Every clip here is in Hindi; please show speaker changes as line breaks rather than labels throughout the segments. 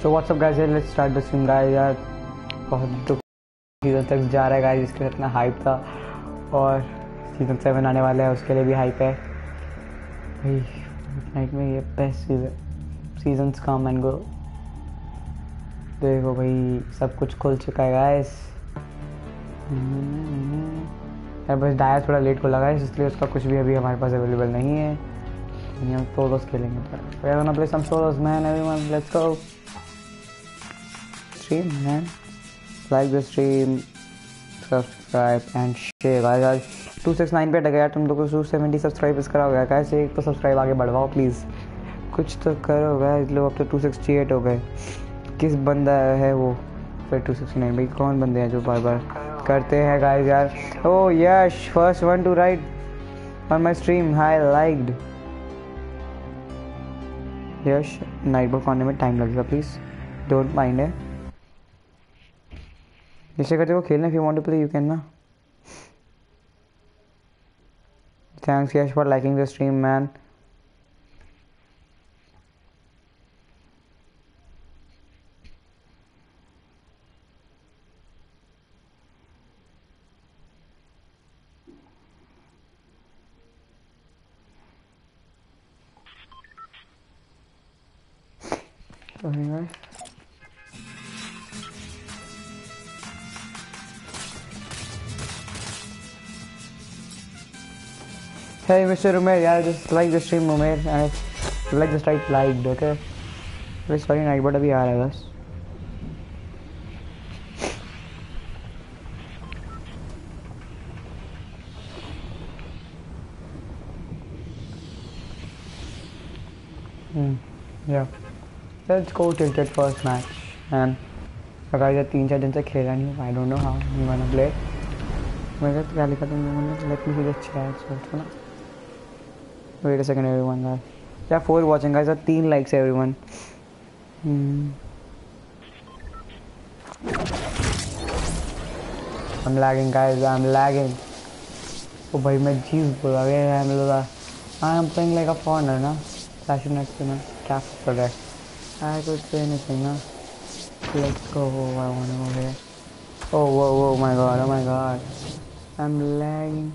So what's up guys, let's start the stream guys. यार बहुत दुख सीजन तक जा रहा है गाइस, जिसके लिए इतना हाइप था, और सीजन 7 आने वाला है उसके लिए भी हाइप है भाई। नाइट में ये best seasons come and go. देखो भाई सब कुछ खुल चुका है गाइस। यार बस डायर थोड़ा लेट खुला गाइस, इसलिए उसका कुछ भी अभी हमारे पास अवेलेबल नहीं है। हम सोलोस खेलेंगे। We're gonna play some solos man, everyone, let's go. Stream man, like the stream, subscribe and share guys। आज 269 पे अटक गया, तुम लोग को 270 सब्सक्राइबर्स करा हो गया गाइस। एक तो सब्सक्राइब आगे बढ़वाओ प्लीज़, कुछ तो करो गाइस। लोग अब तो 268 हो गए। किस बंदा है वो फिर 269? भाई कौन बंदे हैं जो बार बार करते हैं गाइस यार। Oh Yash, first one to write on my stream, hi liked. Yash night board आने में टाइम लगेगा, प्लीज डोंट माइंड है। जैसे करते हो खेलना, if you want to play you can ना। Thanks Yash for liking the stream man. Hey Mr. Umair, yeah, just like the stream Umair, and like just type liked, okay? It's very nice, but अभी आ रहा है बस। Yeah, let's go tilted first match, and guys यार 3-4 दिन से खेला नहीं हूँ, I don't know how I'm gonna play। मेरे क्या लिखा तुम लोगों ने? Let me see the chat first ना। Wait a second everyone guys, yeah 4 watching guys और 3 likes everyone। I'm lagging guys, I'm lagging। ओ भाई मैं चीज़ बोला गया, I am playing like a foreigner ना, fashion next ना, क्या कर रहा है? I could say anything ना। Let's go, I wanna go here। Oh whoa whoa, oh my god, I'm lagging।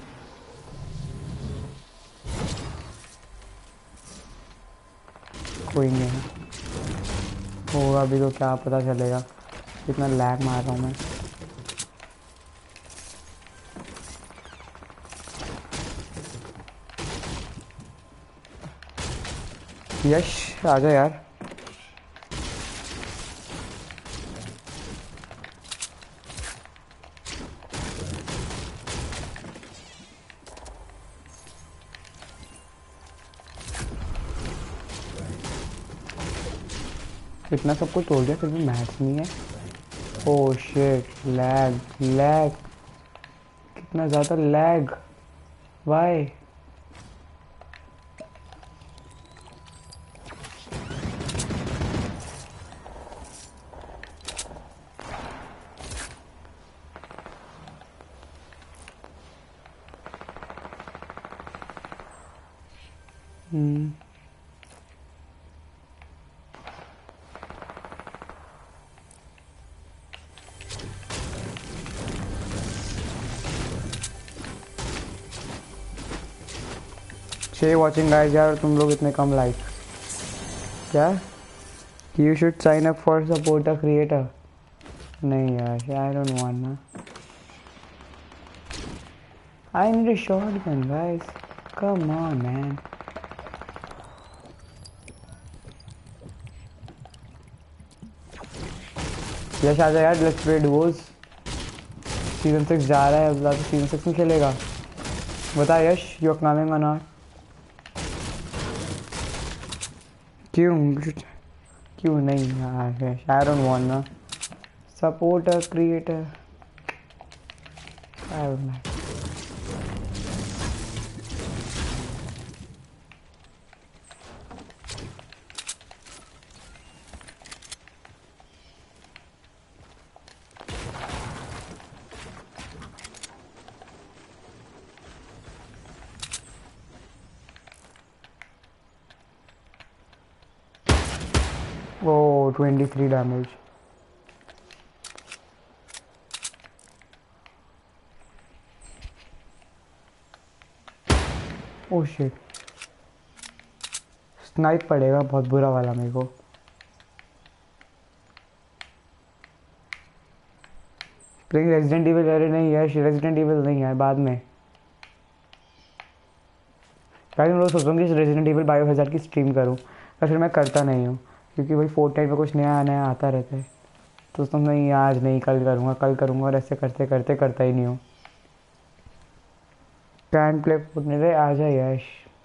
कोई नहीं है, होगा अभी तो क्या पता चलेगा, कितना लैग मार रहा हूँ मैं। यश आजा यार। इतना सब कुछ तोड़ दिया फिर भी मैच नहीं है। ओह शिट, लैग लैग, कितना ज़्यादा लैग, वाई? छः वॉचिंग गाइस यार, तुम लोग इतने कम लाइक क्या? You should sign up for support a creator. नहीं यार, आई डोंट वांट ना। I need a shotgun guys, come on man. Yash आजा यार, लेट्स प्ले डुओस। सीजन 6 जा रहा है, अब सीजन 6 में खेलेगा। बता यश, यू आर कमिंग और नॉट? क्यों नहीं यार यश, आई डोंट वांट ना। Support a creator, I don't like. Oh 23 damage. Oh shit, snipe पड़ेगा बहुत बुरा वाला मेरे को। लेकिन रेजिडेंट इविल, अरे नहीं यार रेजिडेंट इविल नहीं है, बाद में गाइस मैं सोच रहा हूँ कि रेजिडेंट इविल बायोहजार्ड की स्ट्रीम करूँ, पर फिर मैं करता नहीं हूँ क्योंकि भाई फोर्टनाइट में कुछ नया नया आता रहता है। तो तुम नहीं, आज नहीं कल करूँगा, कल करूँगा, और ऐसे करते करते करता ही नहीं हूँ। कैन प्ले फोर्टनाइट, आ जा Yash.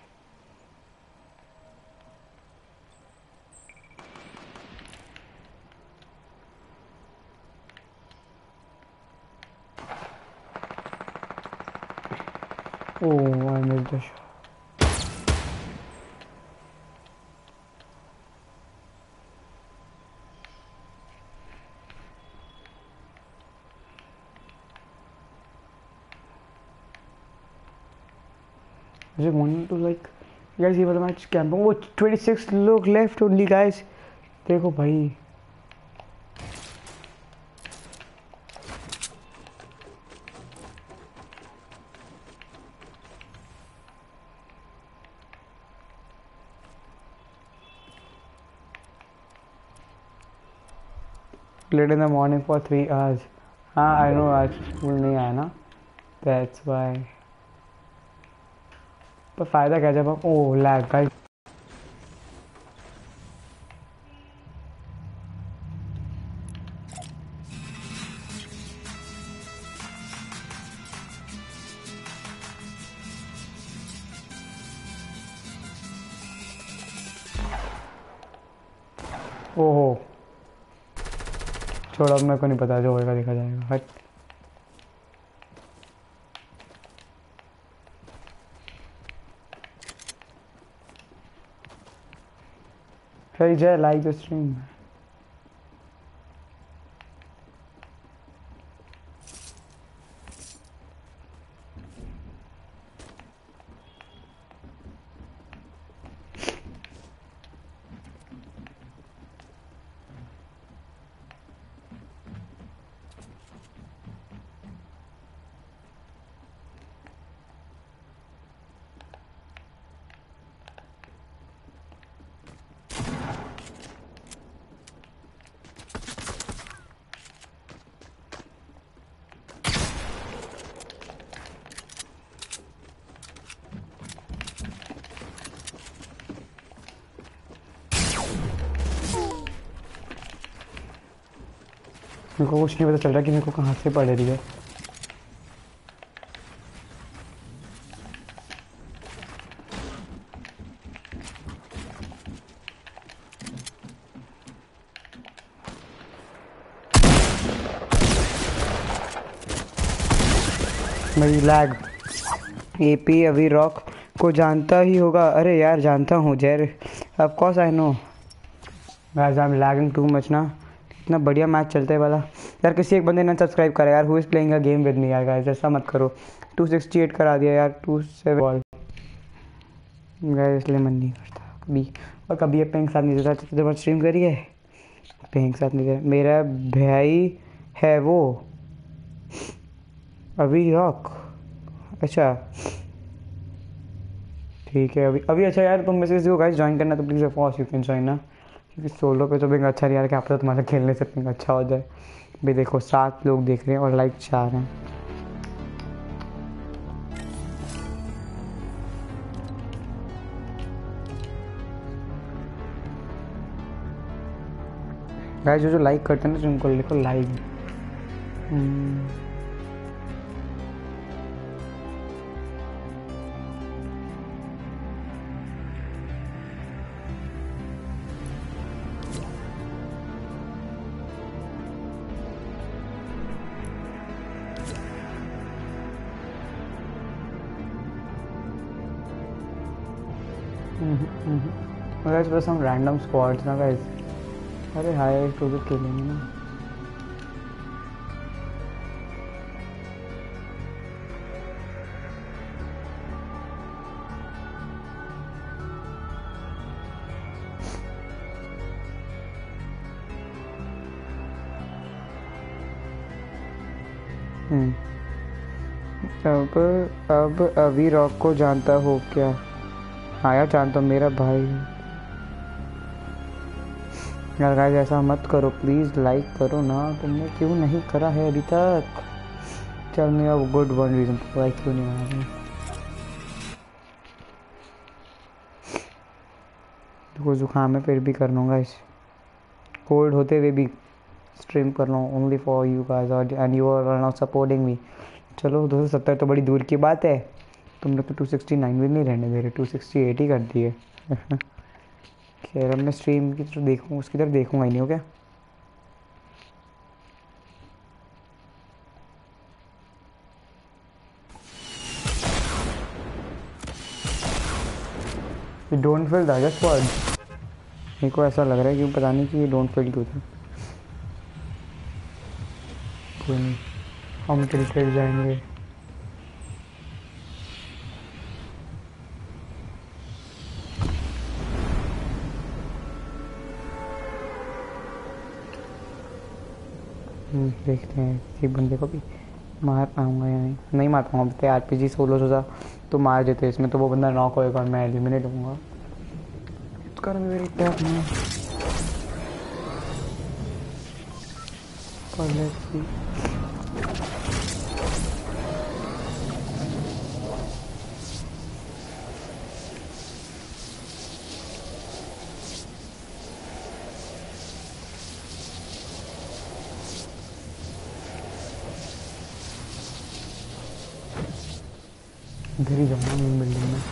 Oh I miss the shot. I just wanted to like guys, ये वाला मैच कैंप, वो 26 लोग लेफ्ट ओनली गाइस। देखो भाई late in the morning for 3 hours. हाँ आई नो, आज स्कूल नहीं आया ना, दैट्स वाई। पर फायदा क्या जब आप, ओह लैग गाइस। ओहो छोड़ो, अब मेरे को नहीं पता, जो होएगा देखा जाएगा। हट फिर जय लाइक द स्ट्रीम। मेरे को कुछ नहीं पता चल रहा कि मेरे को कहाँ से पड़ रही है। मेरी लैग। एपी अभी रॉक को जानता ही होगा। अरे यार जानता हूँ जैर, of course I know. Guys I am lagging too much ना। इतना बढ़िया मैच चलता है वाला यार। किसी एक बंदे ने सब्सक्राइब करा यार, who is playing a game with me यार। गाइस ऐसा मत करो। 268 करा दिया यार, 27 बॉल गाइस, इसलिए मन नहीं करता कभी। और कभी ये पिंक साथ नहीं देता, तो जब स्ट्रीम करिए पिंक साथ नहीं देता। मेरा भाई है वो अभी रॉक। अच्छा ठीक है, अभी अभी अच्छा यार, तुम में से किसी को गाइस ज्वाइन करना तो please of course you can join ना, क्योंकि सोलो पे तो पिंग अच्छा नहीं आ रहा। क्या पता तुम्हारे खेलने से पिंग अच्छा हो जाए। भी देखो 7 लोग देख रहे हैं और लाइक 4 हैं। गाइस जो जो लाइक करते हैं ना, उनको लिखो लाइक। गाइस बस हम रैंडम स्क्वाड्स ना गाइस। अरे हाय तो भी खेलेंगे ना। हम्म, अब अभी रॉक को जानता हो क्या? हाँ यार जानता हूँ, मेरा भाई। यार गाइस ऐसा मत करो प्लीज़, लाइक करो ना, तुमने क्यों नहीं करा है अभी तक? चल मैं अब गुड वन रीज़न लाइक क्यों नहीं मारा है। देखो जुकाम है फिर भी कर लूँगा, इस कोल्ड होते हुए भी स्ट्रीम कर लूँ ओनली फॉर यू गाइस और and you are not supporting me. चलो 270 तो बड़ी दूर की बात है, तुमने तो 269 भी नहीं रहने दे रहे, 268 ही कर दिए। खैर अब मैं स्ट्रीम की तरफ देखूँ, उसकी तरफ देखूँगा ही नहीं हो क्या? ये डोंट फील था जस्ट वर्ड, मेरे को ऐसा लग रहा है कि पता नहीं कि ये डोंट फील क्यों था। कोई नहीं, हम क्रिकेट जाएंगे। देखते हैं किसी बंदे को भी मार पाऊंगा या नहीं, नहीं मार पाऊंगा। बताए आरपीजी सोलो सोचा तो मार देते, इसमें तो वो बंदा नॉक होएगा और मैं एलिमिनेट होऊंगा। कर मेरी टैप में लेट्स इधर ही जाऊंगा मेन बिल्डिंग में।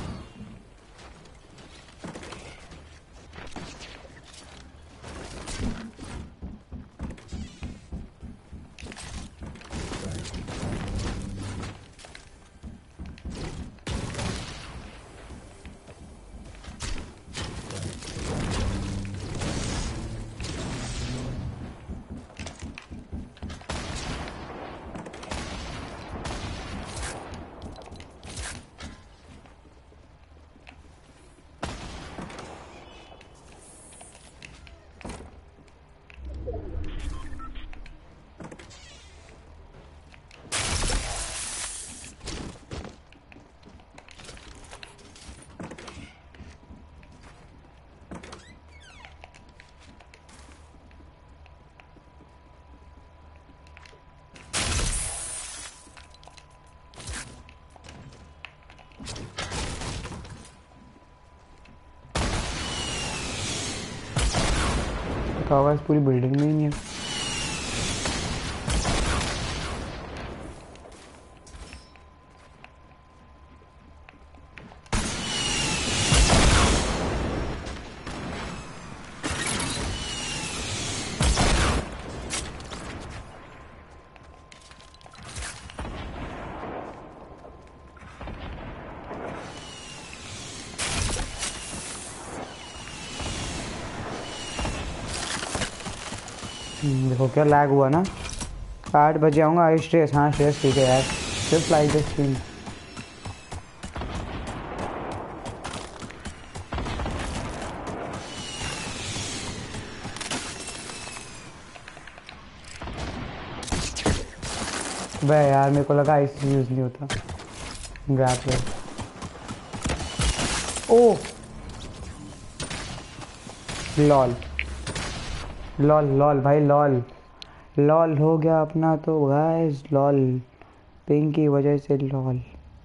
तो आवाज़ पूरी बिल्डिंग में ही नहीं है। देखो क्या लैग हुआ ना। 8 बजे आऊँगा। आई स्ट्रेस, हाँ स्ट्रेस ठीक है यार, जस्ट लाइक द स्ट्रीम। वह यार मेरे को लगा आइस यूज़ नहीं होता grappler. Oh lol lol lol भाई लॉल लॉल हो गया अपना तो गाइस, लॉल पिंक की वजह से लॉल।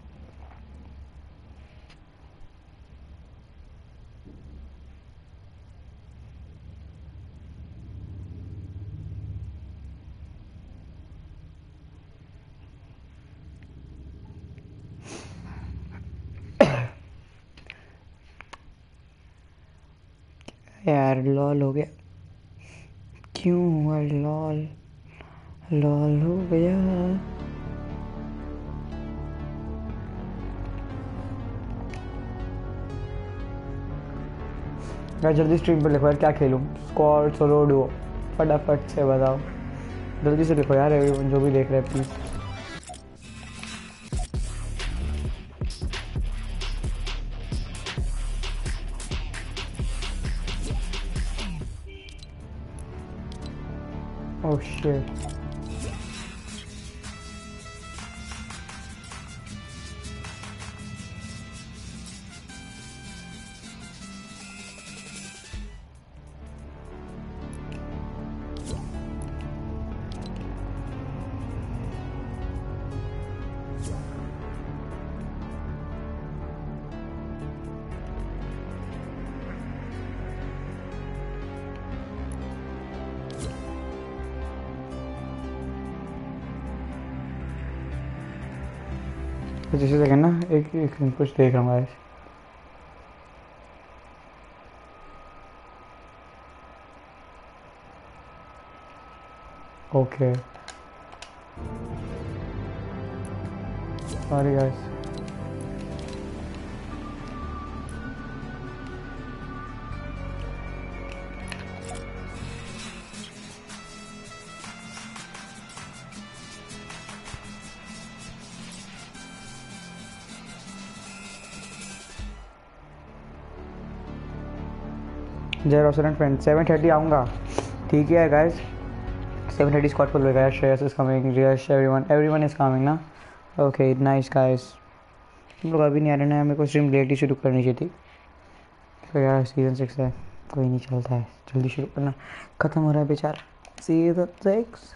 यार लॉल हो गया, क्यों हुआ लॉल? लॉल हो गया। यार जल्दी स्ट्रीम पर लिखो यार, क्या खेलूं, स्क्वाड सोलो डुओ, फटाफट से बताओ, जल्दी से लिखो यार जो भी देख रहे हैं प्लीज़। ओह शिट, जैसे सेकंड ना एक कुछ देख रहा हूँ guys. Okay sorry guys. Jay restaurant friend 7:30 आऊँगा. ठीक है गाइस. 7:30 स्क्वाड फुल हो गया. Shreyas is coming. Yash everyone is coming ना. Okay nice guys. तुम लोग अभी नहीं आ रहे ना. मेरे को स्ट्रीम लेट ही शुरू करनी चाहिए थी. तो यार सीज़न 6 है. कोई नहीं चलता है. जल्दी शुरू करना. ख़त्म हो रहा है बेचारा सीज़न 6.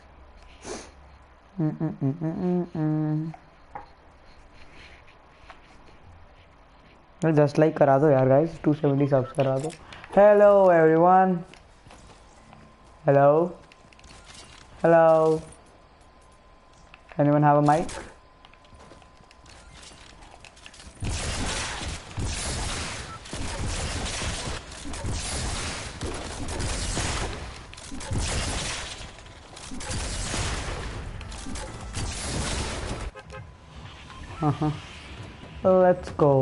जस्ट लाइक करा दो यार गाइस. 270 सब्स करा दो. Hello everyone. Hello hello. Anyone have a mic? Let's go.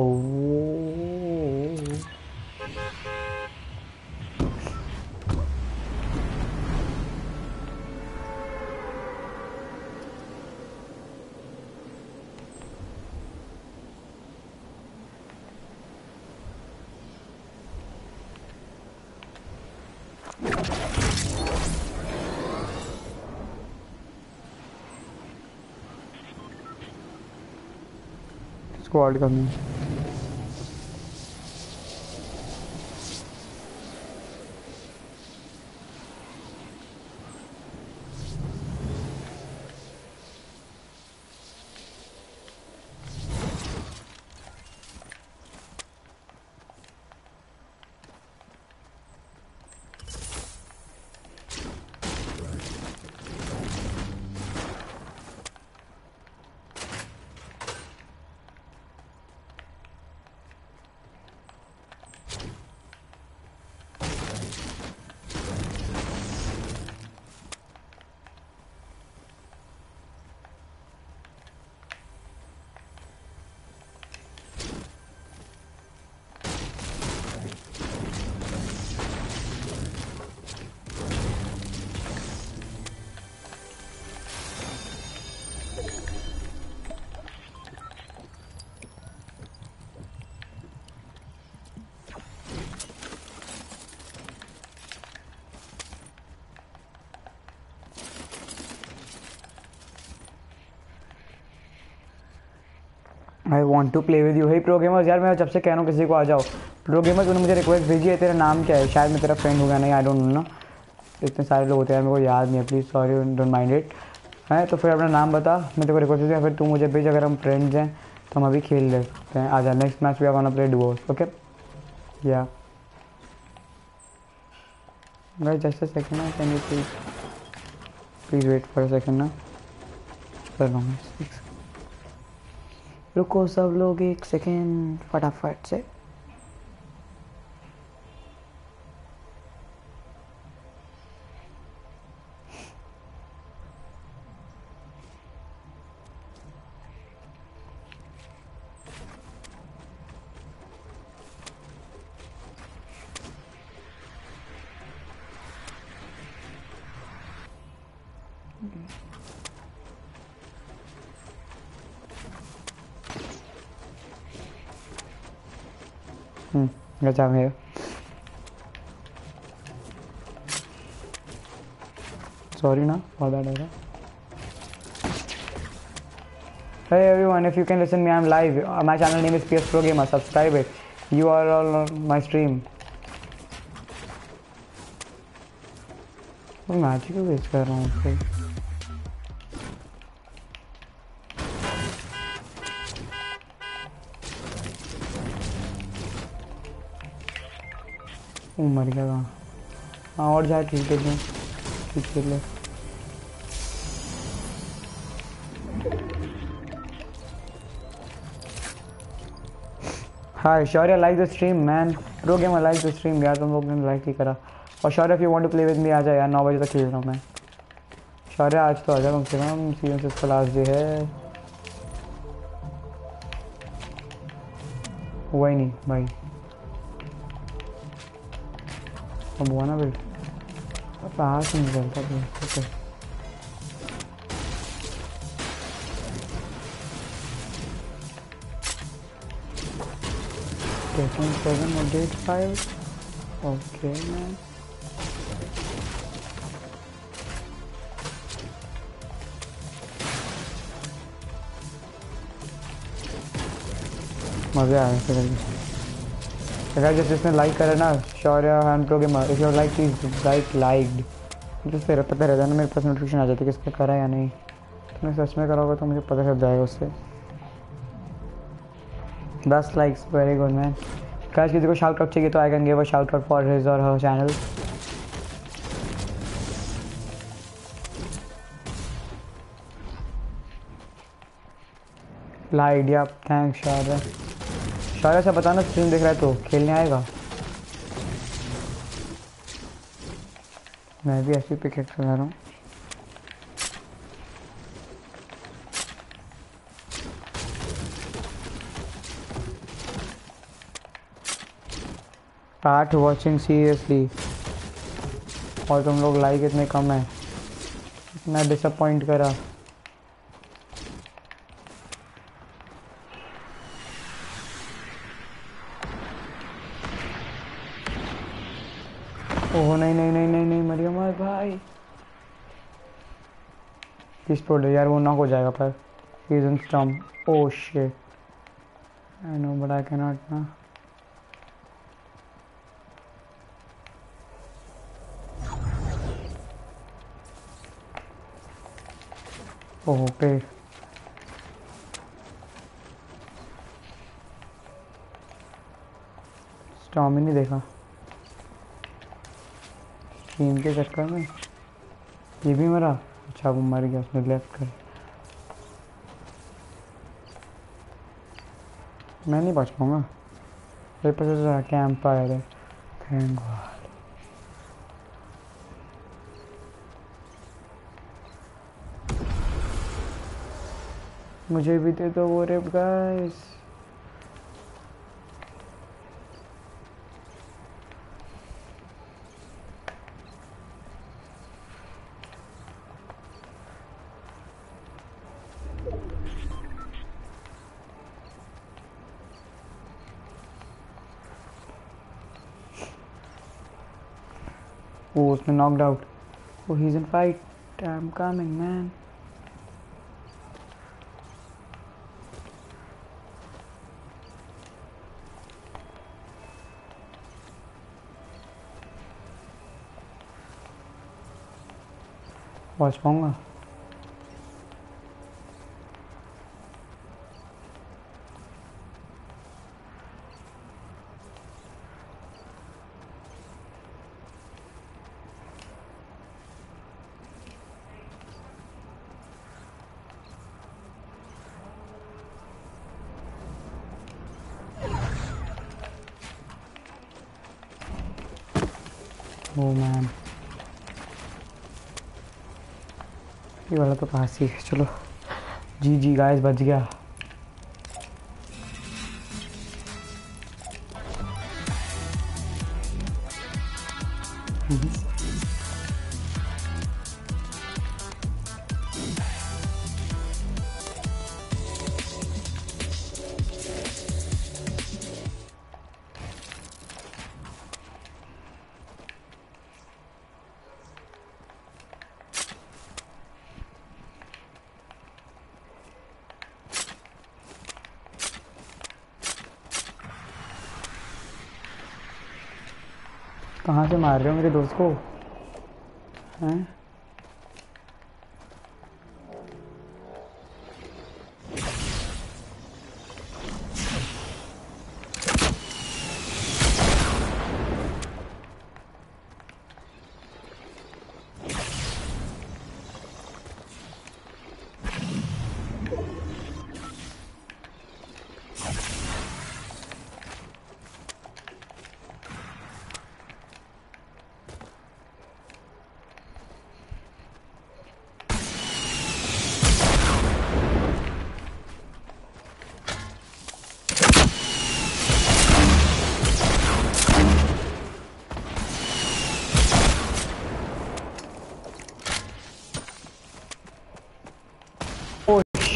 Squad coming. I want to play with you. Hey pro gamers यार मैं जब से कह रहा हूँ किसी को आ जाओ. प्रो गेमर्स उन्होंने मुझे रिक्वेस्ट भेजी है. तेरा नाम क्या है? शायद मैं तेरा फ्रेंड हो गया. नहीं आई डोंट नो ना. इतने सारे लोग होते हैं यार मेरे को याद नहीं है. Please sorry don't mind it. है तो फिर अपना नाम बता. मैं तेरे को रिक्वेस्ट भेजा. फिर तू मुझे भेज. अगर हम फ्रेंड्स हैं तो हम अभी खेल लेते हैं. आ जा. Next match we are gonna play duos. Okay yeah guys just a second ना. Can you please wait for a second ना. रुको सब लोग एक सेकेंड फटाफट से. Guys, I'm here. Sorry na for that era. Hey everyone, if you can listen me, I'm live. My channel name is PS Pro Gamer. Subscribe it. You are all on my stream. मैं मैच क्यों वेस्ट कर रहा हूँ उसको? मर गया था. हाँ और जाए ठीक है. ठीक ले. Hi Shaurya, like the stream man. Pro gamer like the stream यार, तुम लोग ने लाइक ही करा। और Shaurya if you want to play with me आ जा यार, 9 बजे तक खेल रहा हूँ मैं। शौर्य आज तो आ जा कम से कम, सीजन 6 का लास्ट डे है। हुआ ही नहीं भाई, अब हुआ ना बिल्ड। अब बाहर से निकलता है। Okay Getting 7 or date 5. Okay man. मजा आया फिर। अगर जिसने लाइक करा ना Shaurya and pro gamer, if you like please liked, मुझे फिर पता रहता है ना, मेरे पास नोटिफिकेशन आ जाती है किसने करा या नहीं। तुमने सच में करा होगा तो मुझे पता चल जाएगा उससे। 10 likes, very good man. Guys किसी को शाउट आउट चाहिए तो I can give a shout out for his और हर चैनल। लाइक या थैंक्स शौर्य। शौर्य से बताना स्ट्रीम देख रहा है तो खेलने आएगा। मैं भी ऐसी पिकेट कर रहा हूँ। स्टार्ट वॉचिंग सीरियसली, और तुम लोग लाइक इतने कम है, इतना डिसअपॉइंट करा। ओह नहीं नहीं नहीं नहीं नहीं, मरियम भाई प्लीज प्रोड यार, वो नॉक हो जाएगा पर season storm. Oh shit, I know but I can not ना। ओह पे स्टॉम ही नहीं देखा टीम के चक्कर में। ये भी मरा, अच्छा वो मर गया, उसने लेफ्ट कर। मैं नहीं बच पाऊंगा, मेरे पास कैंप फायर है। Thank God. मुझे भी दे दो वो रेप गाइस। वो उसने knocked out. Oh, he's in fight. I'm coming, man. पहुंच पाऊंगा। Oh man, ये वाला तो पास ही है। चलो जी जी गाइस, बच गया। कहाँ से मार रहे हो मेरे दोस्त को हैं?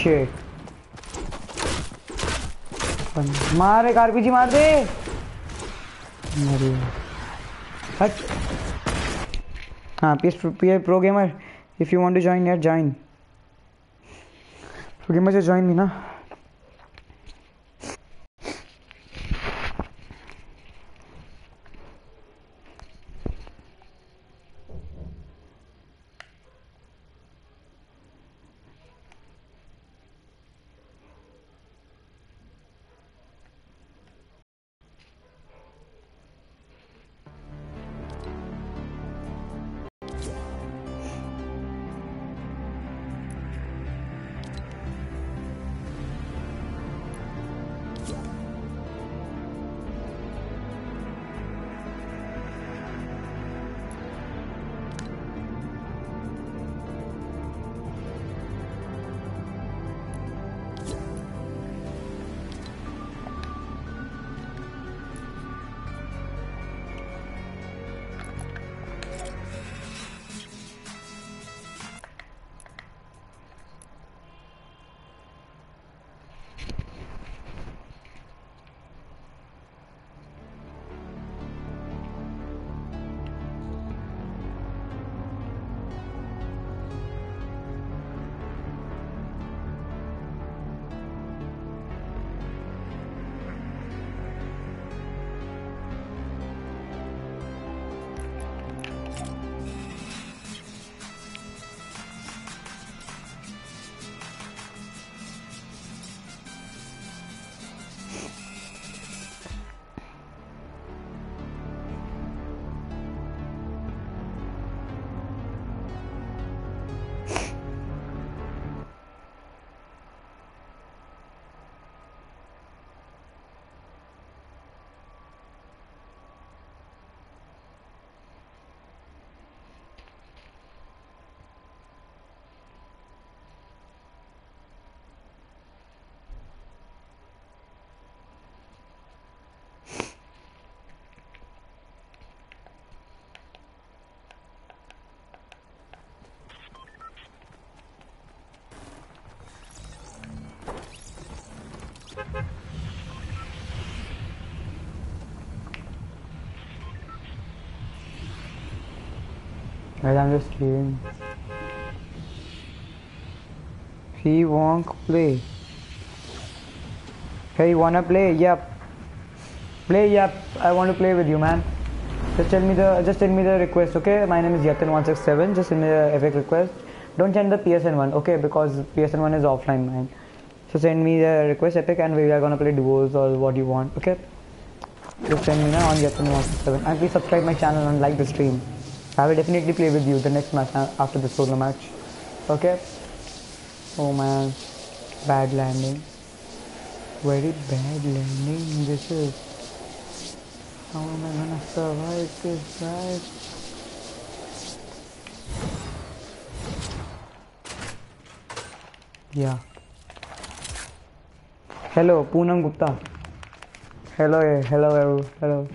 शिट मार एक आरपीजी मार दे हट हाँ PS pro gamer if you want to join यार जॉइन प्रो गेमर से जॉइन मी ना Guys, I'm just kidding. He won't play. Hey, you wanna play? Yep. Play, yep. I want to play with you, man. Just tell me the request, okay? My name is Yatin167. Just send me the epic request. Don't send the PSN one, okay? Because PSN one is offline, man. So send me the request epic, and we are gonna play duos or what you want, okay? Just send me now on Yatin167, and please subscribe my channel and like the stream. I will definitely play with you the next match after this solo match. Okay? Oh man. Bad landing. Very bad landing. This is. How am I gonna survive this, guys? Yeah. Hello, Poonam Gupta. Hello, hello.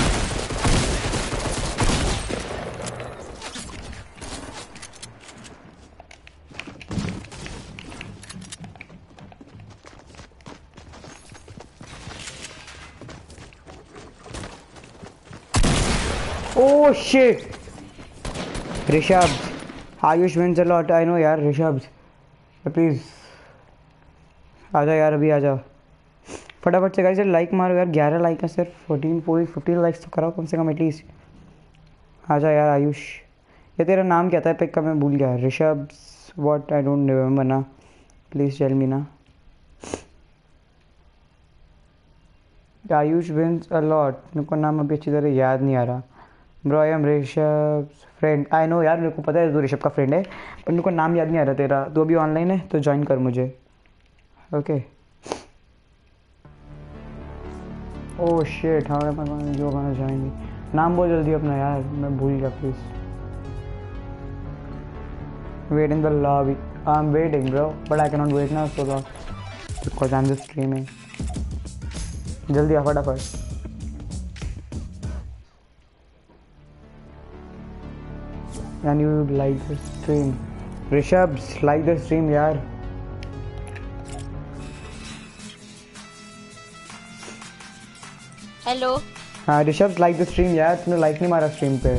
Oh shit! Rishabh, Ayush wins a lot. I know यार Rishabh. Please. आजा यार अभी आजा. फटाफट से गाइस लाइक मारो यार 11 लाइक है सिर्फ 15 लाइक्स तो कराओ कम से कम एटलीस्ट. आजा यार आयुष. ये तेरा नाम क्या था पिक का मैं भूल गया. Rishabh what I don't remember ना. प्लीज टेल मी ना. Ayush wins a lot. मेरे को नाम अभी अच्छी तरह याद नहीं आ रहा. Bro I am Rishabh friend. I know यार मेरे को पता है तू ऋषभ का फ्रेंड है पर मेरे को नाम याद नहीं आ रहा तेरा. तू अभी ऑनलाइन है तो ज्वाइन कर मुझे. Okay. Oh shit how am I जो गाना ज्वाइन. नाम बोल जल्दी अपना यार मैं भूल गया please. Wait in the lobby. I am waiting bro but I can not wait now so long because I am just streaming. जल्दी आ फटाफट. And you like the stream. Rishabh, like the stream यार.
हेलो।
हाँ ऋषभ लाइक द स्ट्रीम यार, तूने लाइक नहीं मारा स्ट्रीम पे।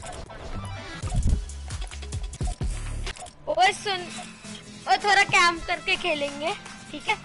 ओए सुन, और थोड़ा कैंप करके खेलेंगे, ठीक है?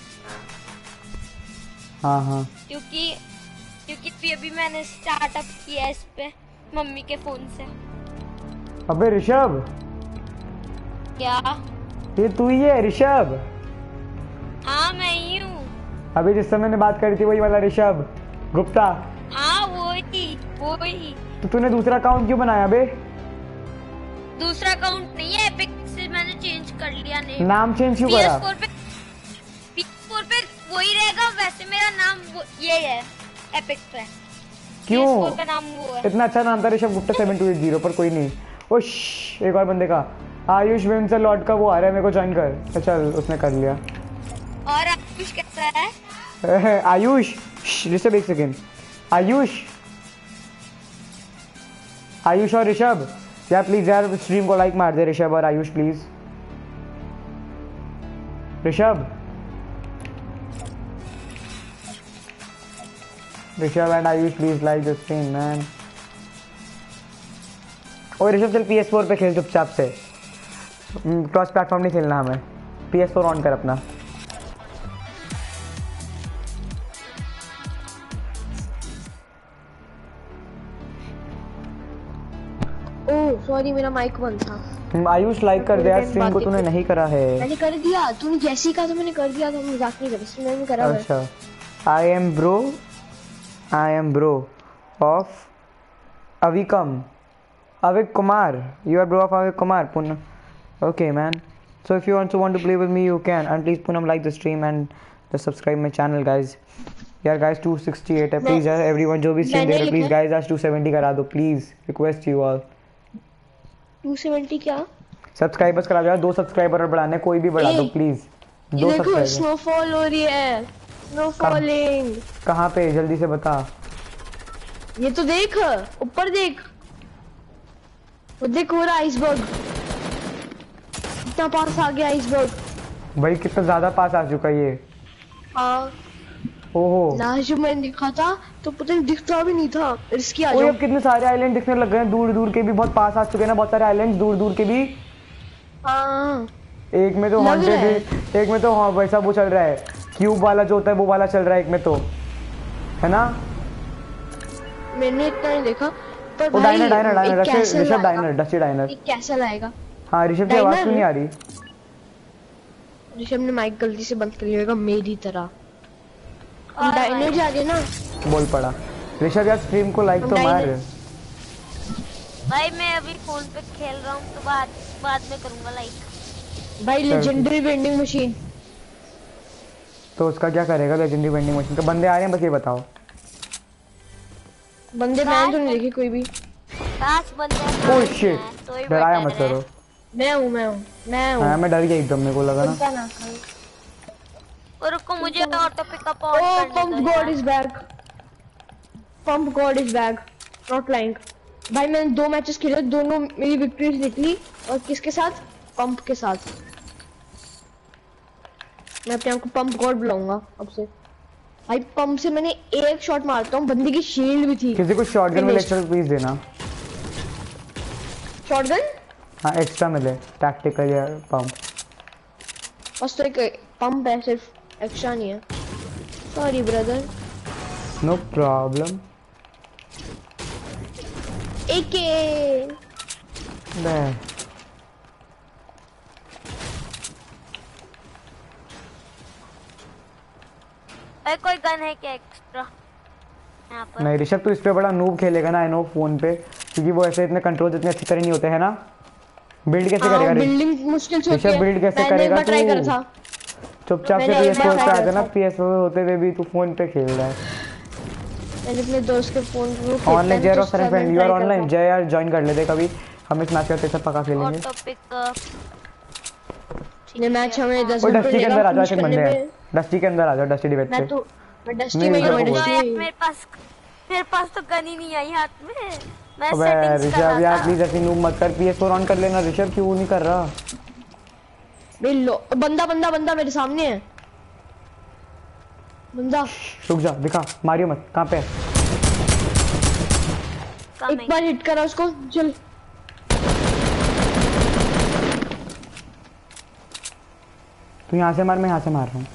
हाँ हाँ
क्योंकि अभी मैंने स्टार्टअप किया है इस पे मम्मी के फोन से।
अबे ऋषभ,
क्या?
ये तू ही है ऋषभ?
हाँ मैं ही हूँ।
अभी जिस समय मैंने बात करी थी वही वाला ऋषभ गुप्ता?
हाँ वही।
तो तूने दूसरा अकाउंट क्यों बनाया बे?
दूसरा अकाउंट नहीं है, एपिक से मैंने चेंज कर लिया नेम।
नाम चेंज क्यों करा?
PS4 पे वही रहेगा, वैसे मेरा नाम ये है एपिक पे।
क्यों?
PS4 का नाम वो है।
इतना अच्छा नाम था ऋषभ गुप्ता 7280 पर कोई नहीं। ओश, एक और बंदे का आयुष वेमसा लॉर्ड का वो आ रहा है, मेरे को ज्वाइन कर। चल उसने कर लिया।
और आयुष कैसा है?
आयुष ऋषभ एक सेकेंड। आयुष और ऋषभ यार प्लीज यार स्ट्रीम को लाइक मार दे। ऋषभ और Ayush please. Rishabh and Ayush please like the stream man. और ऋषभ चल PS4 पे खेल चुपचाप से, क्रॉस प्लेटफॉर्म नहीं खेलना हमें। PS4 ऑन कर अपना।
ओह सॉरी, मेरा माइक बंद था।
आयुष लाइक कर दे यार स्ट्रीम को, तूने नहीं करा है।
मैंने कर दिया, तूने जैसे ही कहा तो मैंने कर दिया था, मजाक नहीं कर रही, मैंने करा।
अच्छा I am bro of Avik Kumar. You are bro of Avik Kumar, Poonam. Okay, man. So if you also want to play with me, you can. And please, Poonam, like the stream and just subscribe my channel, guys. Yeah, guys, 268 है. Please, everyone जो भी stream देख रहे, please, guys, आज 270 करा दो, please. Request you all.
270 क्या?
Subscribers करा दो यार, 2 सब्सक्राइबर और बढ़ाने, कोई भी बढ़ा दो, please. 2
सब्सक्राइबर. स्नोफॉल हो रही है. स्नोफॉलिंग. कहाँ
पे? जल्दी से बता.
ये तो देख, ऊपर देख. वो देख हो रहा आइसबर्ग. कितना पास आ गया आइसबर्ग.
भाई कितना ज्यादा पास आ चुका ये.
हाँ.
ओहो.
लास्ट जब मैंने देखा था तो पता नहीं दिखता भी नहीं था. इसकी आ
जाओ. अब कितने सारे आइलैंड दिखने लग गए हैं, दूर दूर के भी बहुत पास आ चुके हैं ना, बहुत सारे आइलैंड्स दूर दूर के भी.
हाँ.
एक में तो हॉन्टेड, एक में तो हाँ वैसा वो चल रहा है, क्यूब वाला जो होता है वो वाला चल रहा है एक में तो, है ना?
मैंने इतना नहीं देखा. पर
भाई diner Rishabh diner dusty diner
कैसा लाएगा?
हाँ ऋषभ की आवाज क्यों नहीं आ रही?
ऋषभ ने माइक गलती से बंद कर लिया होगा मेरी तरह. डायनर जा रही है ना,
बोल पड़ा. ऋषभ यार स्ट्रीम को लाइक तो मार.
भाई मैं अभी फोन पे खेल रहा हूँ तो बाद में करूंगा लाइक.
भाई लेजेंडरी वेंडिंग मशीन.
तो उसका क्या करेगा लेजेंडरी वेंडिंग मशीन का? बंदे आ रहे हैं बस ये बताओ.
बंदे मैंने तो नहीं देखे कोई भी.
काश बंदे.
ओह शिट, डराया मत करो.
मैं हूँ.
हाँ मैं डर गया एकदम, मेरे को लगा ना.
और रुको मुझे ऑटो पिकअप ऑन करने दो.
Pump God is back. Not lying. भाई मैंने 2 मैचेस खेले, दोनों मेरी विक्ट्रीज निकली. और किसके साथ? पंप के साथ. मैं अपने आप को पंप गॉड बुलाऊंगा अब से. भाई पंप से मैंने एक शॉट मारता हूँ, बंदी की शील्ड भी थी.
किसी को शॉटगन में एक्स्ट्रा प्लीज देना.
शॉटगन?
हाँ एक्स्ट्रा मिले, टैक्टिकल या पंप.
बस तो एक पंप है, सिर्फ एक्स्ट्रा नहीं है. Sorry brother.
No problem.
AK
कोई गन है क्या एक्स्ट्रा यहाँ पर?
नहीं ऋषभ तू इस पे बड़ा नूब खेलेगा ना, आई नो फोन पे, क्योंकि वो ऐसे इतने कंट्रोल इतने अच्छी तरह नहीं होते हैं ना. बिल्ड कैसे करेगा
बिल्डिंग मुश्किल से होती है.
ऋषभ बिल्ड कैसे करेगा तू? चुपचाप से PS4 पे आ जाना. PS4 होते हुए भी तू फोन पे खेल रहा है.
मैंने अपने दोस्त के फोन पे
ऑनलाइन जय और फ्रेंड यू आर ऑनलाइन. जय यार ज्वाइन कर लेते कभी, हम इस मैच करते सब पक्का खेलेंगे.
Auto pickup.
ये मैच हमें 10
मिनट डस्टी के अंदर आ जाओ. एक बंदे हैं डस्टी के अंदर आ जाओ. डस्टी डिबेट पे
मैं डस्टी में
मेरे पास तो गन ही नहीं आई हाथ में. मैं
अबे ऋषभ यार प्लीज ऐसे नूब मत कर. PS4 ऑन कर लेना. ऋषभ क्यों नहीं कर रहा?
बंदा मेरे सामने है. बंदा
रुक जा, दिखा, मारियो मत, कहाँ पे है?
एक बार हिट करा उसको, चल।
तू यहाँ से मार, मैं यहाँ से मार रहा हूँ।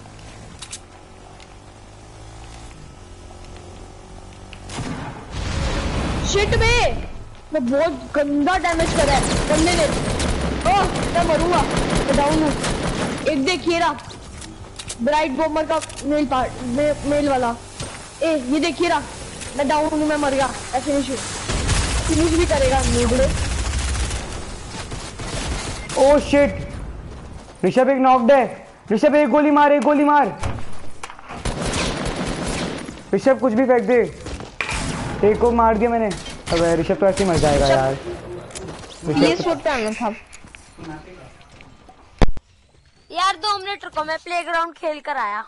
शिट बे, मैं बहुत गंदा डैमेज करा है, करने दे। ओह मैं मरूंगा, मैं डाउन हूँ। एक देखिए रहा ब्राइट बॉम्बर का मेल पार्ट, मेल वाला। ए ये देखिए रहा, मैं डाउन हूँ, मैं मर गया। फिनिश भी करेगा नूबड़े।
ओह शिट, ऋषभ एक नॉक्ड है। ऋषभ एक गोली मार, एक गोली मार। ऋषभ कुछ भी फेंक दे। एक को मार दिया मैंने। अबे ऋषभ तो ऐसे ही मर जाएगा यार।
ये शॉट डालना था
यार। 2 मिनट रुको, मैं प्लेग्राउंड खेल कर आया।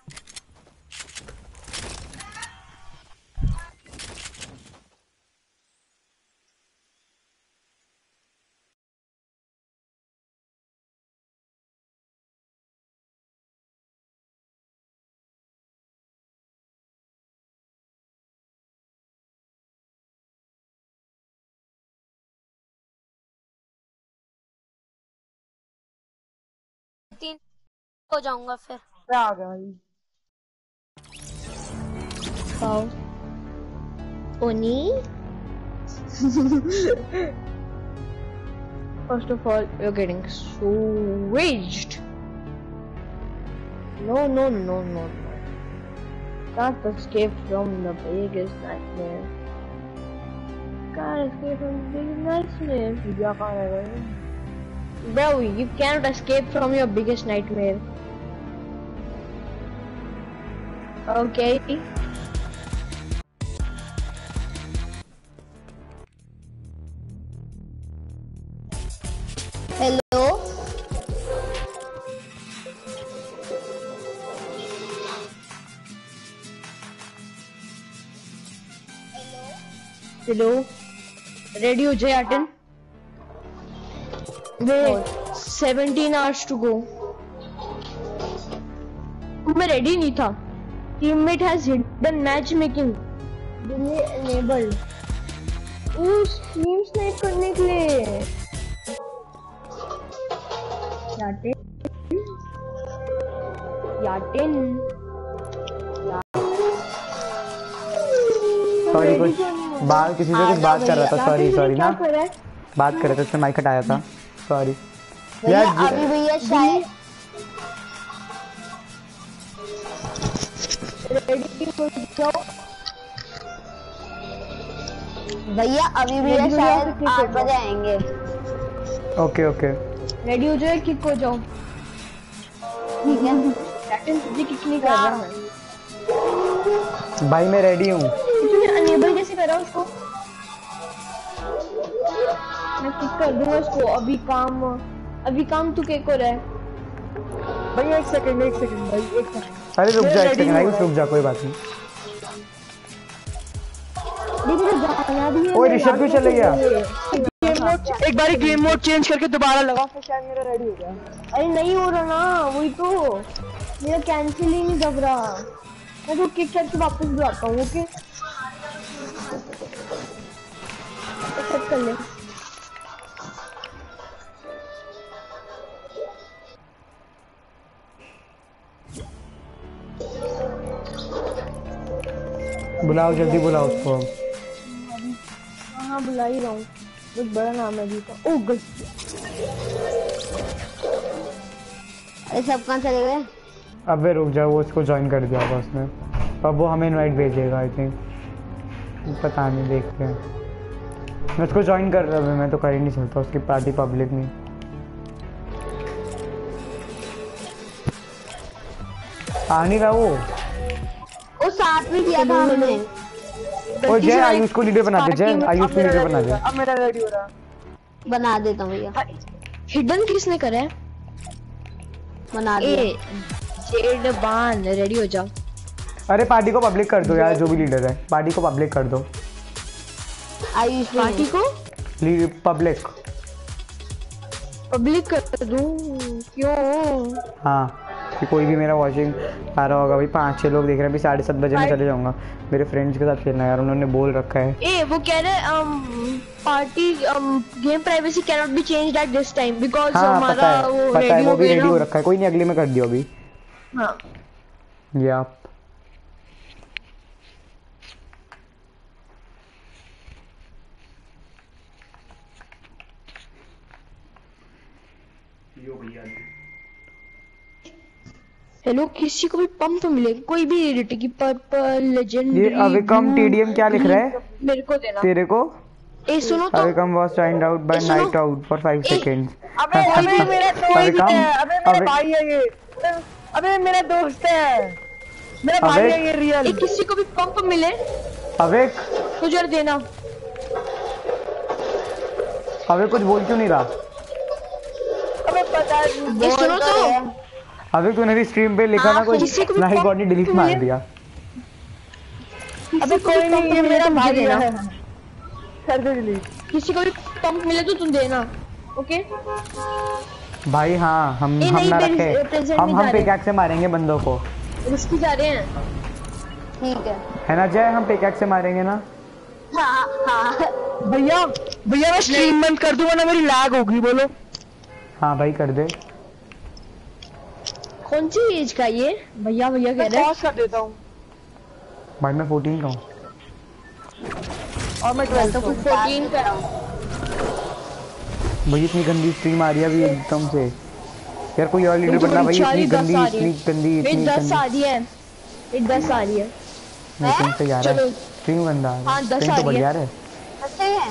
तीन हो जाऊंगा फिर।
क्या आ गया भाई? आओ ओनी। First of all, you're getting so raged. No. Can't escape from the biggest nightmare. Can't escape from the biggest nightmare. क्या कह रहा है? Bro, you cannot escape from your biggest nightmare. Okay.
Hello
Hello. Ready हो जाए Artin? Wait, 17 hours to go. मैं ready नहीं था. Teammate has hidden matchmaking. Delay enabled. उस team snipe करने के लिए. याटिन.
सॉरी, कुछ बात, किसी से कुछ बात कर रहा था। सॉरी ना, बात कर रहे थे, उसने माइक हटाया था। सॉरी
भैया, अभी भैया शायद भैया अभी भैया शायद 8 बजे आएंगे।
ओके
रेडी हो जाए, किक हो जाओ।
ठीक है,
कैप्टन तुझे किक नहीं कर रहा मैं।
भाई मैं रेडी हूँ।
तूने अनेबल कैसे करा उसको? मैं किक कर दूंगा उसको। अभी काम तू क्या कर रहा है? भाई एक सेकंड भाई, एक सेकंड।
अरे रुक जा, एक सेकंड आयुष, रुक जा, कोई बात नहीं। ओए ऋषभ क्यों चले गया?
एक बार गेम मोड चेंज करके दोबारा लगा, फिर शायद मेरा रेडी हो गया। अरे नहीं हो रहा ना, वही तो मेरा कैंसिल ही नहीं दब रहा। मैं तो किक करके वापस बुलाता हूँ। ओके एक्सेप्ट कर ले।
बुलाओ, जल्दी बुलाओ उसको।
हाँ बुला ही रहा हूँ, बहुत बड़ा नाम है अभी का। ओह गलती।
अरे सब कहाँ चले गए?
अबे रुक जा, वो उसको ज्वाइन कर दिया होगा उसने। अब वो हमें इनवाइट भेजेगा आई थिंक, पता नहीं, देखते हैं। मैं उसको ज्वाइन कर रहा हूँ, मैं तो कर ही नहीं सकता, उसकी पार्टी पब्लिक नहीं। आ नहीं रहा वो
साथ में किया था हमने।
और जय आयुष को लीडर बना दे, जय आयुष को लीडर बना दे।
अब मेरा रेडी हो रहा।
बना देता हूँ भैया।
हिडन किसने करा है?
बना दिया।
जेड बान रेडी हो जाओ।
अरे पार्टी को पब्लिक कर दो यार, जो भी लीडर है पार्टी को पब्लिक कर दो।
आयुष
पार्टी को
पब्लिक
कर दूं? क्यों?
हाँ कि कोई भी मेरा वॉचिंग आ रहा होगा भाई, 5-6 लोग देख रहे हैं, अभी 7:30 बजे मैं चले जाऊंगा मेरे फ्रेंड्स के साथ खेलना यार, उन्होंने बोल रखा है।
ए वो कह रहे party game privacy can not be changed at this time because
हाँ
हमारा
पता है वो भी रेडी हो रखा है, कोई नहीं अगले में कर दियो अभी।
हाँ
ये आप
हेलो, किसी को भी पंप तो मिले, कोई भी एडिट की पर्पल लेजेंडरी।
ये अविकम टीडीएम क्या लिख रहा है
मेरे को देना
तेरे को?
ए सुनो तो,
Avikam was timed out by night out for 5 seconds.
अबे मेरा दोस्त
अविकम
है, अबे मेरा भाई है ये, अबे मेरा दोस्त है, मेरा भाई है ये रियल।
ए किसी को भी पंप मिले
अविक,
तो जरा देना।
अविक कुछ बोल क्यों नहीं रहा?
अबे पता
ए सुनो तो,
अविक तूने भी स्ट्रीम पे लिखा ना कुछ,
किसी को भी
लाइक
पंप
और डिलीट मार दिया।
अबे कोई नहीं, ये मेरा भाई
देना।
है, कर दे डिलीट।
किसी को भी पंप मिले तो तुम देना, ओके?
भाई हाँ हम
नहीं,
ना
present
रखे,
नहीं
हम
जा रहे।
पिकैक्स से मारेंगे बंदों को,
रिस्की जा रहे हैं।
ठीक
है ना जय? हम पिकैक्स से मारेंगे ना?
हाँ हाँ
भैया भैया मैं स्ट्रीम बंद कर दूंगा ना, मेरी लैग होगी। बोलो।
हाँ भाई कर दे।
कौन सी एज का ये भैया भैया कह
मैं
रहे हैं?
पॉज कर देता हूँ
भाई मैं 14 का हूँ
और मैं 12
तो कुछ 14 का।
भाई इतनी गंदी स्ट्रीम आ रही है अभी एकदम से यार, कोई और लीडर बनना भाई, इतनी गंदी इतनी गंदी इतनी
10 आ
गंदी।
रही है, 10 आ रही है।
नहीं सही आ रहा है,
चलो।
स्ट्रीम गंदा आ रहा
हाँ,
है,
10
स्ट्रीम
आ
तो
रही
बढ़िया
है।
है,
सही है।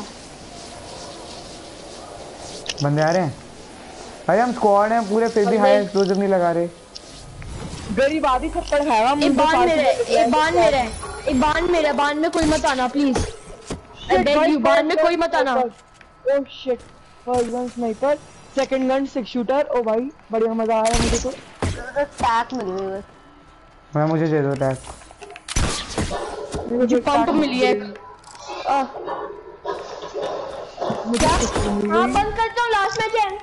बंदे आ रहे हैं भाई, हम स्क्वाड हैं पूरे फिर भी हाई एक्सप्लोजिव नहीं लगा रहे।
गरीब आदि थप्पड़ खाएगा
एक बान मेरा है, एक बान मेरा है, एक बान मेरा है, बान में कोई मत आना प्लीज। आई बेग यू, बान में कोई मत आना।
Oh shit, first gun sniper, second gun 6 shooter. ओ भाई बढ़िया मजा आ रहा है मुझे तो।
तो टैग मिल गई बस।
मैं मुझे दे दो टैग।
मुझे पंप मिली है। हाँ बंद करता हूँ, लास्ट मैच है।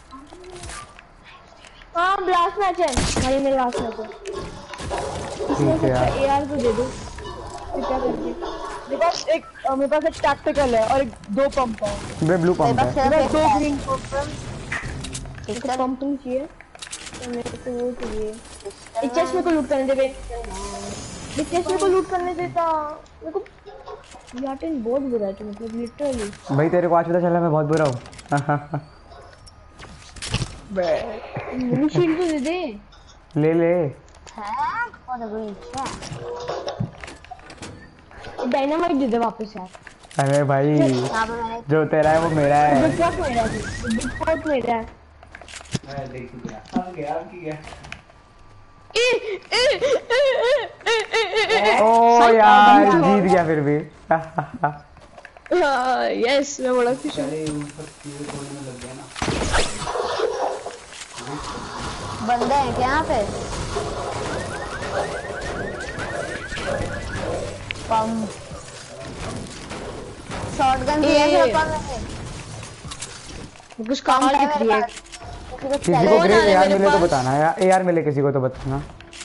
हाँ लास्ट मैच है भाई, मेरा लास्ट मैच है।
ठीक है यार,
एआर को दे दो। क्या करके
मेरे पास एक टैक्टिकल है और एक 2 पंप है।
वे ब्लू पंप है।
मेरे पास 2 ग्रीन
एक पंप नहीं चाहिए तो मेरे को वो चाहिए। इस चेस्ट में को लूट करने दे बे, इस चेस्ट में को लूट करने देता मेरे को। याटिन बहुत बुरा है, मतलब लिटरली।
भाई तेरे को आज पता चला मैं बहुत बुरा हूँ।
मिनी शील्ड तो दे दे।
ले ले
टैग और ग्रीन
डायनामाइट दे दे वापस यार।
अरे भाई
यहाँ पे मैंने
जो तेरा है वो मेरा है।
बिग बॉस मेरा है, बिग बॉस मेरा है।
ओ यार जीत गया फिर भी।
यस मैं बड़ा खुश हूँ।
बंदे हैं क्या यहाँ पे? पंप शॉटगन दिया है
कुछ काम दिख रही है।
किसी को ग्रे एआर मिले तो बताना, या एआर मिले किसी को तो बताना।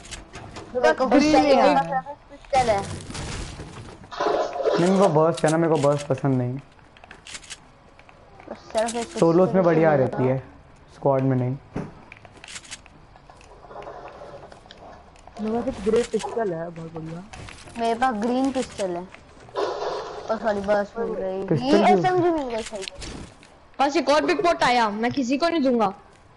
पिस्टल है।
नहीं वो बर्स्ट है ना, मेरे को बर्स्ट पसंद नहीं।
सिर्फ एक
सोलोस में बढ़िया रहती है, स्क्वाड में नहीं।
मेरे पास एक ग्रे पिस्टल है बहुत बढ़िया।
मेरे पास ग्रीन पिस्टल है और सॉरी बस मिल गई,
पिस्टल
ये
क्यों?
एसएमजी मिल गई। सही
बस एक और बिग पॉट आया, मैं किसी को नहीं दूंगा।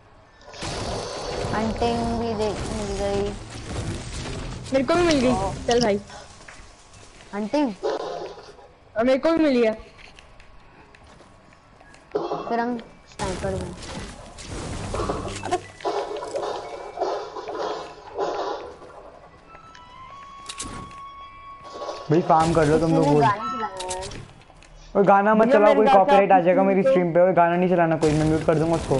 हंटिंग भी मिल गई,
मेरे को भी मिल गई। चल भाई,
हंटिंग
मेरे को भी मिली है।
फिर हम स्नाइपर में
भाई फार्म कर लो तुम लोग।
गाने चलाना है।
और गाना मत
भैया,
चलाओ,
मेरे
कोई
साथ
कॉपीराइट आ
आप
जाएगा मेरी
तो-
स्ट्रीम पे। और गाना नहीं चलाना कोई, मैं म्यूट कर दूंगा उसको।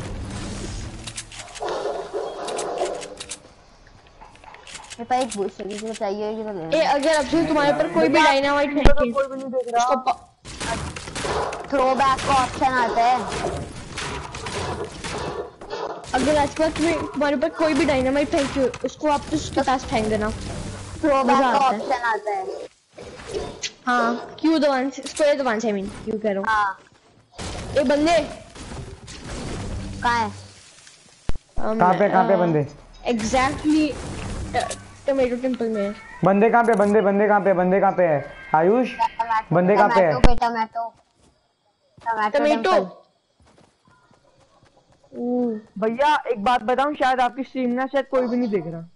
मेरे पास एक बूस्ट है, किसी को चाहिए कि तो ले
ए
लेना।
अगर अब से तुम्हारे पर कोई भी डायनामाइट है
कोई भी नहीं देख रहा।
उसको
थ्रो बैक का ऑप्शन आता है।
अगर आज बात में तुम्हारे ऊपर कोई भी डायनामाइट फेंक उसको आप तो उसके पास फेंक देना।
थ्रोबैक
मजा
का
आता है।
ऑप्शन आता है।
हाँ Q the once square the once I mean Q कह रहा हूँ।
हाँ
ए बंदे
कहाँ है?
कहाँ पे बंदे?
एग्जैक्टली टोमेटो टेंपल में है।
बंदे कहाँ पे? बंदे कहाँ पे है? आयुष बंदे कहाँ पे है?
टमाटो
टोमेटो
भैया एक बात बताऊं, शायद आपकी स्ट्रीम ना शायद कोई भी नहीं देख रहा।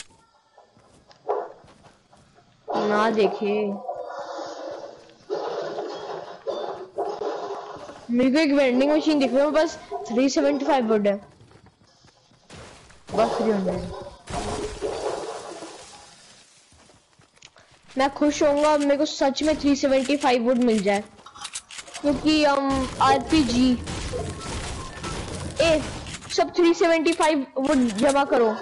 ना देखे मेरे को एक वेंडिंग मशीन दिख रही है बस 375 वुड है
बस 300।
मैं खुश होऊंगा मेरे को सच में 375 वुड मिल जाए क्योंकि आरपीजी ए सब 375 वुड जमा करो।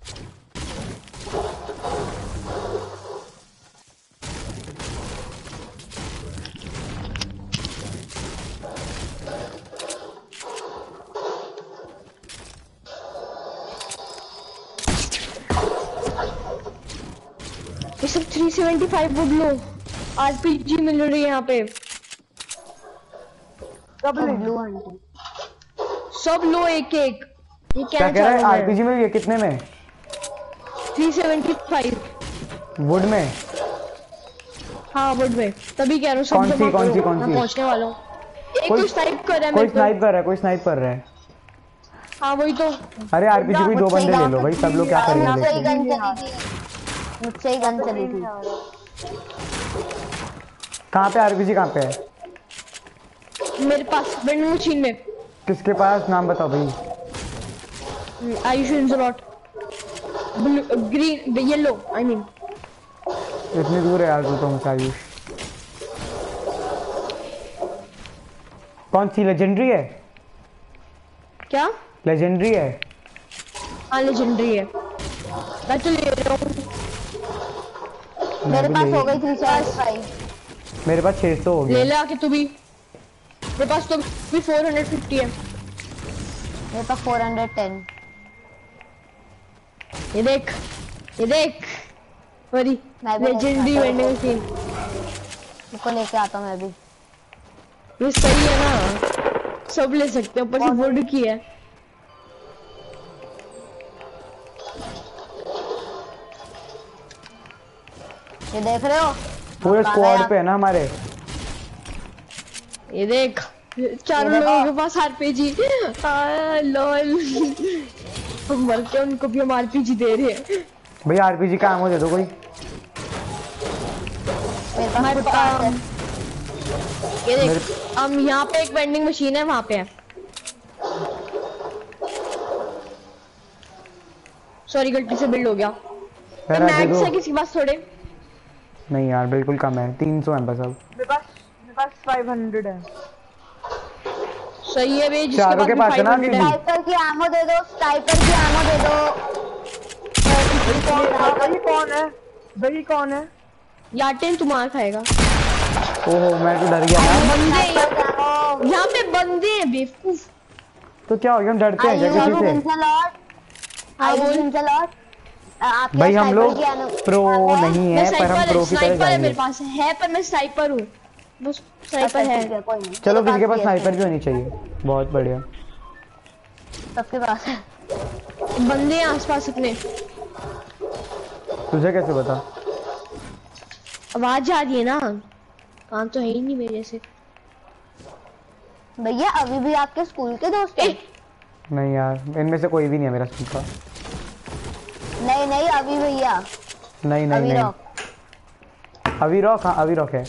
ये सब 375 वुड लो आरपीजी मिल रही है यहाँ पे।
कब ले?
ब्लू हंटिंग
सब लो एक एक। ये
क्या कह रहा है? आरपीजी में ये कितने में?
375
वुड में?
हाँ वुड में तभी कह रहा हूँ सब
कौन सी
जमा
कौन
करो,
सी कौन
मैं
सी?
पहुंचने वाला हूँ। एक
कोई-
तो स्नाइप कर रहा है
कोई
मेरे
स्नाइप कर रहा है, कोई स्नाइप कर रहा है।
को। हाँ वही तो
अरे आरपीजी कोई दो बंदे ले लो भाई, सब लोग क्या
मुझसे ही
करेंगे?
गन चली थी। मुझसे ही गन चली थी।
कहाँ पे आरपीजी कहाँ पे है?
मेरे पास वेंडिंग मशीन में।
किसके पास? नाम बताओ भाई।
आयुष इंजलॉट ग्रीन येलो आई मीन।
इतनी दूर है यार तू तो मुझसे आयुष। कौन सी लेजेंडरी है?
क्या?
लेजेंडरी है?
हाँ लेजेंडरी है। मैं तो ले रहा हूँ।
मेरे
भी
पास
ले-
हो गई 375।
मेरे पास 600 हो
ले
गया।
ले आके तू भी। मेरे पास तो भी 450 है।
मेरे पास 410।
ये देख वही
मैं भी
लेजेंडरी
लेके
वेंडिंग मशीन।
उसको लेके आता हूँ मैं भी।
ये सही है ना, सब ले सकते हैं। ऊपर से वुड की है।
ये देख रहे हो?
पूरे
हाँ,
स्क्वाड पे है ना हमारे।
ये देख चारों
ये देखो।
लोगों के पास आरपीजी। लॉल हम मर के उनको भी हम आरपीजी दे रहे हैं।
भाई आरपीजी का आमो दे दो कोई।
मेरे पास खुद का है।
ये देख हम यहाँ पे एक वेंडिंग मशीन है वहां पे है। सॉरी गलती से बिल्ड हो गया।
यार दे
मैक्स
दो।
है किसी के पास थोड़े?
नहीं यार बिल्कुल कम है, 300 है बस अब।
मेरे पास 500 है।
सही है भाई जिसके
चारों के पास है ना
500 है।
RPG?
स्नाइपर की आमो दे दो, स्नाइपर की आमो दे दो।
भाई कौन है? भाई कौन है?
याटेन तुम्हारा खाएगा।
ओहो मैं तो डर गया ना।
बंदे
स्नाइपर की आमो।
यहाँ पे बंदे हैं बेवकूफ।
तो क्या हो गया, हम डरते हैं क्या
आयुष
किसी से?
इंसलॉट।
हाँ,
आयुष
बोल।
इंसलॉट। आपके
भाई हम
स्नाइपर
लोग
की आमो-
प्रो नहीं
मैं
है पर हम
स्नाइपर
प्रो
है,
की तरह
स्नाइपर है
जाएंगे।
मेरे पास है पर मैं स्नाइपर हूँ। बस स्नाइपर
अच्छा,
है।
ठीक है, कोई नहीं।
चलो
मेरे
किसी के
पास
पास
भी है
स्नाइपर भी होनी चाहिए। बहुत बढ़िया।
सबके पास है।
बंदे हैं आसपास अपने।
तुझे कैसे पता?
आवाज आ रही है ना, काम तो है ही नहीं मेरे से।
भैया अभी भी आपके स्कूल के दोस्त हैं?
नहीं यार इनमें से कोई भी नहीं है मेरा स्कूल का।
नहीं नहीं अभी भैया।
नहीं नहीं
अभी
नहीं।
रॉक।
अभी रॉक, हाँ अभी रॉक है।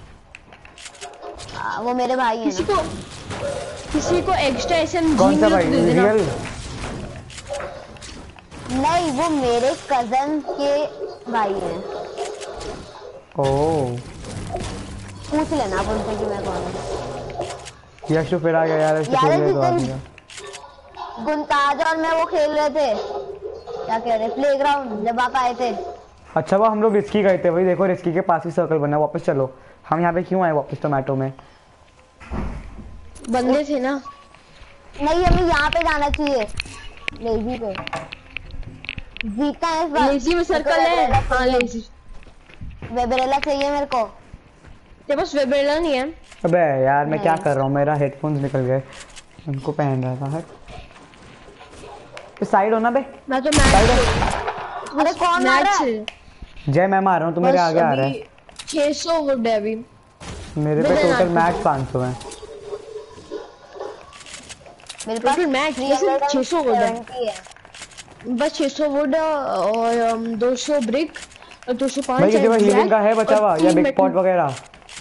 वो मेरे भाई हैं
किसी
ना।
को एक्स्ट्रा एसएमजी
कौन सा
मिले
भाई?
तो दे देना।
रियल?
नहीं वो मेरे कजन के भाई हैं।
ओह
पूछ लेना आप उनसे कि मैं कौन हूँ।
यश तो फिर आ गया यार। यश तो
यार
खेल रहे तो आ
जिस
गया।
दिन गुनताज और मैं वो खेल रहे थे, क्या कह रहे, प्लेग्राउंड, जब आप आए थे।
अच्छा वो हम लोग रिस्की गए थे भाई, देखो रिस्की के पास ही सर्कल बना। वापस चलो, हम यहाँ पे क्यों आए वापस टोमेटो में?
बंदे थे ना।
नहीं हमें यहाँ पे जाना चाहिए। लेजी पे जीतना है इस बार।
लेजी में सर्कल है। हाँ लेजी।
वेबरेला चाहिए मेरे को।
तेरे पास वेबरेला नहीं है?
अबे यार मैं क्या कर रहा हूँ, मेरा हेडफोन्स निकल गए, उनको पहन रहा था। साइड हो ना बे।
मैं तो मैच
अरे कौन मार रहा है?
जय मैं मार रहा हूँ, तू मेरे आगे आ रहा है।
600 वुड है अभी
मेरे पे टोटल मैक्स 500 है।
मेरे पास
मैक्स 600 वुड है बस। 600 वुड और 200 ब्रिक और 205
भाई किसी को हीलिंग का है बचा हुआ या बिग पॉट वगैरह?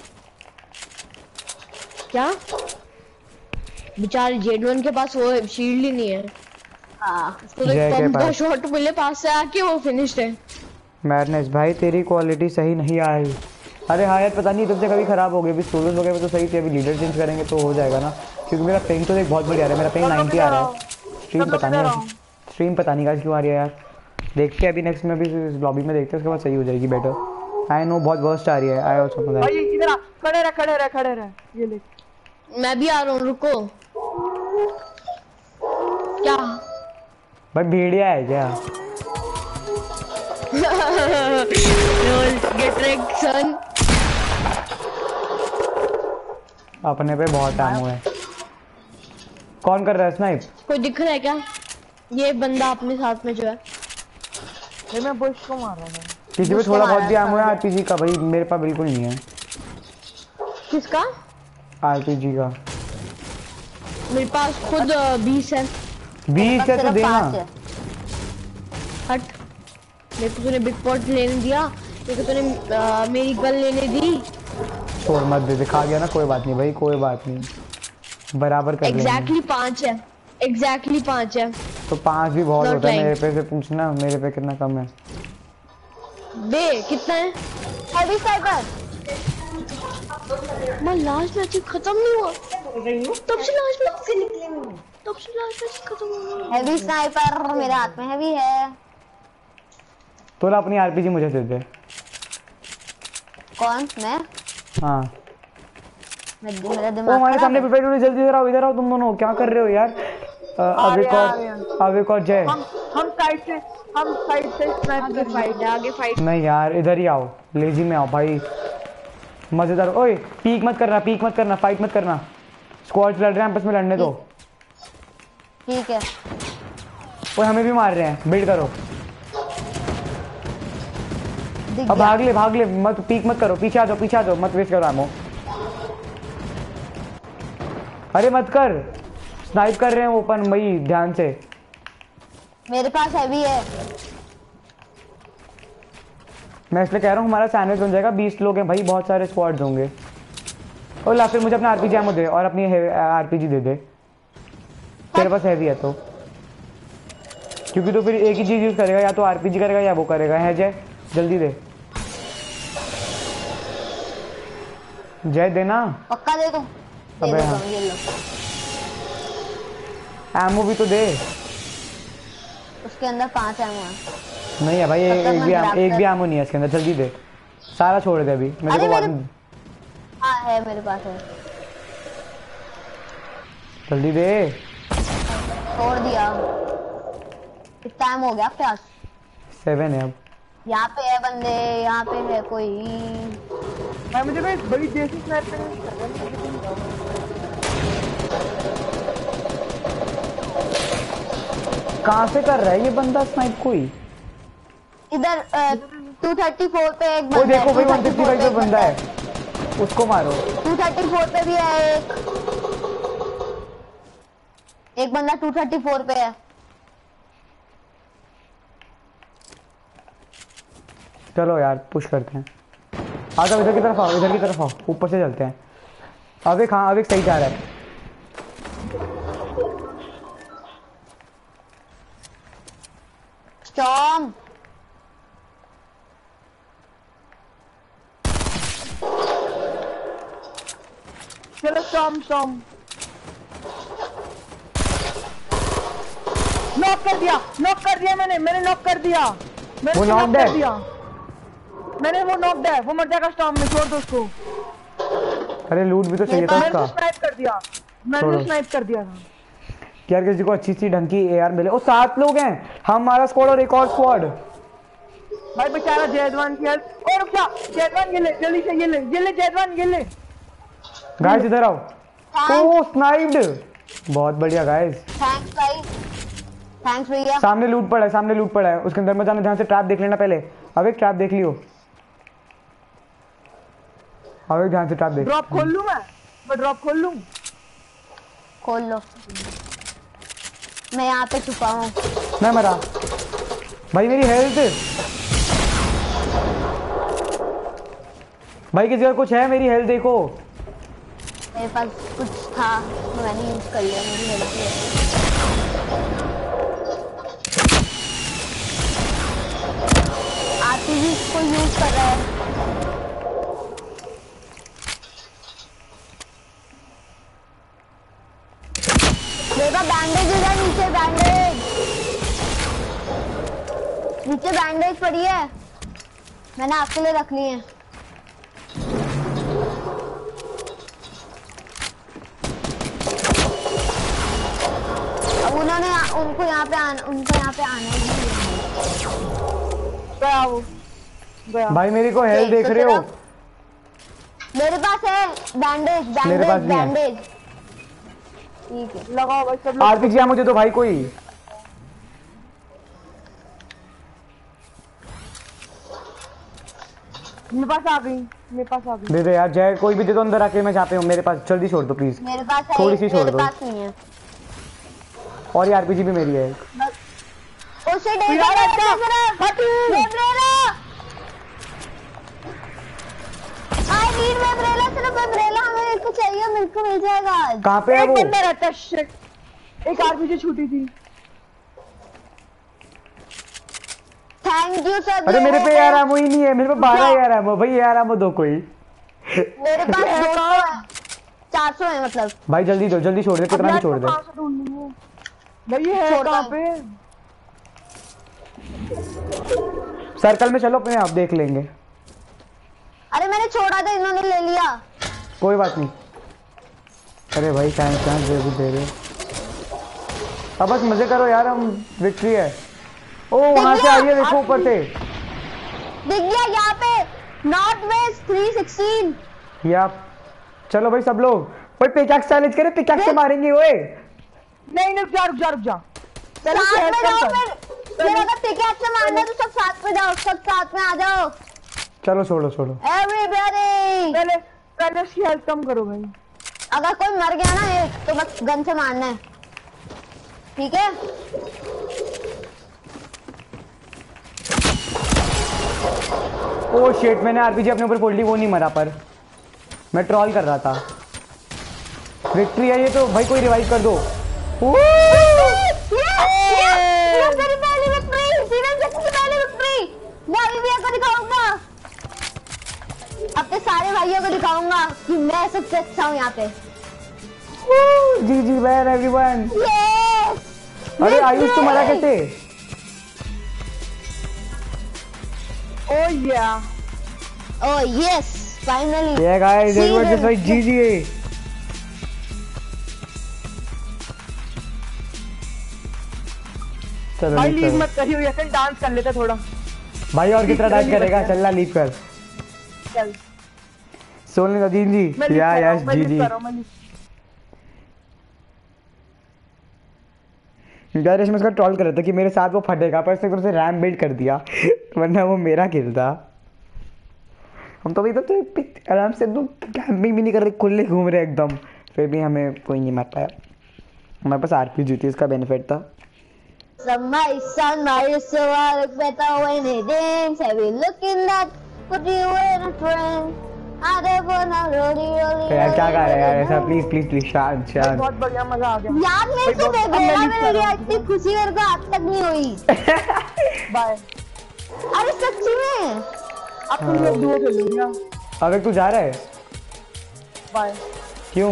क्या बेचारे जेडवन के पास वो शील्ड ही नहीं है।
हाँ
तो एक पंप का शॉट मिले पास से आके वो फिनिश्ड है।
मैडनेस भाई तेरी क्वालिटी सही नहीं आई। अरे हाँ यार पता नहीं तुमसे कभी खराब हो गई। अभी सोलोस वगैरह तो सही थे, अभी लीडर चेंज करेंगे तो हो जाएगा ना, क्योंकि मेरा पिंग तो एक बहुत बढ़िया आ रहा है। मेरा पिंग 90 आ रहा है। स्ट्रीम पता नहीं गाइस क्यों आ रही है यार। देखते हैं अभी नेक्स्ट में भी लॉबी में देखते हैं, उसके बाद सही हो जाएगी बेटर। आई नो बहुत वर्स्ट आ रही है। I also know that.
भाई इधर आ, खड़े रह ये ले।
मैं भी आ रहा हूँ रुको। क्या
भाई भेड़िया है क्या?
Get red sun.
अपने पे बहुत एमो है। कौन कर रहा है स्नाइप?
कोई दिख रहा है क्या? ये बंदा अपने साथ में जो है।
ये मैं बुश को मार रहा हूँ।
किसी पे थोड़ा बहुत भी एमो है आरपीजी का? भाई मेरे पास बिल्कुल नहीं है।
किसका?
आरपीजी का
मेरे पास खुद 20 है।
20 है तो देना।
हट। मेरे को तूने बिग पॉट लेने दिया, मेरे को तूने मेरी गन लेने दी।
छोड़ मत दे, दिखा गया ना, कोई बात नहीं भाई, कोई बात नहीं, बराबर कर लेंगे।
एग्जैक्टली 5 है। एग्जैक्टली 5 है।
तो 5 भी बहुत
Not
होता है।
lying.
मेरे पे से पूछना मेरे पे कितना कम है।
बे कितना है?
Heavy sniper.
मैं लास्ट मैच खत्म नहीं हुआ तब से लास्ट मैच खत्म हुआ।
हेवी स्नाइपर मेरे हाथ में हेवी है।
तो अपनी आरपीजी मुझे दे दे।
कौन? मैं?
हाँ
मेरा
ओ
दिमाग
हमारे
खराब
सामने
है।
पे जल्दी इधर आओ तुम दोनों, क्या कर रहे हो यार? अविक और जय
हम साइड से स्नाइपर
फाइट है, आगे फाइट।
नहीं यार इधर ही आओ, लेजी में आओ भाई, मजेदार। ओए पीक मत करना, फाइट मत करना। स्क्वाड्स लड़ रहे हैं, आपस में लड़ने दो।
ठीक है।
ओए हमें भी मार रहे हैं, बिल्ड करो।
दिख
अब
गया।
भाग ले, मत पीक मत करो, पीछे आ जाओ, मत वेस्ट करो एमो। अरे मत कर, स्नाइप कर रहे हैं ओपन भाई, ध्यान से।
मेरे पास हेवी है।
मैं इसलिए कह रहा हूँ हमारा सैंडविच बन जाएगा। 20 लोग हैं भाई, बहुत सारे स्क्वाड्स होंगे। और ला फिर मुझे अपना आरपीजी एमो दे और अपनी आरपीजी दे दे, तेरे पास हैवी है तो। क्योंकि तो फिर एक ही चीज यूज करेगा, या तो आरपीजी करेगा या वो करेगा। है जय, जल्दी दे। जय देना।
पक्का दे दो।
अबे हाँ।
ये लो।
एमो भी तो दे।
उसके अंदर 5 एमो है।
नहीं है भाई, एक भी एमो नहीं है इसके अंदर। जल्दी दे, सारा छोड़ दे अभी मेरे को।
हाँ है, मेरे पास है।
जल्दी दे।
छोड़ दिया। कितना टाइम हो गया आपके पास?
7 है अब।
यहाँ पे है बंदे, यहाँ पे है कोई।
भाई मुझे बड़ी देसी स्नाइपर नहीं कर रहा।
कहाँ से कर रहा है ये बंदा स्नाइप? कोई
इधर 234 पे एक बंदा
वो देखो भाई,
234
165 पे बंदा है, उसको मारो।
234 पे भी है एक बंदा 234 पे है।
चलो यार पुश करते हैं। आ जाओ इधर की तरफ आओ, ऊपर से चलते हैं। अविक, हाँ अविक सही जा रहा है।
स्टॉर्म
चलो स्टॉर्म नॉक कर दिया मैंने नॉक कर दिया।
वो नॉक है।
मैंने वो नॉक है, वो मर जाएगा स्टॉर्म में, छोड़ दो उसको।
अरे लूट भी तो चाहिए था
मैंने
उसका।
स्नाइप कर दिया, मैंने स्नाइप कर दिया था।
यार किसी को अच्छी सी ढंग की एआर मिले। ओ 7 लोग हैं, हमारा स्क्वाड और एक और स्क्वाड।
भाई बेचारा जैदवान की हेल्प। और रुक जा, जैदवान ये ले, जल्दी से ये ले जैदवान ये ले।
गाइस इधर आओ। ओ स्नाइप्ड, बहुत बढ़िया गाइस।
थैंक्स भाई, थैंक्स भैया।
सामने लूट पड़ा है, सामने लूट पड़ा है, उसके अंदर मत जाना, ध्यान से ट्रैप देख लेना पहले। अब एक ट्रैप देख लियो, अब एक ध्यान से ट्रैप देख।
ड्रॉप खोल लूं मैं ड्रॉप खोल लूं।
खोल लो, मैं यहाँ पे छुपा हूँ।
मैं मरा भाई, मेरी हेल्थ भाई, किसी का कुछ है? मेरी हेल्थ देखो।
मेरे पास कुछ था तो मैंने यूज कर लिया, मेरी हेल्प से। आरपीजी को यूज कर रहा है। देखो बैंडेज है नीचे, नीचे बैंडेज पड़ी है, मैंने आपके लिए रख ली है। अब उनको यहाँ पे आना
गया।
भाई मेरी को हेल्थ देख रहे हो?
मेरे पास है बैंडेज,
मेरे पास नहीं है।
बैंडेज ठीक है।
लगाओ भाई सब लोग।
आरपीजी मुझे तो भाई कोई।
मेरे पास आ गई।
दे दे यार जय, कोई भी दे दो अंदर आके, मैं जहाँ पे हूँ मेरे पास। जल्दी छोड़ दो प्लीज,
मेरे पास है,
थोड़ी सी छोड़ दो।
मेरे पास नहीं है।
और ये आरपीजी भी मेरी है।
उसे दे दो, आई नीड वेब्रेला, सिर्फ वेब्रेला हमें को चाहिए, मेरे को मिल जाएगा आज।
कहाँ पे है
एक
वो?
बंदा रहता है, शिट। एक आरपीजी छूटी थी।
Thank you sir.
अरे मेरे पे यार एमो ही नहीं है, मेरे पे 12 यार एमो। भाई यार एमो दो कोई।
मेरे पास 200 है, 400 है मतलब।
भाई जल्दी दो, जल्दी छोड़ दे, कितना भी छोड़ दे।
भाई ये है कहाँ पे?
सर्कल में चलो अपने आप देख लेंगे।
अरे मैंने छोड़ा था, इन्होंने ले लिया।
कोई बात नहीं। अरे भाई चांस दे दे रहे। अब बस मजे करो यार, हम विक्ट्री है। ओ वहां से आई है, देखो ऊपर से
दिख गया यहाँ पे, नॉर्थ वेस्ट 316।
या चलो भाई सब लोग, भाई पिकैक्स चैलेंज करें, पिकैक्स से मारेंगे। ओए
नहीं रुक जा। चलो
साथ में जाओ, फिर अगर पिकैक्स से मारना तो सब साथ में जाओ, सब साथ में आ जाओ।
चलो छोड़ो
एवरीबॉडी
पहले उसकी हेल्थ कम करो भाई।
अगर कोई मर गया ना एक, तो बस गन से मारना है, ठीक है?
ओ शिट, मैंने आरपीजी अपने ऊपर फोड़ ली, वो नहीं मरा, पर मैं ट्रॉल कर रहा था। विक्ट्री है ये तो भाई, कोई रिवाइव कर दो।
अपने सारे भाइयों को दिखाऊंगा कि मैं सबसे अच्छा हूँ यहाँ पे।
G G man everyone.
Yes!
अरे आयुष तो मरा कैसे?
Oh yeah.
Oh yes, finally.
Yeah guys, everyone just like GG. चलो
भाई
लीव
लीव
करो।
मत करियो, ऐसे डांस कर लेते थोड़ा।
भाई और कितना डांस करेगा? चल लीव कर।
चल
सोने नदीन जी या यस GG। गाइस मैं इसका ट्रोल कर रहा था कि मेरे साथ वो फटेगा, पर इसने उसे रैम बिल्ड कर दिया वरना वो मेरा किल था। हम तो अभी तक आराम से एकदम कैंपिंग भी नहीं कर रहे, खुले घूम रहे एकदम, फिर भी हमें कोई नहीं मार पाया। हमारे पास आरपीजी थी, इसका बेनिफिट था।
Somebody, somebody, so I look better when they dance. Have you looking that? Put you in a trend. I don't wanna rolly.
तो यार क्या कर रहे हैं यार ऐसा? प्लीज शांत।
बहुत बढ़िया, मजा आ गया।
यार मेरे से बेगोला में मेरी इतनी खुशी मेरे को आज तक नहीं हुई।
बाय।
अरे सच्ची में।
अब तुम लोग दुओ खेलोगे ना?
अबे तू जा रहा है?
बाय।
क्यों?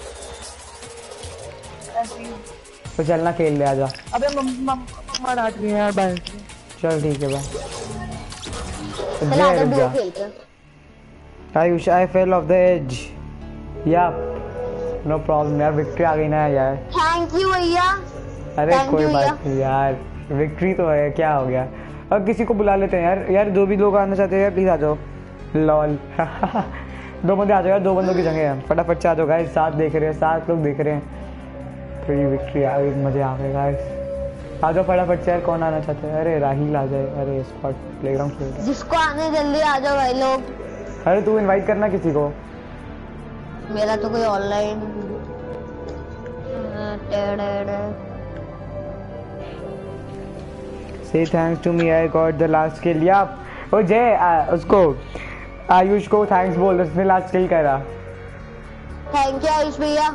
ऐसे ही।
तो चलना खेल ले, आजा।
अबे मम्मा डांट रही है यार, बाय।
चल ठीक है बाय।
चला आजा दुओ खेलते हैं।
Ayush, I fell off the edge. Yup. No problem यार, विक्ट्री आ गई ना यार।
थैंक यू भैया।
अरे
Thank
कोई
you,
बात नहीं यार, विक्ट्री तो है, क्या हो गया। अब किसी को बुला लेते हैं यार। यार जो भी लोग आना चाहते हैं प्लीज आ जाओ। लॉल दो बंदे आ जाओ यार, 2 बंदों की जगह है, फटाफट से आ जाओ गाइस। 7 देख रहे हैं, 7 लोग देख रहे हैं। तो ये विक्ट्री आ गई, मजे आ गए गाइस। आ जाओ फटाफट से यार, कौन आना चाहते हैं। अरे राहिल आ जाए, अरे स्पॉट प्लेग्राउंड खेल रहा है।
जिसको आने जल्दी आ जाओ भाई लोग।
अरे तू इनवाइट करना किसी को।
मेरा तो कोई online
Say thanks to me, I got the last kill. Yeah. ओ जय उसको आयुष को थैंक्स बोल, उसने लास्ट किल करा।
थैंक यू आयुष भैया।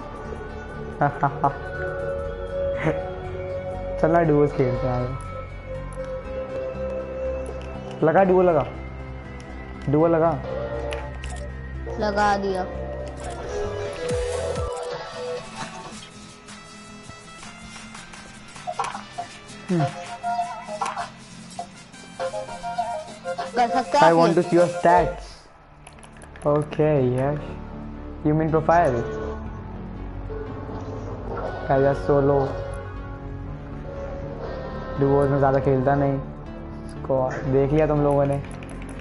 चलना डुओस खेलते हैं। लगा डुओ, लगा डुओ,
लगा दिया। कर सकते
I
हैं
want to see your stats. Okay, yes. You mean profile? I just solo. Duos में ज़्यादा खेलता नहीं। इसको देख लिया तुम लोगों ने।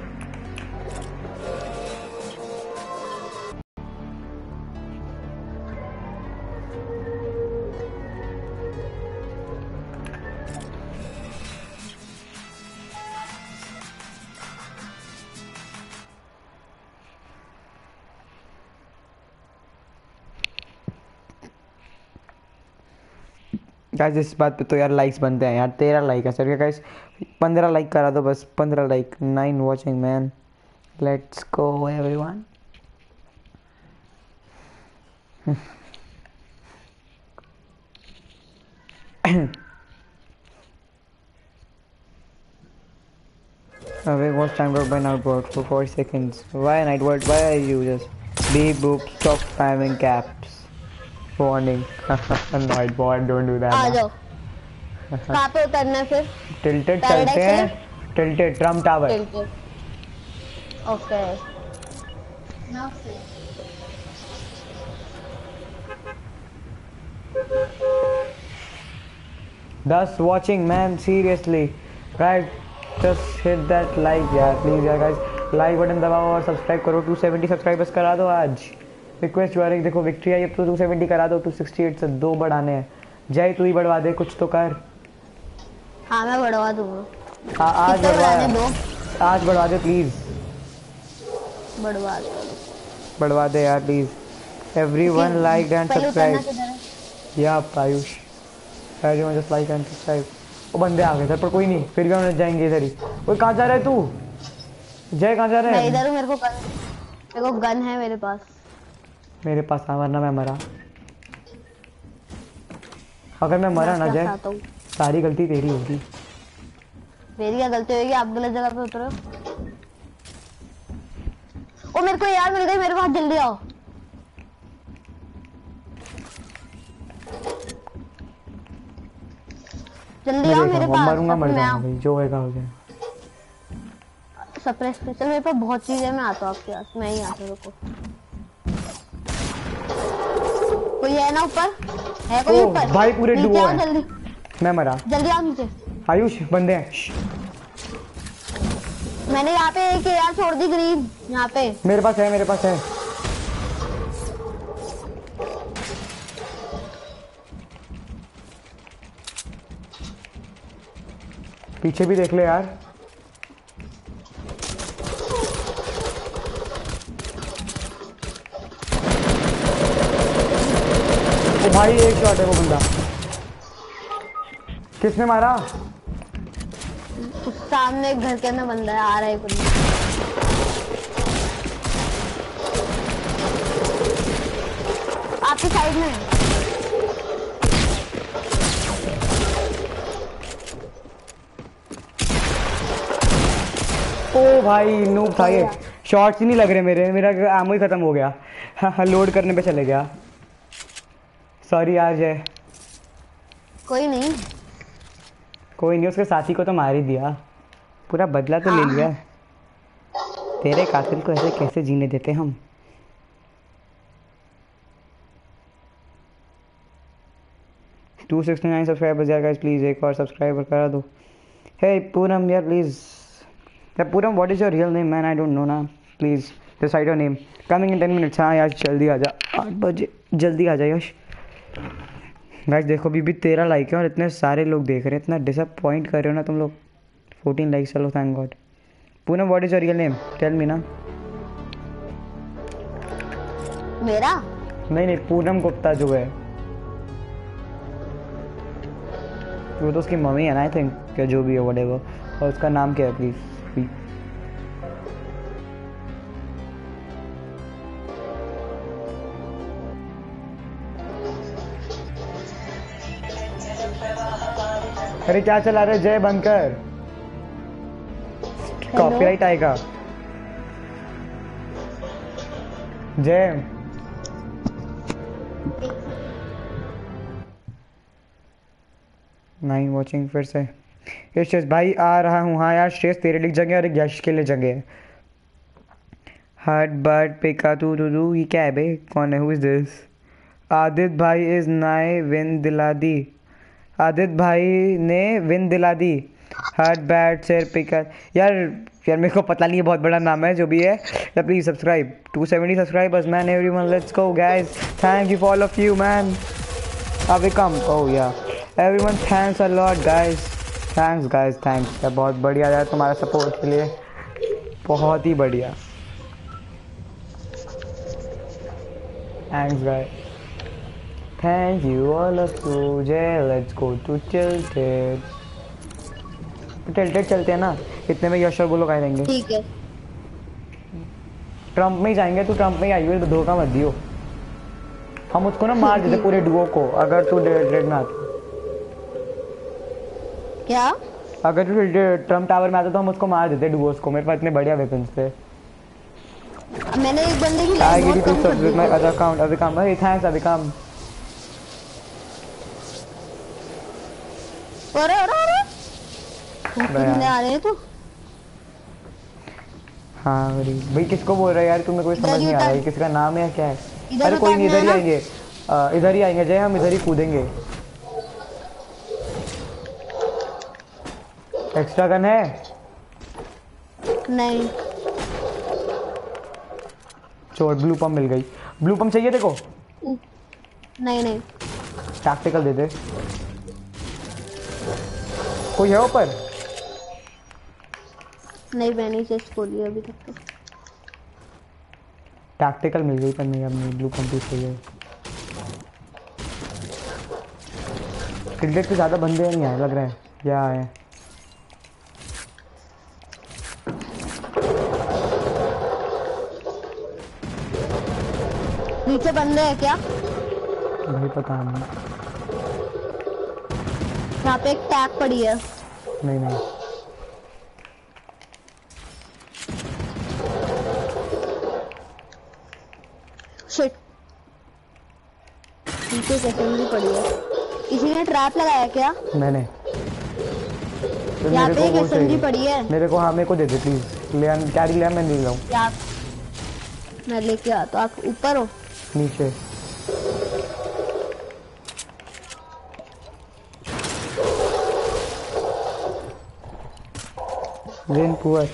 गाइस इस बात पे तो यार लाइक्स बनते हैं यार। 13 लाइक है सर गाइस, 15 लाइक करा दो बस, 15 like. 9 watching man, let's go everyone. Awake was timed out by Nightbot for 40 seconds. Why Nightbot? Why are you just beep boop, stop spamming caps? Warning. Nightbot, don't do that.
आ जाओ। कहाँ पे उतरना है फिर?
टिल्टेड चलते हैं, tilted Trump tower.
Okay.
10 watching man, seriously right, just hit that like यार प्लीज यार गाइस, लाइक बटन दबाओ और सब्सक्राइब करो। 270 सब्सक्राइबर्स करा दो आज, रिक्वेस्ट वारिंग। देखो विक्ट्री आई, अब तो 270 करा दो। 268 से 2 बढ़ाने हैं। जय तू ही बढ़वा दे, कुछ तो कर।
हाँ मैं बढ़वा दूंगा।
आज
कितने बढ़ाने
बढ़वा,
दो?
आज बढ़वा दे प्लीज,
बढ़वा दो।
बढ़वा दे यार प्लीज। एवरीवन लाइक एंड
पहले उतरना
सब्सक्राइब।
किधर है?
या Ayush, everyone just like and subscribe. वो बंदे आ गए सर, पर कोई नहीं, फिर भी हम जाएंगे इधर ही। वो कहाँ जा रहा है तू? जय कहाँ जा रहा
मैं
है?
इधर हूँ, मेरे को गन है मेरे पास।
मेरे पास आ, वरना मैं मरा। अगर मैं मरा ना जय, सारी गलती तेरी होगी।
मेरी क्या गलती होगी? आप गलत जगह पे उतरो। ओ मेरे को यार मिल गई, मेरे पास जल्दी आओ। जल्दी आओ मेरे पास।
मरूंगा, मर
मैं
जाऊंगा भाई, जो होएगा हो जाए।
सप्रेस पे चल, मेरे पास बहुत चीजें हैं, मैं आता हूँ आपके पास। मैं ही आता हूँ, रुको। कोई है ना ऊपर? है कोई
ओ,
ऊपर?
भाई पूरे
नीचे
डुओ
आओ
हैं।
जल्दी,
मैं मरा।
जल्दी आओ नीचे।
आयुष बंदे हैं। श्श,
मैंने यहाँ पे एक यार छोड़ दी ग्रीन, यहाँ पे।
मेरे पास है, मेरे पास है। पीछे भी देख ले यार। ओ भाई एक शॉट है वो बंदा। किसने मारा?
उस सामने एक घर के अंदर बंदा है, आ रहा है बंदा। आपकी साइड में है।
ओ भाई नूब था ये। शॉट्स ही नहीं लग रहे मेरे, मेरा एमो ही खत्म हो गया। हाँ, लोड करने पे चले गया। सॉरी यार जय।
कोई नहीं,
कोई नहीं, उसके साथी को तो मार ही दिया, पूरा बदला तो ले लिया। तेरे कातिल को ऐसे कैसे जीने देते हम? 269 सब्सक्राइबर्स यार गाइस, प्लीज एक और सब्सक्राइबर करा दो। हे पूनम यार please, Poonam what is your real name man, I don't know ना, please decide your name. Coming in 10 minutes. हाँ यार जल्दी आ जा, 8 बजे जल्दी आ जा यश। गाइस देखो अभी भी 13 लाइक है और इतने सारे लोग देख रहे हैं, इतना डिसअपॉइंट कर रहे हो ना तुम लोग। 14 लाइक्स, चलो thank god. Poonam what is your real name, tell me ना।
मेरा
नहीं पूनम गुप्ता जो है वो तो उसकी मम्मी है ना आई थिंक, क्या जो भी है व्हाटएवर। और उसका नाम क्या है प्लीज? अरे क्या चला रहे जय, बंद कर, कॉपीराइट आएगा। जय नहीं वॉचिंग फिर से। यश भाई आ रहा हूँ। हाँ यार श्रेयस तेरे लिए जगह और एक यश के लिए जगह है। हार्ट बर्ड पिका तू ये क्या है बे, कौन है, हु इज दिस? आदित्य भाई इज नाई विन दिला दी, आदित्य भाई ने विन दिला दी। हार्ट बैट शेर पिका यार मेरे को पता नहीं है, बहुत बड़ा नाम है जो भी है। Please subscribe, 270 subscribers man, everyone let's go guys, thank you for all of you man. अभी कम oh yeah everyone thanks a lot guys, thanks guys, thanks यार, बहुत बढ़िया यार तुम्हारा सपोर्ट के लिए, बहुत ही बढ़िया, thanks guys, thank you all of you. Jai let's go to tilted, tilted चलते हैं ना, इतने में यश और बोलो कहीं रहेंगे।
ठीक है
ट्रम्प में ही जाएंगे, तू ट्रम्प में ही आई हुई, धोखा मत दियो, हम उसको ना मार देते पूरे डुओ को अगर तू रेड में आती।
क्या?
अगर तू ट्रम्प टावर में आता तो हम उसको मार देते डुओस को, मेरे पास इतने बढ़िया वेपन्स थे।
मैंने एक बंदे की
आई
लाइफ
गिव
बहुत
यू
कम कर दी।
माय अदर अकाउंट अभिकम, भाई थैंक्स अभिकम।
अरे कितने आ रहे हैं तो?
हाँ भाई किसको बोल रहा है यार, तुम्हें कोई समझ नहीं आ रहा है किसका नाम है या क्या है? अरे कोई नहीं, इधर ही आएंगे, इधर ही आएंगे जय, हम इधर ही कूदेंगे। एक्स्ट्रा गन है?
नहीं
छोड़, ब्लू पम्प मिल गई, ब्लू पम्प चाहिए देखो।
नहीं
टैक्टिकल दे दे, कोई है ऊपर?
नहीं मैंने चेस्ट खोली अभी तक तो।
टैक्टिकल मिल गई पर नहीं, अब नहीं, ब्लू पम्प ही चाहिए। टिल्टेड पे ज़्यादा बंदे नहीं आए लग रहा है, या आए?
नीचे बंदे हैं क्या?
भाई पता नहीं,
यहाँ पे एक टैग पड़ी है।
नहीं
शिट, नीचे सेकंड भी पड़ी है। किसी ने ट्रैप लगाया क्या?
मैंने तो
यहाँ पे एक
वो
एसएमजी
चाहिए
पड़ी है।
मेरे को, हाँ मेरे को दे दे प्लीज, ले कैरी ले, मैं नहीं लाऊं।
क्या मैं लेके आता, आप ऊपर हो?
नीचे रेन पुअर।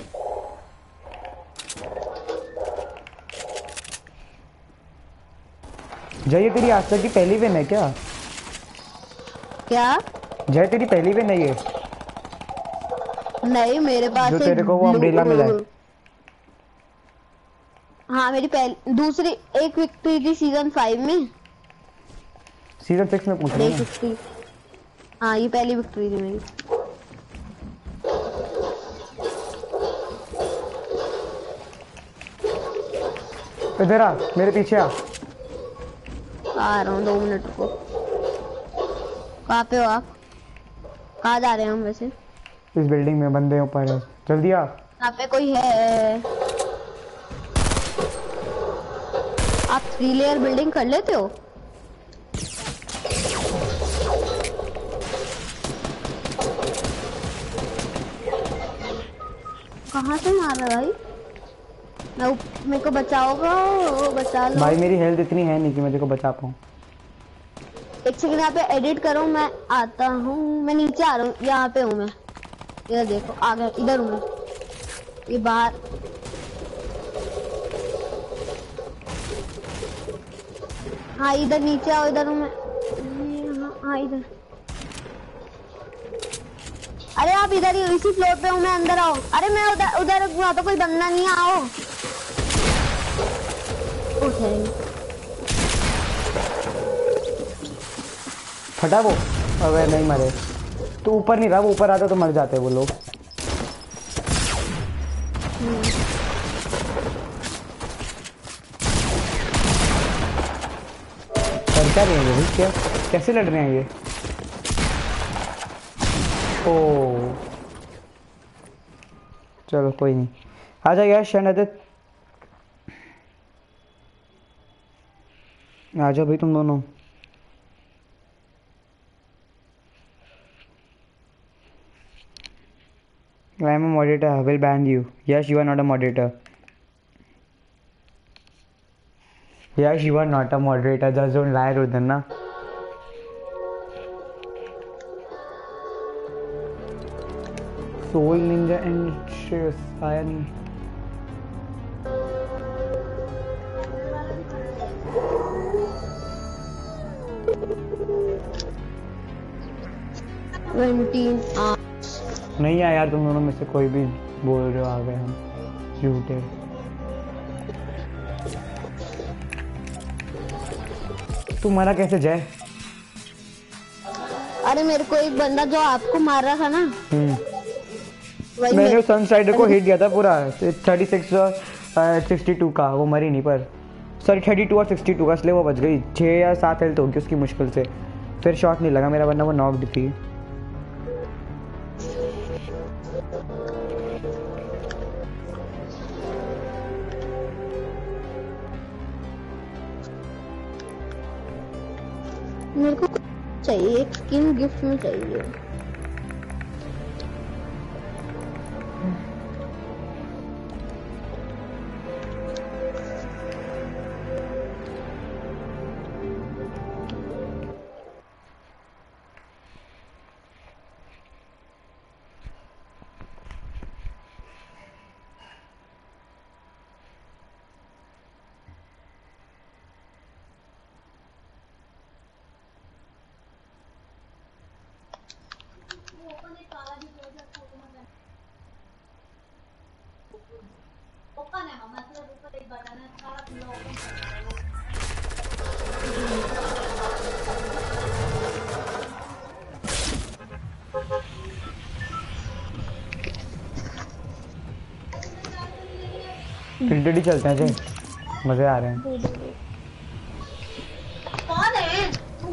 जय तेरी आज तक की पहली विन है क्या?
क्या?
जय तेरी पहली विन है ये?
नहीं मेरे पास
जो तेरे को वो अम्ब्रेला मिला है।
हाँ मेरी पहली दूसरी एक विक्ट्री थी सीजन 5 में।
सीजन 6 में पूछ रहा हूँ।
विक्ट्री, हाँ ये पहली विक्ट्री थी मेरी।
इधर आ, मेरे पीछे आ
रहा हूँ, 2 मिनट को। कहाँ पे हो आप? कहाँ जा रहे हैं हम वैसे?
इस बिल्डिंग में बंदे ऊपर है, जल्दी आ।
यहाँ पे कोई है? आप 3 लेयर बिल्डिंग कर लेते हो? कहाँ से मार रहा भाई? मेरे को बचाओगा, बचा लो
भाई मेरी हेल्थ इतनी है नहीं कि मैं तेरे को बचा पाऊँ।
एक सेकंड यहाँ पे एडिट करो, मैं आता हूँ, मैं नीचे आ रहा हूँ, यहाँ पे हूँ मैं। इधर देखो, आ गया, इधर हूँ मैं, ये बाहर। हाँ इधर नीचे आओ, इधर हूँ मैं। हाँ इधर। अरे आप इधर ही इसी फ्लोर पे हूँ मैं, अंदर आओ। अरे मैं उधर उधर, वहाँ तो कोई बंदा नहीं है, आओ।
फटा वो। अबे नहीं मरे तो ऊपर नहीं रहा, वो ऊपर आता तो मर जाते वो लोग। कर क्या रहे हैं ये भाई, क्या कैसे लड़ रहे हैं ये? ओ चलो कोई नहीं, आ जा यार शनादित, आ जाओ भाई तुम दोनों। I am a moderator, I will ban you. Yes, you are not a moderator. Yes, you are not a moderator, just don't lie Rudhan na. Soul Ninja and Shreyas, आया नहीं। नहीं आया यार, तुम दोनों में से कोई भी बोल रहे हो, आ गए हम झूठे। तू मरा कैसे जय?
अरे मेरे को एक बंदा जो आपको मार रहा था ना,
मैंने सनसाइडर को हिट किया था पूरा 36 और 62 का, वो मरी नहीं पर सॉरी 32 और 62 का, इसलिए वो बच गई। 6 या 7 हेल्थ होगी उसकी मुश्किल से, फिर शॉट नहीं लगा मेरा, वरना वो नॉक्ड थी।
मेरे को चाहिए एक स्किन, गिफ्ट में चाहिए।
टिल्टेड ही चलते हैं जी, मजे आ रहे हैं।
कौन है?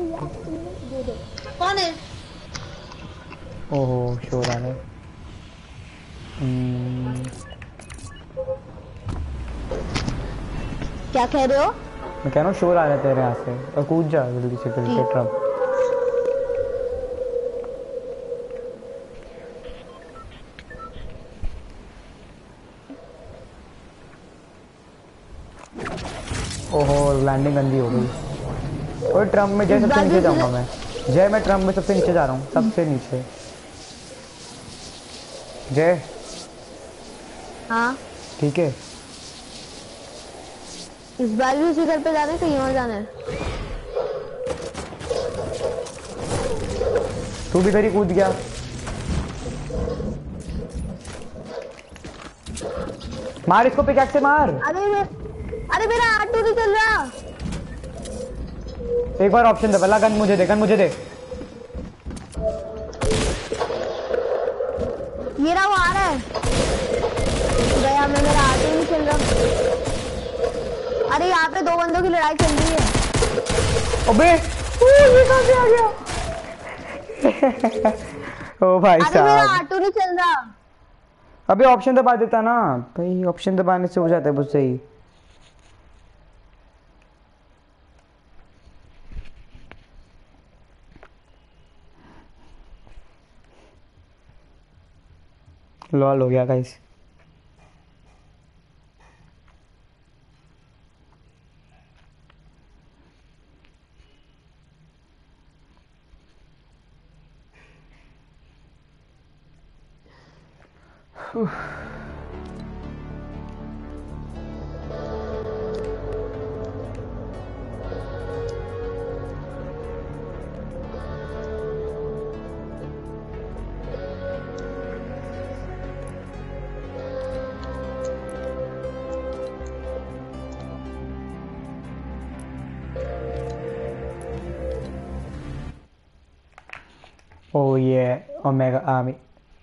कौन है?
ओहो शोर आ रहा है।
क्या कह रहे हो?
मैं कह रहा हूँ शोर आ रहा है तेरे यहाँ से, और कूद जा जल्दी से टिल्टेड ट्रम्प। ओहो लैंडिंग गंदी हो गई। और ट्रम्प में जय सबसे नीचे जाऊंगा मैं। जय मैं ट्रम्प में सबसे नीचे जा रहा हूँ, सबसे नीचे। जय
हाँ
ठीक है,
इस बार भी उसी घर पे जाना है, कहीं और जाना है?
तू भी इधर ही कूद गया। मार इसको, पिकैक्स से मार।
अरे मेरा ऑटो नहीं चल रहा।
एक बार ऑप्शन दे, पहला गन मुझे दे, गन मुझे दे।
मेरा वो आ रहा है गया, मैं मेरा ऑटो नहीं चल रहा। अरे यहाँ पे दो बंदों की लड़ाई चल रही है।
अबे ये कहाँ से आ गया? ओ भाई
अरे मेरा
साहब,
ऑटो नहीं चल रहा।
अबे ऑप्शन दबा देता ना भाई, ऑप्शन दबाने से हो जाता है मुझसे ही। लॉल हो गया guys. Oh yeah, Omega Army.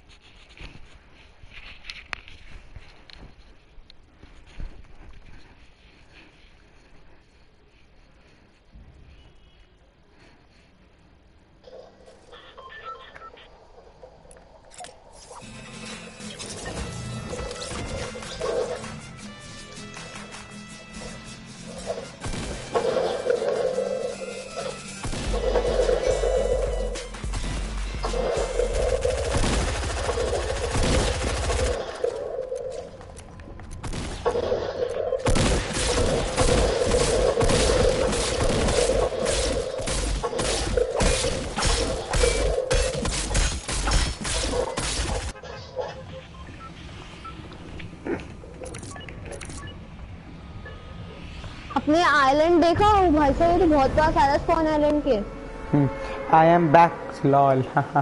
अपने आइलैंड देखा हो भाई साहब, ये तो बहुत पास आया स्पॉन आइलैंड के।
I am back, lol.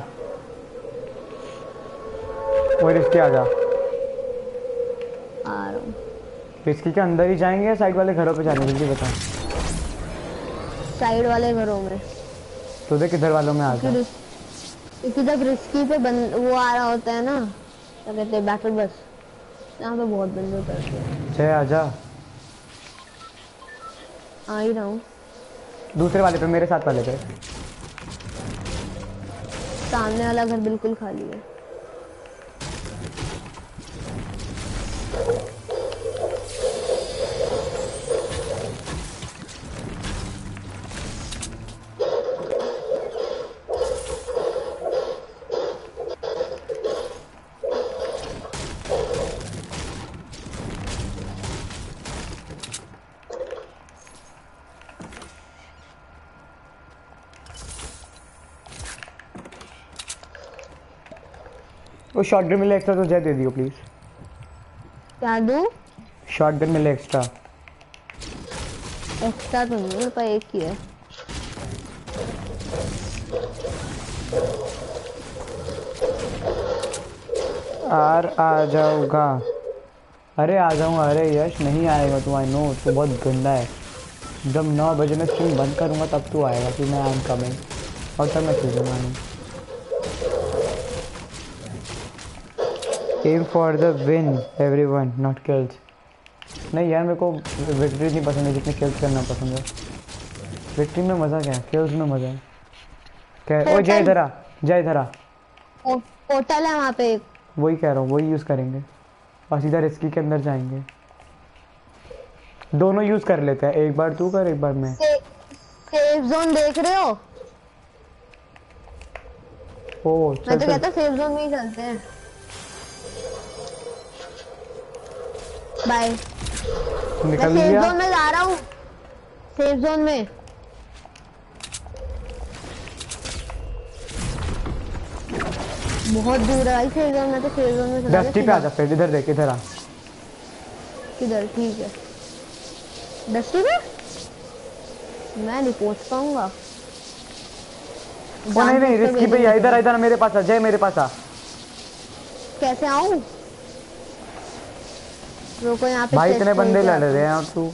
और इसके आजा।
आ रहा हूँ।
इसके के अंदर ही जाएंगे या साइड वाले घरों पे जाने, जल्दी बता।
साइड वाले घरों में।
तो देख इधर वालों में आ जा।
इसी जब रिस्की पे वो आ रहा होता है ना, क्या कहते हैं, बैटल बस, यहाँ पे बहुत बंदे उतरते हैं।
जय आजा।
आ ही रहा हूँ।
दूसरे वाले पे, मेरे साथ वाले पे।
सामने वाला घर बिल्कुल खाली है।
वो शॉटगन मिले एक्स्ट्रा तो जय दे दियो प्लीज।
क्या दूँ?
शॉटगन मिले एक्स्ट्रा।
एक्स्ट्रा तो नहीं, मेरे पास एक ही है।
आ जाऊंगा। अरे आ जाऊंगा। अरे यश नहीं आएगा तू, आई नो तू बहुत गंदा है। जब 9 बजे मैं स्ट्रीम बंद करूंगा तब तू आएगा, फिर मैं आई एम कमिंग, और तब मैं खेलूंगा नहीं। Aim for the win everyone, not kills. नहीं यार, मेरे को विक्ट्री नहीं पसंद है जितनी किल्स करना पसंद है। विक्ट्री में मज़ा क्या है, किल्स में मज़ा है। क्या ओ जय इधर आ, जय इधर आ।
पोर्टल है वहाँ पे एक।
वही कह रहा हूँ, वही यूज़ करेंगे और सीधा रिस्की के अंदर जाएंगे। दोनों यूज़ कर लेते हैं, एक बार तू कर एक बार मैं।
सेफ जोन देख रहे हो?
ओ
मैं तो कहता सेफ जोन में ही चलते हैं। बाय।
निकल
मैं सेफ
लिया।
जोन में जा रहा हूँ। सेफ जोन में बहुत दूर है भाई सेफ जोन में, तो सेफ जोन में चला।
डस्टी पे आजा फिर, इधर देख, इधर आ।
किधर? ठीक है, डस्टी पे मैं नहीं पहुंच पाऊंगा।
ओ नहीं नहीं, रिस्की पे ही आ। इधर इधर मेरे पास आ, जय मेरे पास आ।
कैसे आऊं? रुको यहाँ पे।
भाई इतने बंदे लड़ रहे हैं और तू।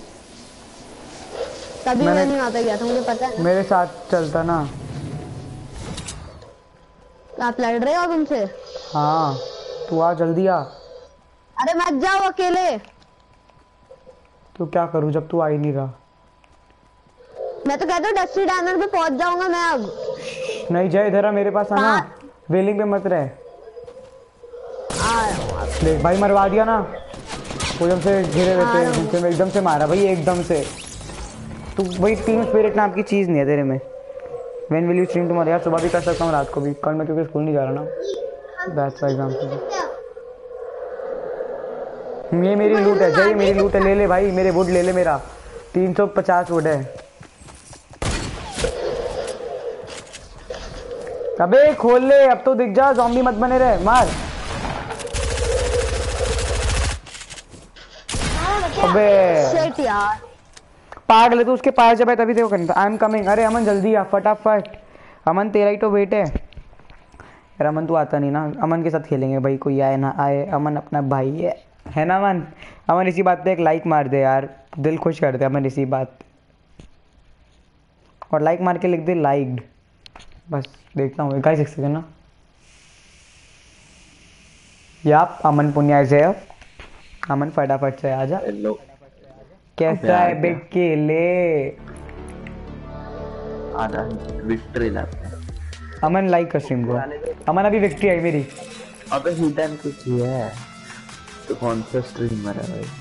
तभी मैं नहीं वहाँ पे गया था, मुझे पता है।
मेरे साथ चलता ना।
आप लड़ रहे हो अब उनसे?
हाँ तू आ, जल्दी आ।
अरे मत जाओ अकेले।
तो क्या करूँ जब तू आ ही नहीं रहा।
मैं तो कहता हूँ डस्टी डायमंड पे पहुंच जाऊंगा मैं अब।
नहीं जय इधर आ, मेरे पास आना। वेलिंग पे मत रहे। देख भाई मरवा दिया ना, वो एकदम से घिरे रहते हैं, एकदम से मारा भाई, एकदम से। तू वही टीम स्पिरिट नाम की चीज़ नहीं है तेरे में। When will you stream tomorrow? यार सुबह भी कर सकता हूँ, रात को भी। कल मैं क्योंकि स्कूल नहीं जा रहा ना, बैच का एग्जाम से। ये मेरी लूट है जय, मेरी लूट है, ले ले भाई, मेरे वुड ले ले। मेरा 350 वुड है। अबे खोल ले अब तो, दिख जा, ज़ॉम्बी मत बने रहे। मार अबे
शिट यार।
पागल है तू, उसके पास जब है तभी देखो करना। I am coming. अरे अमन जल्दी आ फटाफट। अमन तेरा ही तो वेट है यार। अमन तू आता नहीं ना, अमन के साथ खेलेंगे भाई, कोई आए ना आए, अमन अपना भाई है ना अमन। अमन इसी बात पे एक लाइक मार दे यार, दिल खुश कर दे अमन इसी बात पे। और लाइक मार के लिख दे लाइक्ड, बस देखता हूँ गाइस 1 सेकंड ना। याप अमन पुनिया से अमन फटाफट से आजा।
हेलो
कैसा है बिग केले?
आधा विक्ट्री लाते हैं।
अमन लाइक कर स्ट्रीम को। अमन अभी विक्ट्री आई मेरी।
अबे हिडन कुछ ही है तो कौन सा स्ट्रीमर है भाई?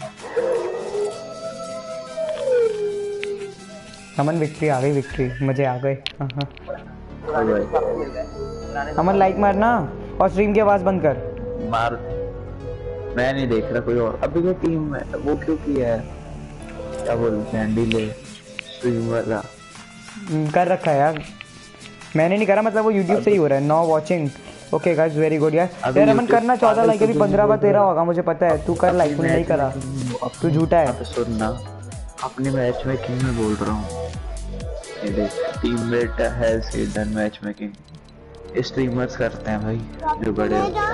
अमन विक्ट्री आ गई, विक्ट्री मजे आ गए। हाँ।
भाई
अमन लाइक मारना और स्ट्रीम की आवाज बंद कर।
मार, मैं नहीं देख रहा कोई और। अभी जो टीम में वो क्यों किया है, क्या बोलते हैं, डिले स्ट्रीम वाला
कर रखा है यार, मैंने नहीं करा, मतलब वो YouTube से ही हो रहा है। No watching okay guys, very good यार। यार अमन करना 14 लाइक, अभी 15 बार तेरा होगा मुझे पता है। तू कर लाइक, तूने नहीं करा, तू झूठा है।
तो सुनना, अपनी मैच मेकिंग में बोल रहा हूँ। ये देख teammate has hidden match making, streamers करते हैं भाई जो बड़े होते हैं।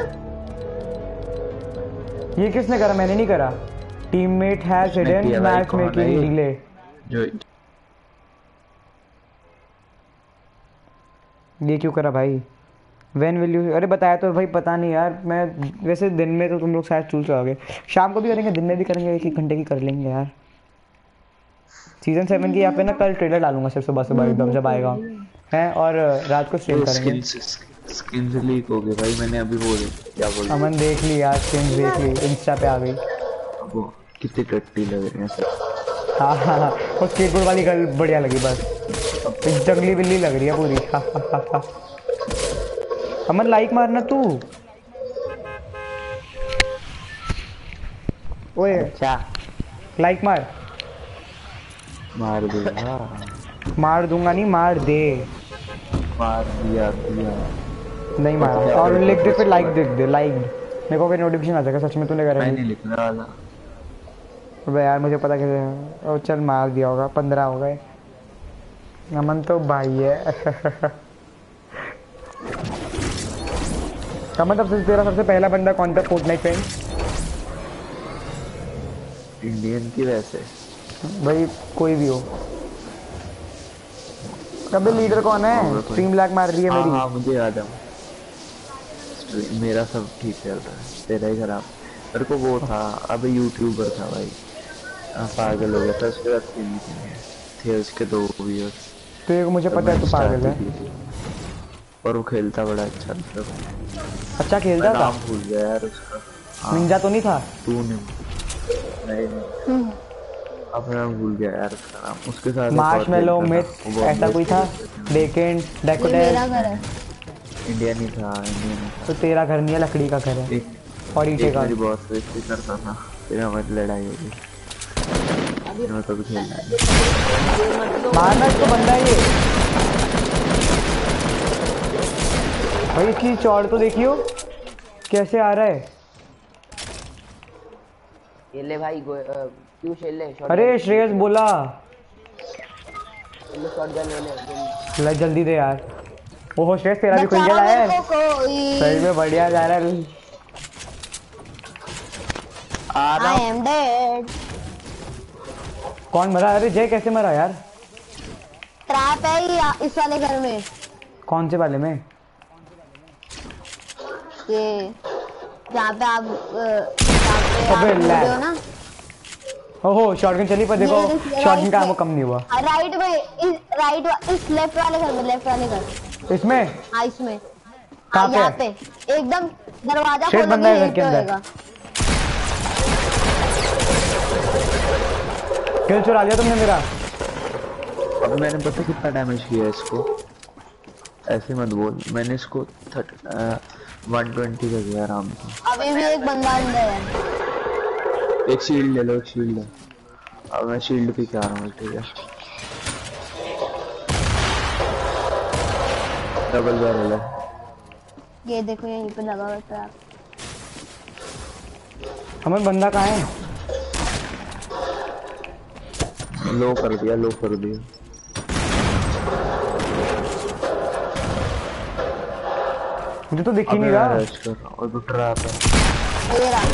ये किसने करा? मैंने नहीं करा। Teammate has hidden match making delay.
जो
ये क्यों करा भाई? When will you? अरे बताया तो भाई, पता नहीं यार। मैं वैसे दिन में तो तुम लोग शायद चूल जाओगे, शाम को भी करेंगे, दिन में भी करेंगे, 1 घंटे की कर लेंगे यार। सीजन 7 की यहाँ पे ना कल ट्रेलर डालूंगा सिर्फ सुबह सुबह एकदम जब आएगा है, और रात को स्ट्रीम करेंगे।
स्किन्स लीक हो गए भाई, मैंने अभी बोले क्या बोल।
अमन देख ली यार, स्किन्स देख ली, इंस्टा पे आ गई।
वो कितनी टट्टी लग रही है सर।
हाँ, वो स्केटबोर्ड वाली गर्ल बढ़िया लगी, बस जंगली बिल्ली लग रही है पूरी। हाँ। अमन लाइक मारना तू। ओए
अच्छा
लाइक मार
दूंगा।
मार दूंगा नहीं, मार दे।
मार दिया
नहीं मारा। और लिख दे फिर लाइक देख दे, लाइक मेरे को कोई नोटिफिकेशन आ जाएगा सच में तूने करा
मैं
नहीं।
नहीं लिखने वाला।
अबे यार मुझे पता कैसे है। ओ चल मार दिया होगा, 15 हो गए। अमन तो भाई है। अमन तब से तेरा सबसे पहला बंदा कौन था फोर्टनाइट पे?
इंडियन की वैसे
भाई कोई भी हो। कभी लीडर कौन है? स्ट्रीम ब्लैक मार रही है मेरी।
हाँ मुझे याद है। मेरा सब ठीक चल रहा है, तेरा ही खराब। मेरे को वो था, अभी यूट्यूबर था भाई, पागल हो गया था। उसके बाद थे उसके 2 व्यूअर्स।
तेरे को मुझे पता है तू पागल है।
और वो खेलता बड़ा अच्छा था।
अच्छा खेलता था?
नाम भूल गया यार उसका।
निंजा तो नहीं था?
तूने नहीं अपना भूल गया यार उसका नाम। उसके साथ
मार्शमेलो मिथ ऐसा कोई था? डेकेंड डेकोडेल?
मेरा घर है।
इंडिया नहीं था, इंडिया नहीं था।
तो तेरा घर नहीं है, लकड़ी का घर है और ईंटे का।
मेरी बॉस वेस्ट करता था, फिर हमारी लड़ाई हो गई। मैं तो खेलना है।
मारना तो बंदा है ये भाई। इसकी चौड़ तो देखियो कैसे आ रहा है।
ले भाई क्यों ले?
अरे श्रेयस बोला
शॉटगन ले
जल्दी दे यार। ओहो श्रेयस तेरा भी खुल गया है, सही में बढ़िया जा रहा है।
I am dead।
कौन मरा? अरे जय कैसे मरा यार?
ट्रैप है ये इस वाले घर में।
कौन से वाले में?
ये जहाँ पे आप
अबे लैग।
हो ना।
ओहो शॉटगन चली, पर देखो शॉटगन का आमो कम नहीं हुआ।
राइट में इस लेफ्ट वाले घर में, लेफ्ट वाले घर
इसमें।
हाँ इसमें।
कहाँ
यहाँ
पे?
पे एकदम दरवाजा
शेर बंदा है घर के अंदर।
होएगा।
किल चुरा लिया तुमने मेरा।
अब मैंने पता कितना डैमेज किया इसको, ऐसे मत बोल। मैंने इसको 120 का किया आराम से।
अभी भी एक बंदा अंदर है।
एक शील्ड ले लो, एक शील्ड ले। अब मैं शील्ड पे क्या रहा हूँ, ठीक है। डबल बैरल है।
ये देखो यहीं पे लगा हुआ है ट्रैप।
हमें बंदा कहाँ है?
लो कर दिया, लो कर दिया।
मुझे तो दिख ही
अबे
नहीं रहा।
रश कर रहा और टूट रहा था।
ये रहा।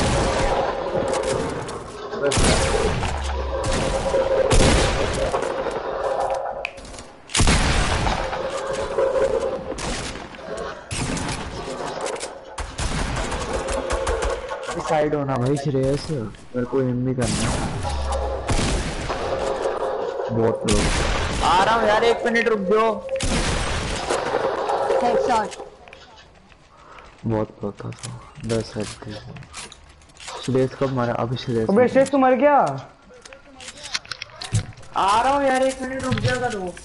साइड होना भाई श्रेयस, मेरे को एम भी करना है। बहुत लोग आ रहा हूँ यार, 1 मिनट रुक जाओ।
हेडशॉट।
बहुत था 10 हेड थे। श्रेयस कब मारा? अभी श्रेयस।
अबे श्रेयस तू मर गया।
आ रहा हूँ यार, 1 मिनट रुक जाएगा तो।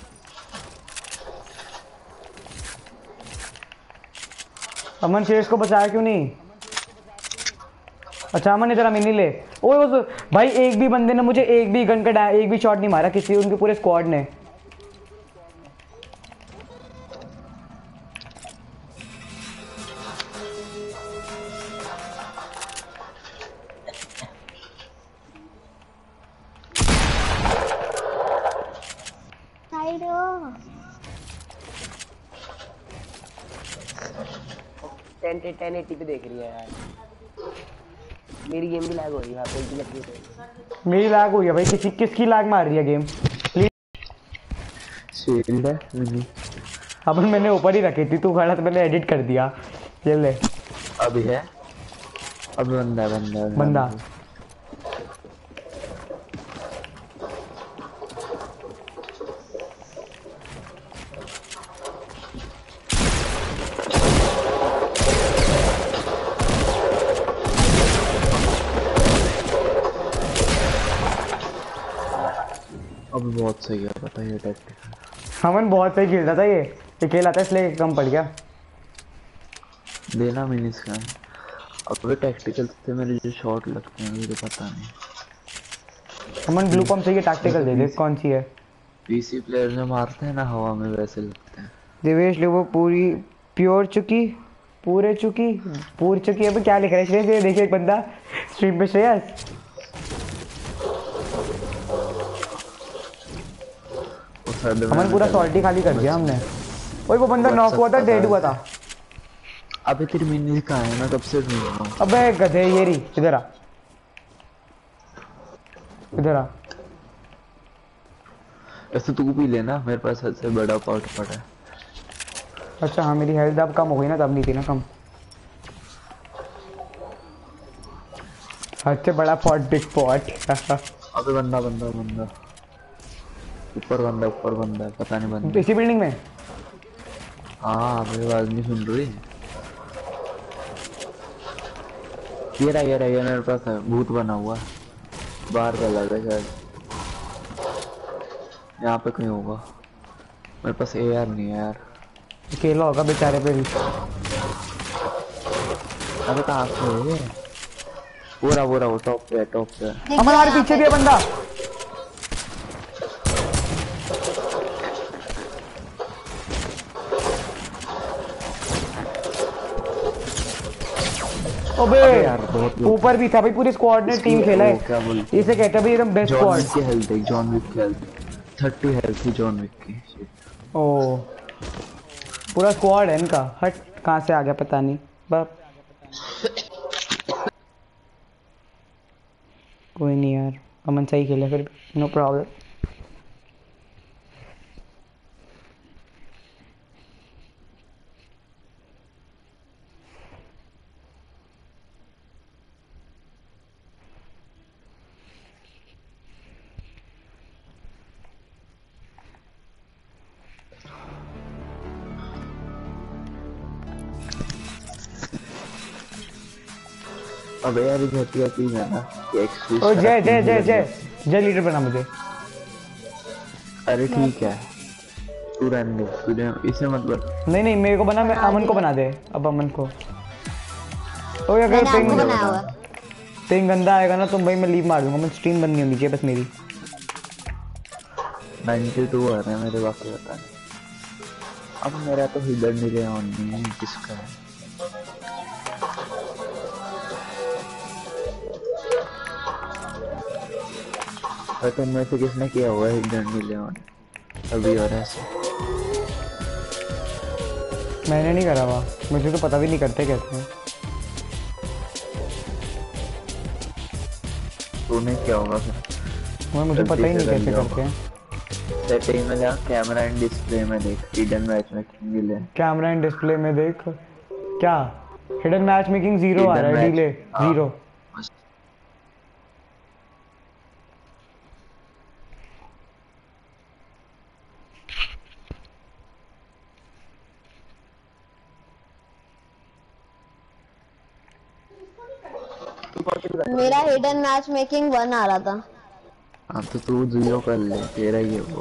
अमन श्रेयस को बचाया क्यों नहीं? अच्छा अमन इधर मिनी ले। ओए भाई एक भी बंदे ने मुझे एक भी गन का एक भी शॉट नहीं मारा, किसी उनके पूरे स्क्वाड ने।
साइड हो।
1080 पे देख रही है यार। मेरी गेम भी लैग हो रही है, पे भी लगी है।
मेरी लैग हुई है भाई। किसकी लैग मार रही है गेम?
शील्ड है मिनी।
अब मैंने ऊपर ही रखी थी, तू खड़ा तो मैंने एडिट कर दिया। ये ले।
अभी है, अब बंदा बंदा
बंदा।
अब बहुत सही है, पता है ये टैक्टिक।
हमन बहुत सही खेल रहा था ये खेल आता है इसलिए कम पड़ गया।
देना मिनी स्कैन। अब टैक्टिकल से मेरे जो शॉट लगते हैं मुझे पता नहीं।
हमन ब्लू पंप से ये टैक्टिकल दे दे, कौन सी है?
पीसी प्लेयर जो मारते हैं ना हवा में वैसे लगते हैं।
देवेश ले वो पूरी प्योर चुकी पूरे चुकी पूरी चुकी। अब क्या लिख रहा है श्रेयस? ये देखिए एक बंदा स्ट्रीम पे। श्रेयस हमने पूरा सॉल्टी खाली कर दिया हमने। ओए वो बंदा नॉक हुआ था, डेड हुआ था।
अबे तेरी मिनी कहाँ है? मैं कब से ढूंढ रहा हूँ।
अबे गधे ये रही, इधर आ इधर आ।
ऐसे तू भी लेना, मेरे पास सबसे बड़ा पॉट पड़ा है।
अच्छा हाँ मेरी हेल्थ अब कम हो गई ना, तब नहीं थी ना कम। सबसे बड़ा पॉट बिग पॉट।
अबे बंदा बंदा बंदा ऊपर बंदा है, पता नहीं बंदा
इसी बिल्डिंग में।
हाँ मेरी आवाज नहीं सुन रही। ये रहा मेरे पास है, भूत बना हुआ बाहर का लग रहा है शायद। यहाँ पे कहीं होगा। मेरे पास AR नहीं है यार।
अकेला होगा बेचारे पे भी।
अबे कहाँ से है ये? पूरा वो टॉप पे।
हमारे पीछे भी है बंदा। अबे ऊपर भी था भाई, पूरी स्क्वाड ने टीम खेला है।
क्या बोलते
इसे कहते हैं भाई एकदम बेस्ट स्क्वाड।
की हेल्थ है, जॉन विक की हेल्थ 30 हेल्थ थी जॉन विक की।
ओ पूरा स्क्वाड है इनका। हट कहाँ से आ गया पता नहीं। बाप कोई नहीं यार, अमन सही खेले फिर, नो प्रॉब्लम।
अबे यार ये घटिया चीज है ना कि एक्सक्यूज।
ओ जय लीडर बना मुझे।
अरे ठीक है तू रहने दे, तुझे इसे मत बता।
नहीं मेरे को बना, मैं अमन को बना दे। अब अमन को ओए अगर पिंग गंदा आएगा ना तो भाई मैं लीव मार दूंगा। मैं स्ट्रीम बंद नहीं होनी चाहिए बस मेरी।
92 आ रहे हैं मेरे बाकी पता नहीं। अब मेरा तो हिडन डिले ऑन नहीं है, किसका है? तुम में से किसने किया हुआ है जर्नी लेवन अभी और ऐसे?
मैंने नहीं करा हुआ, मुझे तो पता भी नहीं करते कैसे हैं।
तूने क्या होगा फिर?
मुझे पता ही नहीं कैसे करते हैं।
सेटिंग में जा, कैमरा एंड डिस्प्ले में देख, hidden match making delay.
Camera and display में देख, क्या हिडन मैच मेकिंग 0 आ रहा है, डिले 0।
मेरा हिडन मैच मेकिंग 1 आ रहा था।
हाँ तो तू 0 कर ले, तेरा ही है वो।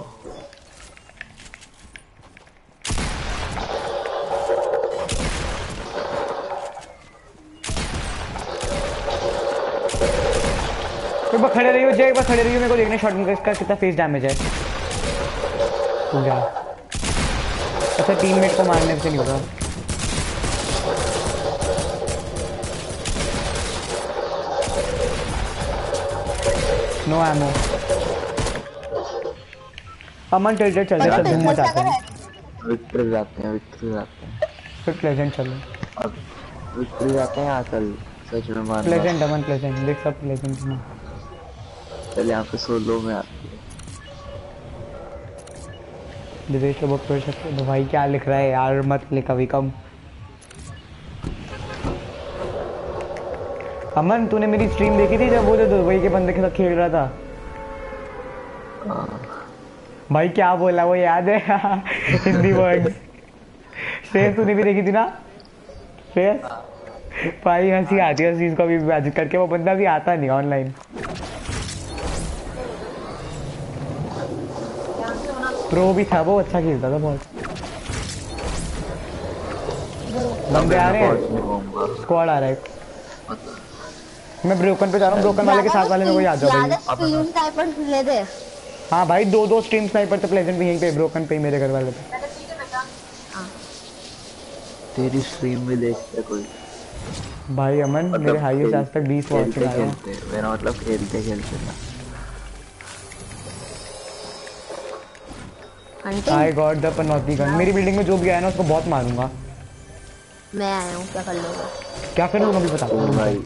एक बार खड़े रहियो जय, एक बार खड़े रहियो, मेरे को देखना शॉट में इसका कितना फेस डैमेज है। हो गया। अच्छा टीममेट को मारने से नहीं होगा। No ammo. अमन टिल्टेड चल रहा है, धूम मचाते हैं।
विक्ट्री जाते हैं, विक्ट्री जाते हैं।
फिर प्लेजेंट चलो।
अब विक्ट्री जाते हैं आजकल, सच में मानना।
प्लेजेंट अमन प्लेजेंट देख, सब प्लेजेंट में।
चल यहाँ पे सोलो में आती है।
दिवेश तो बुक कर सकते हो भाई, क्या लिख रहा है यार, मत लिख अभी कम। अमन तूने मेरी स्ट्रीम देखी थी जब वो जो दुबई के बंदे के साथ खेल रहा था? भाई क्या बोला वो याद है? हिंदी वर्ड। शेर तूने भी देखी थी ना? शेर भाई हंसी आती है उस चीज को अभी मैजिक करके, वो बंदा भी आता नहीं ऑनलाइन। प्रो भी था वो, अच्छा खेलता था बहुत। बंदे आ रहे हैं, स्क्वाड आ रहा है। मैं ब्रोकन पे जा रहा हूँ, ब्रोकन वाले के साथ वाले में कोई आ जाओ भाई।
स्ट्रीम स्नाइपर ले दे।
हाँ भाई दो स्ट्रीम स्नाइपर थे, प्लेजेंट भी यहीं पे, ब्रोकन पे ही मेरे घर वाले पे।
तेरी स्ट्रीम में देखते कोई?
भाई अमन मेरे हाईएस्ट आज तक 20 वॉच आए हैं।
मेरा मतलब खेलते खेलते ना।
आई गॉट द पनौती गन। मेरी बिल्डिंग में जो भी आया ना उसको बहुत मारूंगा।
मैं आया हूँ, क्या कर लोगे?
क्या कर लूंगा अभी बता।
ओ भाई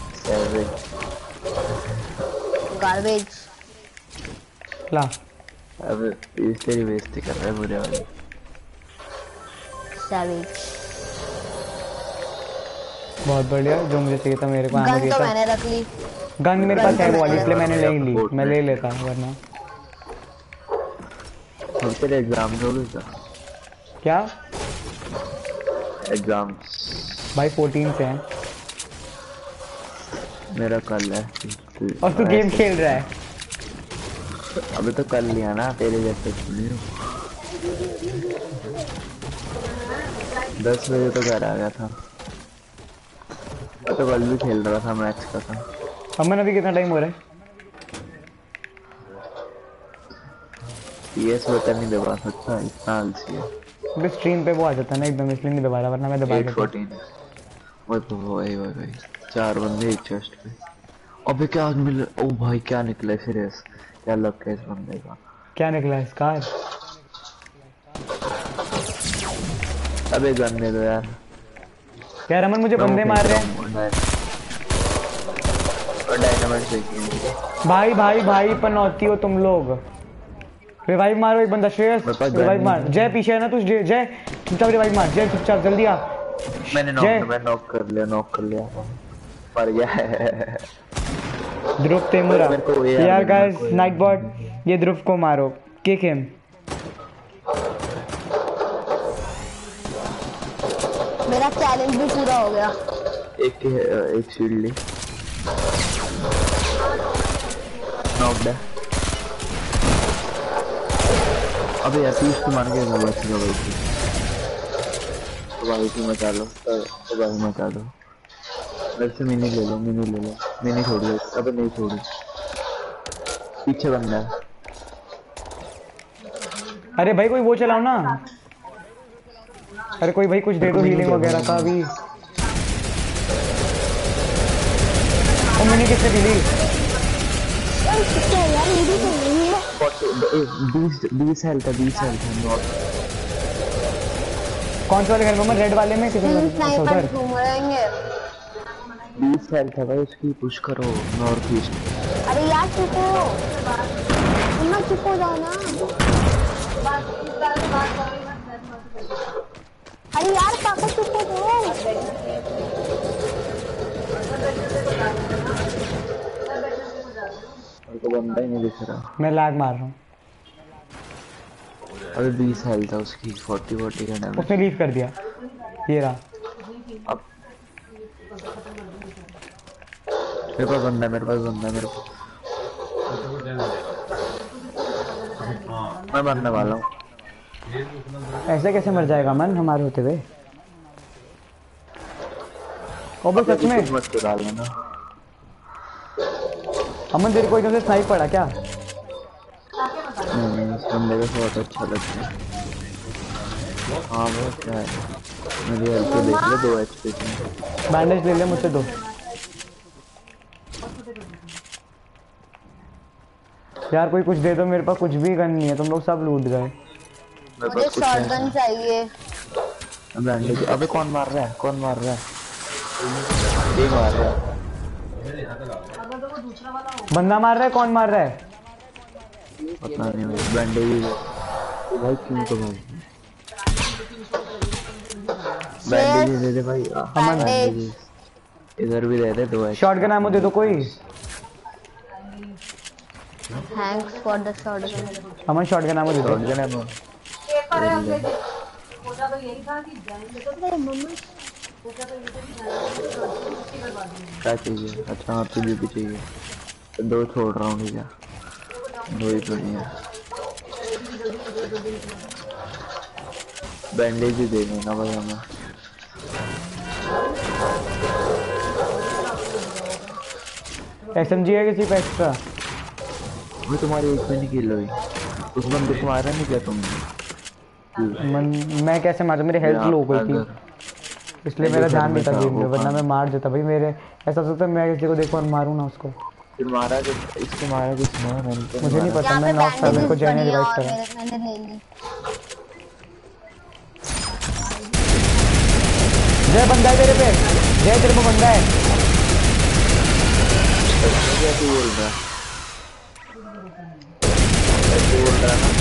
गार्बेज।
ला
अब इस तेरी बेइज्जती कर रहा है बुरे वाले।
सैवेज।
बहुत बढ़िया, जो मुझे चाहिए था मेरे को आने
गन
दिया
तो
था।
मैंने रख ली।
गन मेरे पास है वो वाली, इसलिए मैंने ले ली। मैं ले लेता वरना।
अब तेरे एग्जाम हो गए
क्या?
एग्जाम
भाई 14 से हैं।
मेरा कल है।
और तू गेम खेल रहा है?
अबे तो कल लिया ना, तेरे जैसे थोड़ी हूँ। 10 बजे तो घर आ गया था। तो कल भी खेल रहा था, मैच का था।
अमन अभी कितना टाइम हो रहा है?
PS बटन नहीं दबा सकता, इतना आलसी है।
अबे स्ट्रीम पे वो आ जाता है ना एकदम, इसलिए नहीं दबा रहा, वरना मैं दबा देता।
814 वो तो भाई 4 बंदे एक चेस्ट पे। अबे क्या मिल, ओ भाई क्या निकला सीरियस, क्या लग है इस बंदे का।
क्या निकला है स्कार?
अबे गन दे दो यार।
यार अमन मुझे बंदे मार रहे हैं।
और डायनामाइट चाहिए
भाई भाई भाई पनौती हो तुम लोग। रिवाइव मारो एक बंदा, श्रेयस रिवाइव मार। जय पीछे है ना तू, जय चुपचाप रिवाइव मार। जय चुपचाप जल्दी आ।
मैंने नॉक कर लिया पर गया है।
ध्रुव तेमुरा यार गाइस, नाइट बॉट ये ध्रुव को मारो, किक हिम।
मेरा चैलेंज भी पूरा हो गया।
एक शील्ड ली, नॉक है। अबे यार 30 तो मान के ना बच गया भाई की मचा लो, तो भाई मचा दो। मेरे से मिनी ले लो, मिनी छोड़ दो। अबे नहीं छोड़ी, पीछे बंदा है।
अरे भाई कोई वो चलाओ ना। अरे कोई भाई कुछ दे दो हीलिंग वगैरह का भी। ओ मिनी किसने पी ली?
यार ये भी
20 हेल्थ है 20 हेल्थ है नॉट।
कौन से वाले घर में? रेड वाले में किसी में?
स्नाइपर घूम रहेंगे।
20 हेल्थ है भाई उसकी, पुश करो नॉर्थ ईस्ट।
अरे यार चुपो, तुम ना चुप हो जाओ ना। अरे यार पापा चुप हो जाओ।
मेरे को बंदा ही नहीं दिख रहा।
मैं लैग मार रहा हूँ।
अभी 20 हेल्थ है उसकी, 40 का डैमेज।
उसने लीव कर दिया। ये रहा।
अब मेरे पास बंदा है, मेरे पास बंदा है, मेरे को मैं मरने वाला हूँ।
ऐसे कैसे मर जाएगा मन हमारे होते हुए? ओबे सच में
मत तो डाल लेना।
अमन तेरे को एकदम से स्नाइप पड़ा क्या?
नहीं इस बंदे का बहुत अच्छा लगता है। हाँ वो क्या है, मेरी हेल्थ को देख ले 2 HP की।
बैंडेज ले ले मुझसे 2। यार कोई कुछ दे दो, मेरे पास कुछ भी गन नहीं है, तुम लोग सब लूट गए।
मुझे शॉटगन चाहिए।
बैंडेज। अबे कौन मार रहा है, कौन मार रहा है? ये मार रहा है।
बंदा मार रहा है, कौन मार रहा है?
पता नहीं भाई। बैंडेज भाई क्यों तो भाई बैंडेज दे दे भाई।
बैंडेज
इधर भी दे दे 2 HP।
शॉटगन एमो दे दो कोई।
Thanks for the shotgun.
Aman shotgun ammo दे दो।
शॉटगन है वो। क्या चाहिए? अच्छा हाँ तुझे भी चाहिए तो 2 छोड़ रहा हूँ। ठीक है 2 ही तो नहीं है। बैंडेज ही दे देना भाई हमें।
SMG है किसी पे एक्स्ट्रा?
वो तुम्हारी एक में नहीं किल हुई, उस बंदे को मारा नहीं क्या तुमने?
मैं कैसे मारा? मेरी हेल्थ लो गई थी इसलिए मेरा ध्यान नहीं था गेम में, वरना मैं मार देता भाई। मेरे ऐसा सोचता मैं किसी को देखो और मारूं ना उसको।
फिर मारा जो इसको मारा किसने?
मुझे नहीं पता, मैं नॉक था, मेरे को जैन ने रिवाइव करा।
मैंने ले ली।
जय बंदा है तेरे पे, जय तेरे पे बंदा है।
क्या तू बोल रहा है? ऐसे बोल रहा है ना?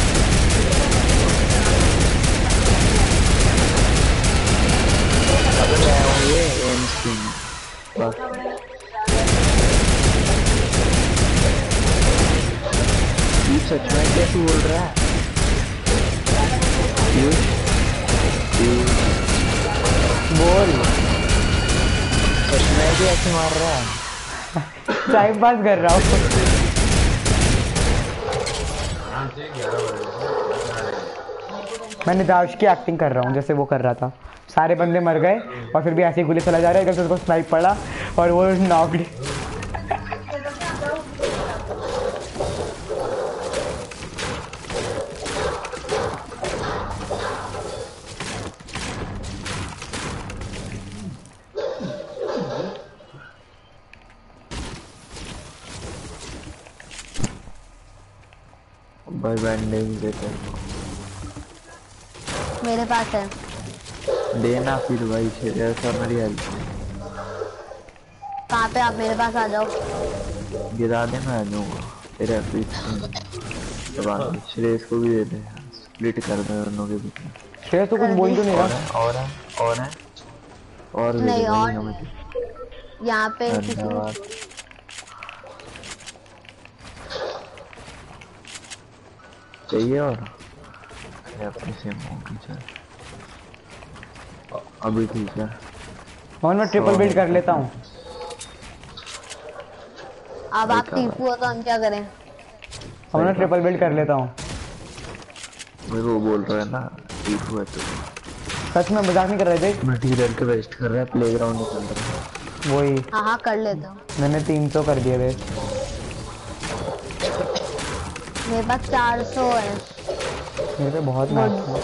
अबे मैं हूँ ये एम स्क्रीन बस। तू सच में कैसे बोल रहा है?
बोल
सच में भी ऐसे मार रहा है?
टाइम पास कर रहा हूँ। मैं निदाश की एक्टिंग कर रहा हूँ जैसे वो कर रहा था। सारे बंदे मर गए और फिर भी ऐसे ही गोली चला जा रहा है, एकदम से उसको स्नाइप पड़ा और वो नॉक्ड।
भाई बैंडेज देते हैं
मेरे पास है।
देना फिर भाई ऐसा मेरी हेल्प।
कहाँ पे? आप मेरे पास आ जाओ।
गिरा दे मैं आ जाऊँगा तेरे पीछे। श्रेयस को भी दे दे, स्प्लिट कर दे दोनों के बीच में।
श्रेयस तो कुछ बोल तो नहीं रहा।
और
नहीं और यहाँ पे
धन्यवाद। चाहिए और अपने से अभी ठीक है।
और मैं ट्रिपल बिल्ड कर लेता हूँ।
अब आप टीपू हो तो हम क्या करें?
अब मैं ट्रिपल बिल्ड कर लेता हूँ।
वो बोल रहा है ना टीपू है तो
सच में मजाक नहीं कर रहे थे।
मटेरियल के वेस्ट कर रहा है, प्लेग्राउंड निकल रहा है।
वही
हाँ कर लेता हूँ।
मैंने 300 कर दिए थे।
मेरे पास 400 है।
मेरे पे बहुत मैच है।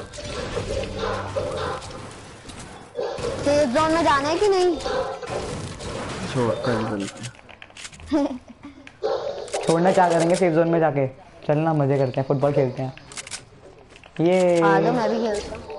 सेफ जोन में जाना है कि नहीं?
छोड़ कर चलते।
छोड़ना क्या करेंगे सेफ जोन में जाके? चलना मजे करते हैं, फुटबॉल खेलते हैं। ये
आ जाओ, मैं भी खेलता हूँ।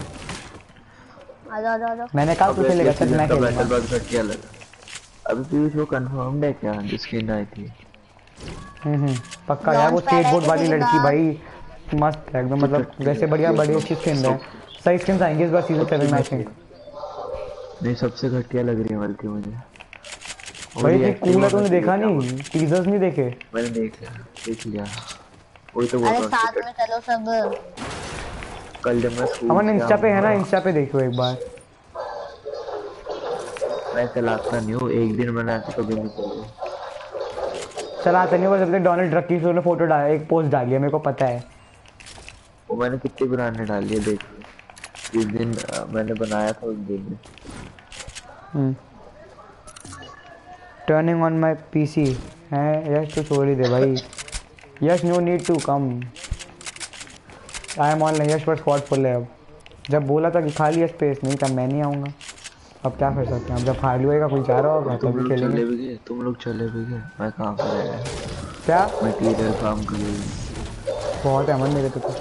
आ जाओ।
मैंने कहा तू खेलेगा, चल मैं खेलूंगा।
बैटल बस घटिया लगा। अभी पीयूष वो कंफर्म्ड है क्या जिसकी आई थी?
पक्का यार, वो
Launch pad है
स्केटबोर्ड वाली
किसी के
लड़की
पास?
भाई मस्त है एकदम, मतलब वैसे बढ़िया बड़ी अच्छी स्किन है। सही स्किन आएंगे इस बार सीजन 7 में आई थिंक।
नहीं सबसे घटिया लग रही है बल्कि मुझे।
भाई इतनी कूल है, तूने देखा नहीं? टीजर्स नहीं देखे?
मैंने देख लिया। वही तो बोल
अरे
रहा
साथ में चलो सब।
हूँ कल जब मैं स्कूल
अमन इंस्टा पे है ना, इंस्टा पे देखो एक बार।
मैं चलाता नहीं हूँ, एक दिन मैंने ऐसे कभी नहीं चला।
चलाते नहीं, बस जब तक डोनाल्ड ट्रक की उसने फोटो डाला, एक पोस्ट डाली है, मेरे को पता है।
वो मैंने कितनी पुरानी डाली है देख। जिस दिन मैंने बनाया था उस दिन।
टर्निंग ऑन माय पीसी है। यश तो छोड़ ही दे भाई। Yash no need to come, I am online. Yash पर स्क्वाड फुल है अब। जब बोला था कि खाली है स्पेस, नहीं तब मैं नहीं आऊँगा। अब क्या कर सकते हैं, अब जब खाली होएगा कोई जा रहा होगा तभी खेलेंगे।
तुम लोग चले भी गए, मैं काम कर रहा है।
क्या
मटेरियल काम कर रही
बहुत है अमन मेरे तो।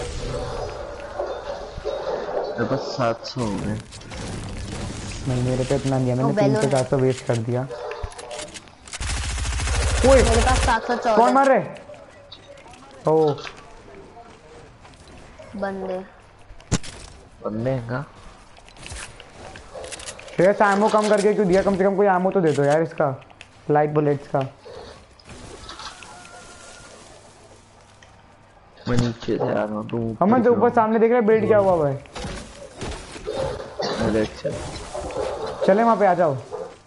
है। बस 700 हो गए।
नहीं मेरे पे इतना नहीं है, मैंने
वो बैलून
300-400 वेस्ट कर दिया। ओए
मेरे पास 714
कौन मार रहे? ओ
बंदे।
हैं का
श्रेयस आमो कम करके क्यों दिया? कम से कम कोई आमो तो दे दो यार इसका, लाइट बुलेट्स का।
मैं नीचे से आ रहा हूँ, तुम
अमन तो ऊपर सामने देख रहे बिल्ड क्या हुआ भाई।
अच्छा
चले वहाँ पे आ जाओ।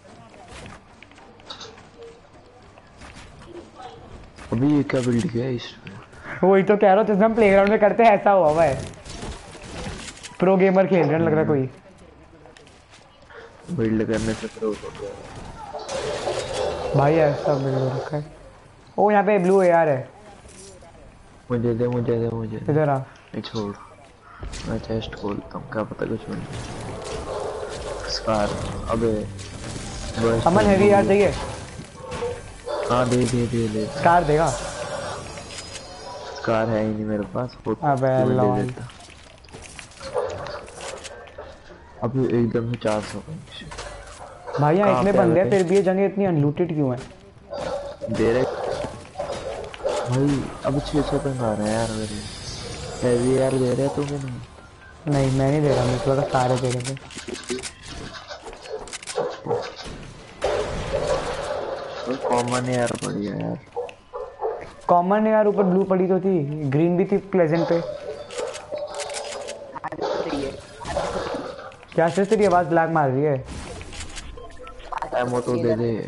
अभी ये क्या बिल्ड किया है इसमें?
वही तो कह रहा हूँ, हम प्लेग्राउंड में करते हैं ऐसा हुआ हुआ है। प्रो गेमर खेल रहे हैं लग रहा है कोई।
बिल्ड करने से प्रो हो गया
भाई ऐसा बिल्ड हो रखा है। ओ यहाँ पे ब्लू एआर है।
मुझे दे
इधर आ।
नहीं छोड़, मैं चेस्ट खोलता हूँ, क्या पता कुछ मिल। स्कार अबे
अमन हैवी यार चाहिए?
हाँ दे
कार देगा?
स्कार है ही नहीं मेरे पास।
अबे लॉल।
अभी एकदम से 400
भाई यहाँ
कहाँ
इतने
पे
बंदे हैं
बैठे?
फिर भी ये जगह इतनी अनलूटेड क्यों है?
दे रहे भाई। अब 600 पे आ रहा है यार मेरे। हैवी यार दे रहे तुम्हें?
नहीं मैं नहीं दे रहा, मुझे लगा सारे दे रहे थे।
कॉमन यार बढ़िया यार।
कॉमन यार ऊपर ब्लू पड़ी तो थी, ग्रीन भी थी प्लेजेंट पे। क्या से तेरी आवाज ब्लैक मार रही है?
एमो तो दे दे।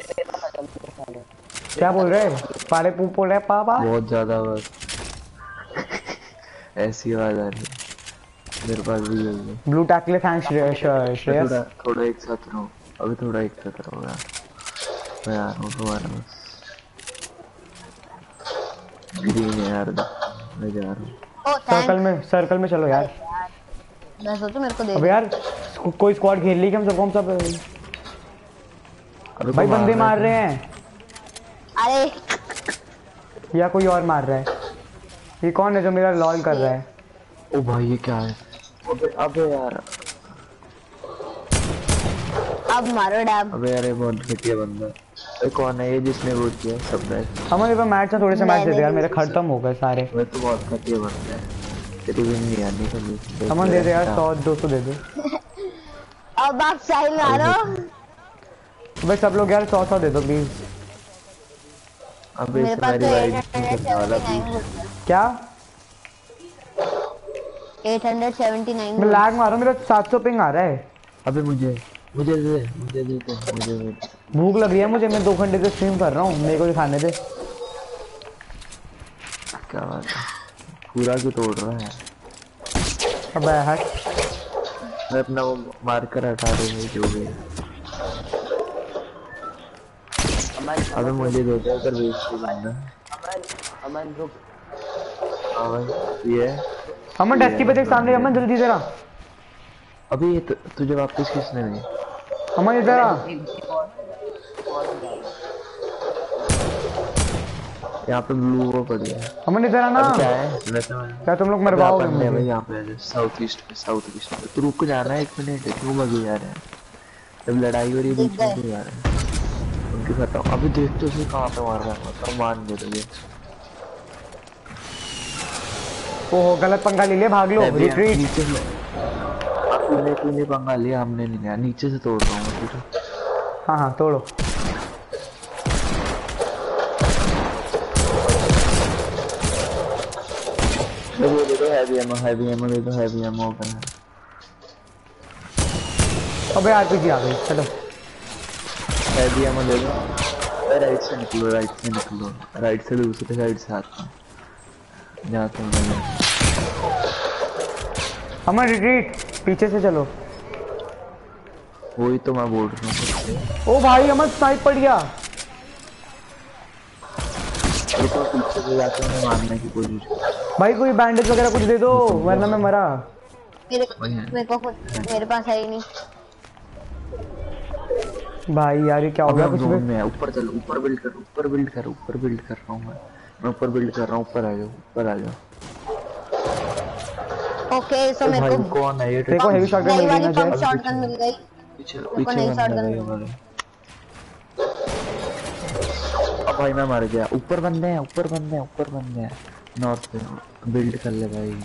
क्या बोल रहे? पाले पू बोल रहे पापा?
बहुत ज्यादा बस ऐसी आवाज आ रही है मेरे पास भी यही है।
ब्लू टैकले थैंक्स श्रेयस।
थोड़ा एक साथ रहो, अभी थोड़ा एक साथ रहो यार। मैं आ रहा हूँ तुम्हारे पास। ग्रीन है यार, मैं जा रहा हूँ।
सर्कल में चलो यार।
मैं सोचूं मेरे को दे।
अबे यार कोई स्क्वाड खेल रही है, हम सब भाई बंदे मार रहे हैं।
अरे
या कोई और मार रहा है? ये कौन है जो मेरा लॉल कर रहा है?
ओ भाई ये क्या है? अबे यार
अब मारो डैब।
अबे यार ये बहुत घटिया बंदा है। ये कौन है ये जिसने वोट किया? सब
हमारे पास मैच है, थोड़े से मैच दे दे यार, मेरे खत्म हो गए सारे।
मैं तो बहुत घटिया बंदा है, तेरी विन नहीं आनी कभी।
अमन दे दे यार 100-200 दे दे।
अब आप साहिल मारो।
भाई सब लोग यार 100-100 दे दो प्लीज।
अबे
मेरे पास तो
वाला
879
क्या?
879
मैं लैग मारो, मेरा 700 पिंग आ रहा है।
अबे मुझे दे दे।
भूख लग रही है मुझे, मैं 2 घंटे से स्ट्रीम कर रहा हूँ, मेरे को दिखाने दे।
क्या बात है, पूरा क्यों तोड़ रहा है?
अबे हट।
मैं अपना वो मार्कर हटा दे भाई जो भी है। अबे मुझे दे दे अगर वेस्ट करना।
अमन रुक।
हाँ भाई ये
अमन डेस्की पे देख सामने, अमन जल्दी जरा।
अभी ये तुझे वापस किसने दी?
अमन इधर आ।
यहाँ पे ब्लू वो पड़ी है।
अमन इधर आना।
अब क्या है
क्या तुम लोग मरवाओगे
भाई
मुझे?
यहाँ पे साउथ ईस्ट पे तो रुक जाना है 1 मिनट, क्यों भागे जा रहे हैं? जब लड़ाई हो रही है बीच में क्यों जा रहे हैं? उनके खत्म। अभी देख तो सही कहाँ पे मार रहा है, मतलब मान गए तुझे।
ओह गलत पंगा ले लिया, भाग लो, रिट्रीट।
नीचे से तूने पंगा लिया, हमने नहीं लिया। नीचे से तोड़ रहा हूँ तुझे।
हाँ हाँ तोड़ो।
वो दे दो हैवी एमो दे दो, हैवी एमो का है।
अबे आरपीजी आ गई, चलो
हैवी एमो दे दो। राइट से निकलो, राइट से दूसरे साइड से आता हूँ जहाँ तुम गए।
अमन रिट्रीट, पीछे से चलो।
वही तो मैं बोल रहा हूँ।
ओ भाई अमन स्नाइप पड़ गया।
ये तो पीछे से जाके उन्हें मारने की कोशिश कर।
भाई कोई बैंडेज वगैरह कुछ दे दो, वरना मैं मरा।
मेरे पास है ही नहीं
भाई यार ये क्या हो गया? कुछ
में ऊपर चल, ऊपर बिल्ड कर रहा हूँ मैं ऊपर बिल्ड कर रहा हूँ। ऊपर आ जाओ।
ओके सो मेरे को
कौन है ये?
देखो हेवी शॉटगन मिल गई ना जय।
शॉटगन मिल गई।
पीछे
नहीं शॉटगन।
अब भाई मैं मर गया। ऊपर बंदे हैं नॉर्थ पे। बिल्ड कर ले भाई।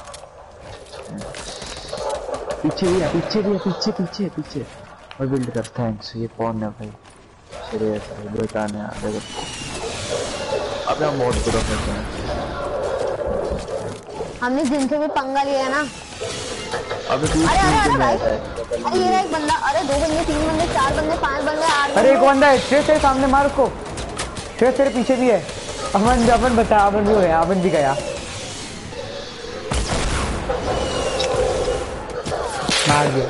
पीछे और बिल्ड कर। थैंक्स। ये कौन है भाई? सीरियस है, बताने आ रहे हो। अब हम मोड पूरा करते हैं।
हमने जिनसे भी पंगा लिया है ना।
अबे तू
अरे भाई, अरे ये रहा एक बंदा। अरे 2 बंदे, 3 बंदे, 4 बंदे, 5 बंदे, 8 बंदे।
अरे एक बंदा है तेरे सामने, मार उसको। तेरे पीछे भी है। अमन बता, अमन भी गया, अमन भी गया। मार दिया।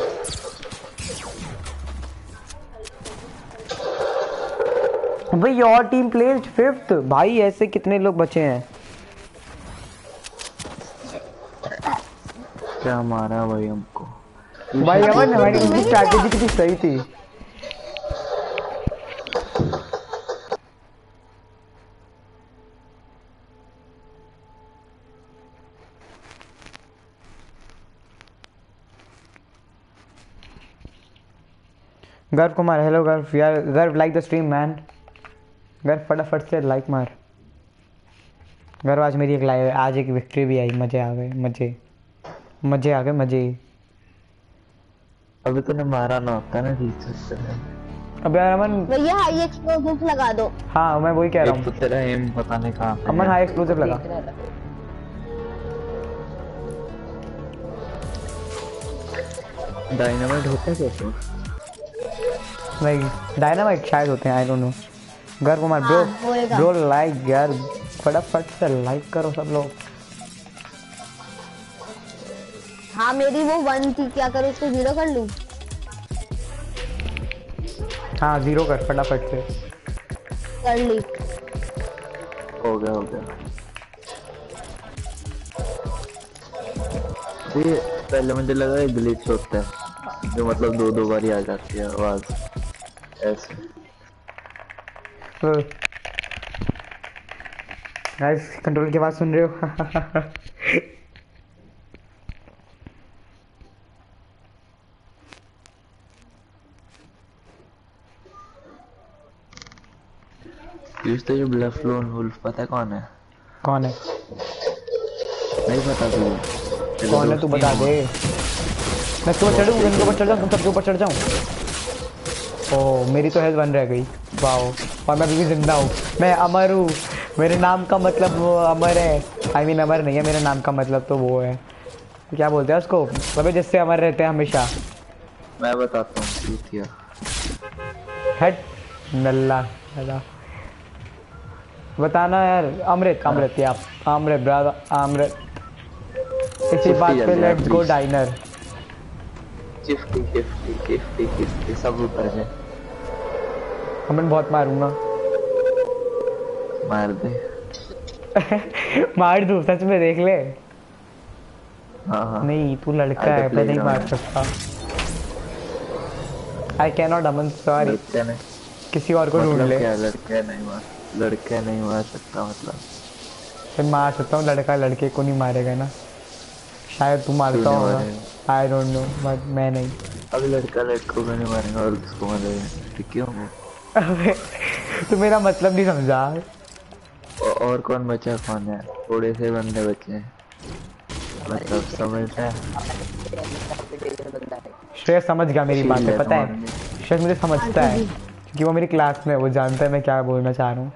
भाई योर टीम प्लेस्ड 5th। भाई ऐसे कितने लोग बचे हैं?
क्या मारा भाई हमको?
भाई अमन हमारी स्ट्रैटेजी कितनी सही थी। गर्व कुमार, हेलो गर्व यार। गर्व लाइक द स्ट्रीम मैन। गर्व फटाफट से लाइक मार। गर्व आज मेरी आज एक विक्ट्री भी आई। मजे आ गए, मजे।
अभी तूने मारा ना होता ना ठीक से।
अब यार अमन
भैया हाई एक्सप्लोसिव लगा दो।
हाँ मैं वही कह रहा हूँ।
तो तेरा एम पता नहीं कहाँ पे।
अमन हाई एक्सप्लोसिव लगा।
डायनामाइट होता है क्या?
नहीं डायनामाइट शायद होते हैं, आई डोंट नो। गर्व कुमार ब्रो लाइक यार, फटाफट से लाइक करो सब लोग।
हाँ मेरी वो 1 थी, क्या करूँ उसको 0 कर लूँ?
हाँ 0 कर फटाफट से।
कर ली।
हो गया। ये पहले मुझे लगा ये ग्लिच होता है, जो मतलब 2 बार ही आ जाती है आवाज ऐसे।
गाइस कंट्रोल की आवाज सुन रहे हो?
तो जो ब्लफ लोन वुल्फ पता है कौन है?
कौन है?
नहीं पता तुझे?
कौन है तू बता दे। मैं तो चढ़ूं, इनके ऊपर चढ़ जाऊं, तुम सबके ऊपर चढ़ जाऊं। ओह मेरी तो हेल्थ 1 रह गई। वाओ। और मैं अभी भी जिंदा हूँ। मैं अमर हूँ। मेरे नाम का मतलब वो अमर है। आई मीन अमर नहीं है, मेरे नाम का मतलब तो वो है, क्या बोलते हैं उसको, अबे जिससे अमर रहते हैं हमेशा।
मैं बताता हूँ।
हट नल्ला बताना यार। अमृत या अमृत ब्रदर अमृत। इसी बात पे लेट्स गो डाइनर।
चिफ्टी सब ऊपर है।
अमन बहुत मारूंगा।
मार दे।
मार दूं सच में, देख ले।
हाँ।
नहीं तू लड़का है, मैं नहीं मार सकता। I can not Aman, sorry. किसी और को ढूंढ ले।
लड़का नहीं मार। लड़के नहीं मार सकता मतलब।
फिर मार सकता हूँ, लड़का लड़के को नहीं मारेगा ना, शायद तू मारता
क्यों नहीं
होगा,
मारेगा?
आई डोंट नो बट मैं नहीं।
अभी लड़का लड़कों को नहीं मारेगा और उसको मारेगा, तो क्यों वो?
अबे तू मेरा मतलब नहीं समझा।
और कौन बचा, कौन है? थोड़े से बंदे बचे हैं, मतलब समझता है।
श्रेयस समझ गया मेरी बात है, पता है
मारने।
श्रेयस मुझे समझता है क्योंकि वो मेरी क्लास में है, वो जानता है मैं क्या बोलना चाह रहा हूँ।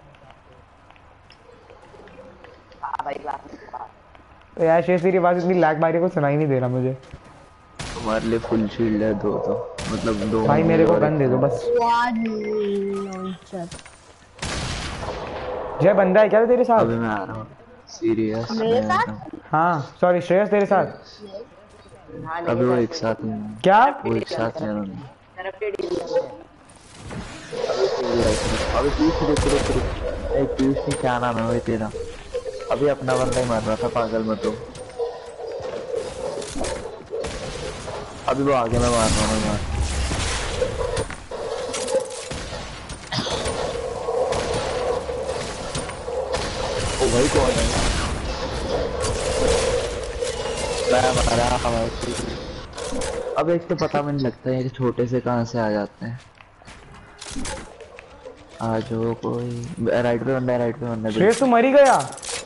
तो यार श्रेयस तेरी आवाज इतनी लैग मारी को सुनाई नहीं दे रहा मुझे।
हमारे लिए फुल शील्ड है दो, तो मतलब दो।
भाई मेरे को गन दे दो बस।
Quad launcher.
जय बंदा है क्या तेरे साथ?
अभी मैं आ रहा हूँ, सीरियस
मेरे
मैं आ
साथ?
रहा हूँ।
हाँ सॉरी श्रेयस तेरे साथ
अभी वो एक साथ ही हैं।
क्या?
वो एक साथ हैं उन्होंने। अभी पीयूष नहीं, क्या नाम है भाई तेरा? अभी अपना बंदा ही मार रहा था, पागल मत हो। अभी वो आगे मैं मार रहा हूँ, ओ भाई कौन है? मैं मारा भाई। अब एक तो पता भी नहीं लगता है कि छोटे से कहां से आ जाते हैं। आ जाओ कोई, राइट पे बंदा है, राइट पे बंदा है।
श्रेयस तू मर ही गया।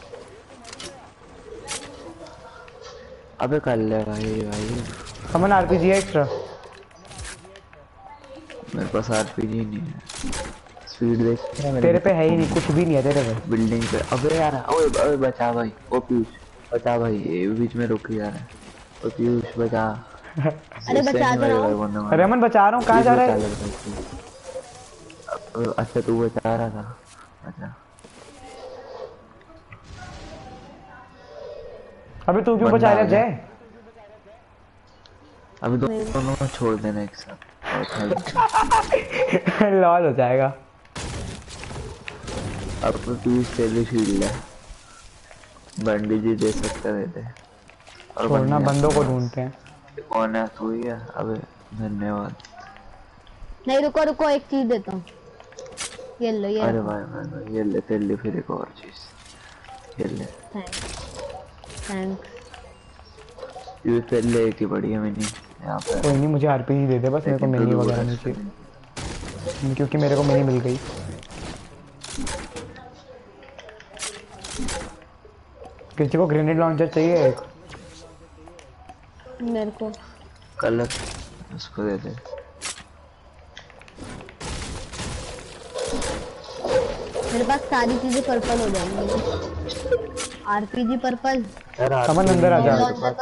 अबे कर ले भाई भाई।
समन आरपीजी है एक्स्ट्रा।
मेरे पास आरपीजी नहीं है। स्पीड देख
तेरे पे है ही नहीं, कुछ भी नहीं है तेरे पे।
बिल्डिंग पे। अबे यार ओए बचा भाई, ओ पीयूष बचा भाई, ये बीच में रुक जा रहा है। ओ पीयूष बचा।
अरे बचा तो रहा हूँ।
रमन बचा रहा हूँ, कहाँ जा रहा है?
अच्छा तू बचा रहा था, अच्छा।
अबे तू क्यों बचा रहा है जय?
अभी दोनों छोड़ देना एक साथ।
लॉल हो जाएगा।
अब तो पीयूष तेरी शील्ड है, बैंडेज ही दे सकते थे। और
छोड़ना, बंदों को ढूंढते हैं।
कौन है? तू ही है? अबे धन्यवाद।
नहीं रुको रुको, एक चीज देता हूँ, ये लो ये।
अरे भाई ये ले तेरे लिए, फिर एक और चीज ये ले।
थैंक्स।
ये तेरे लिए एक ही पड़ी है मिनी यहाँ पे।
कोई नहीं, मुझे आरपीजी दे दे बस, मेरे को मिनी वगैरह नहीं चाहिए क्योंकि मेरे को मिनी मिल गई। किसी को ग्रेनेड लॉन्चर चाहिए एक?
मेरे को
कल उसको दे दे।
मेरे पास सारी चीजें पर्पल हो जाएंगी। RPG purple.
समन अंदर आ जा।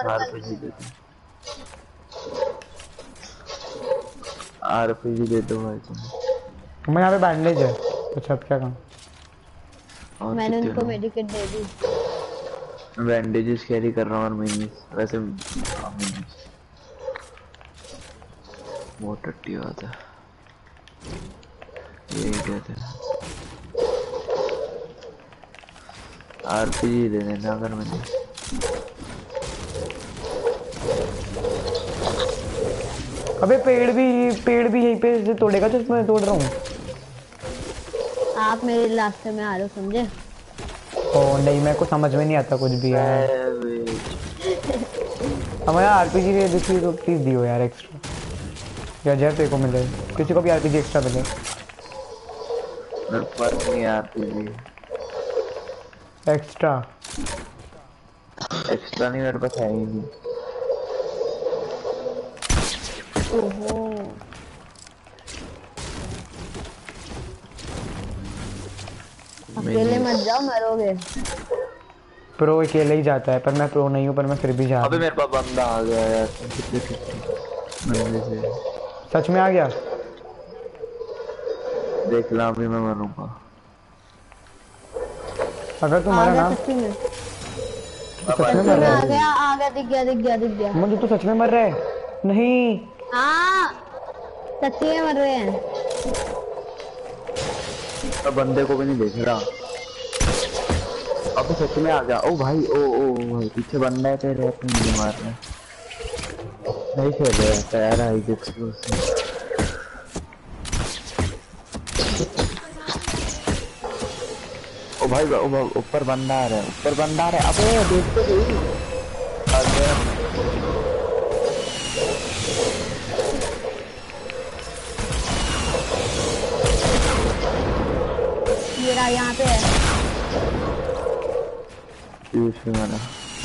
आरपीजी दे दो भाई तुम।
मैं यहाँ पे बैंडेज है तो छत क्या काम।
मैंने उनको मेडिकेट दे दी।
बैंडेजेस कैरी कर रहा हूँ और मिनी वैसे बहुत टट्टी बात है ये कहते हैं। आरपीजी दे देना अगर मैंने।
अबे पेड़ भी यहीं पे से तोड़ेगा तो मैं तोड़ रहा हूँ।
आप मेरे रास्ते में आ रहे हो, समझे?
ओ नहीं, मेरे को समझ में नहीं आता कुछ भी यार। हमारा आरपीजी दे देखिए तो प्लीज दियो यार एक्स्ट्रा, या जय तेरे को मिले, किसी को भी आरपीजी एक्स्ट्रा मिले।
मेरे पास नहीं आरपीजी
एक्स्ट्रा
नहीं, मेरे पास है ही नहीं।
ओहो अकेले मत जाओ, मरोगे।
प्रो अकेले ही जाता है, पर मैं प्रो नहीं हूँ, पर मैं फिर भी जा रहा
अबे मेरे पास बंदा आ गया यार, बंदे से।
सच में आ गया?
देख ला अभी मैं मरूंगा
अगर तू मरा ना।
सच्ची में
सच में मर रहा
आ
है?
गया, दिख गया।
मुझे तो सच में मर रहा है। नहीं
हाँ सच्ची में मर रहे हैं।
अब बंदे को भी नहीं देख रहा। अब सच में आ गया। ओ भाई ओ भाई पीछे बंदा है तेरे, अपने मुझे मारना नहीं खेल रहा तैयार है एक्सप्लोसिव। ओ भाई ऊपर बंदा आ रहा है, ऊपर बंदा आ रहा है। अबे देख तो सही। अबे
ये रहा यहाँ पे है।
मारा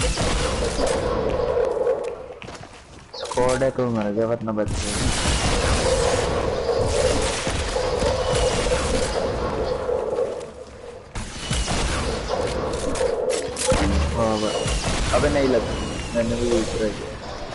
स्क्वाड है तो मर गया वरना बच गया। अबे नहीं लगा, मैंने भी यूज किया।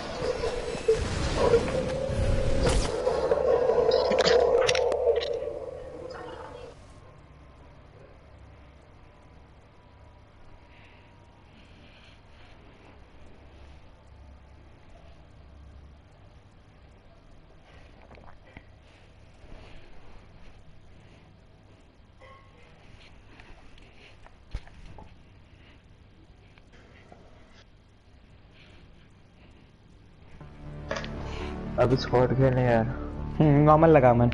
अब स्क्वाड खेले यार।
नॉर्मल लगा मन।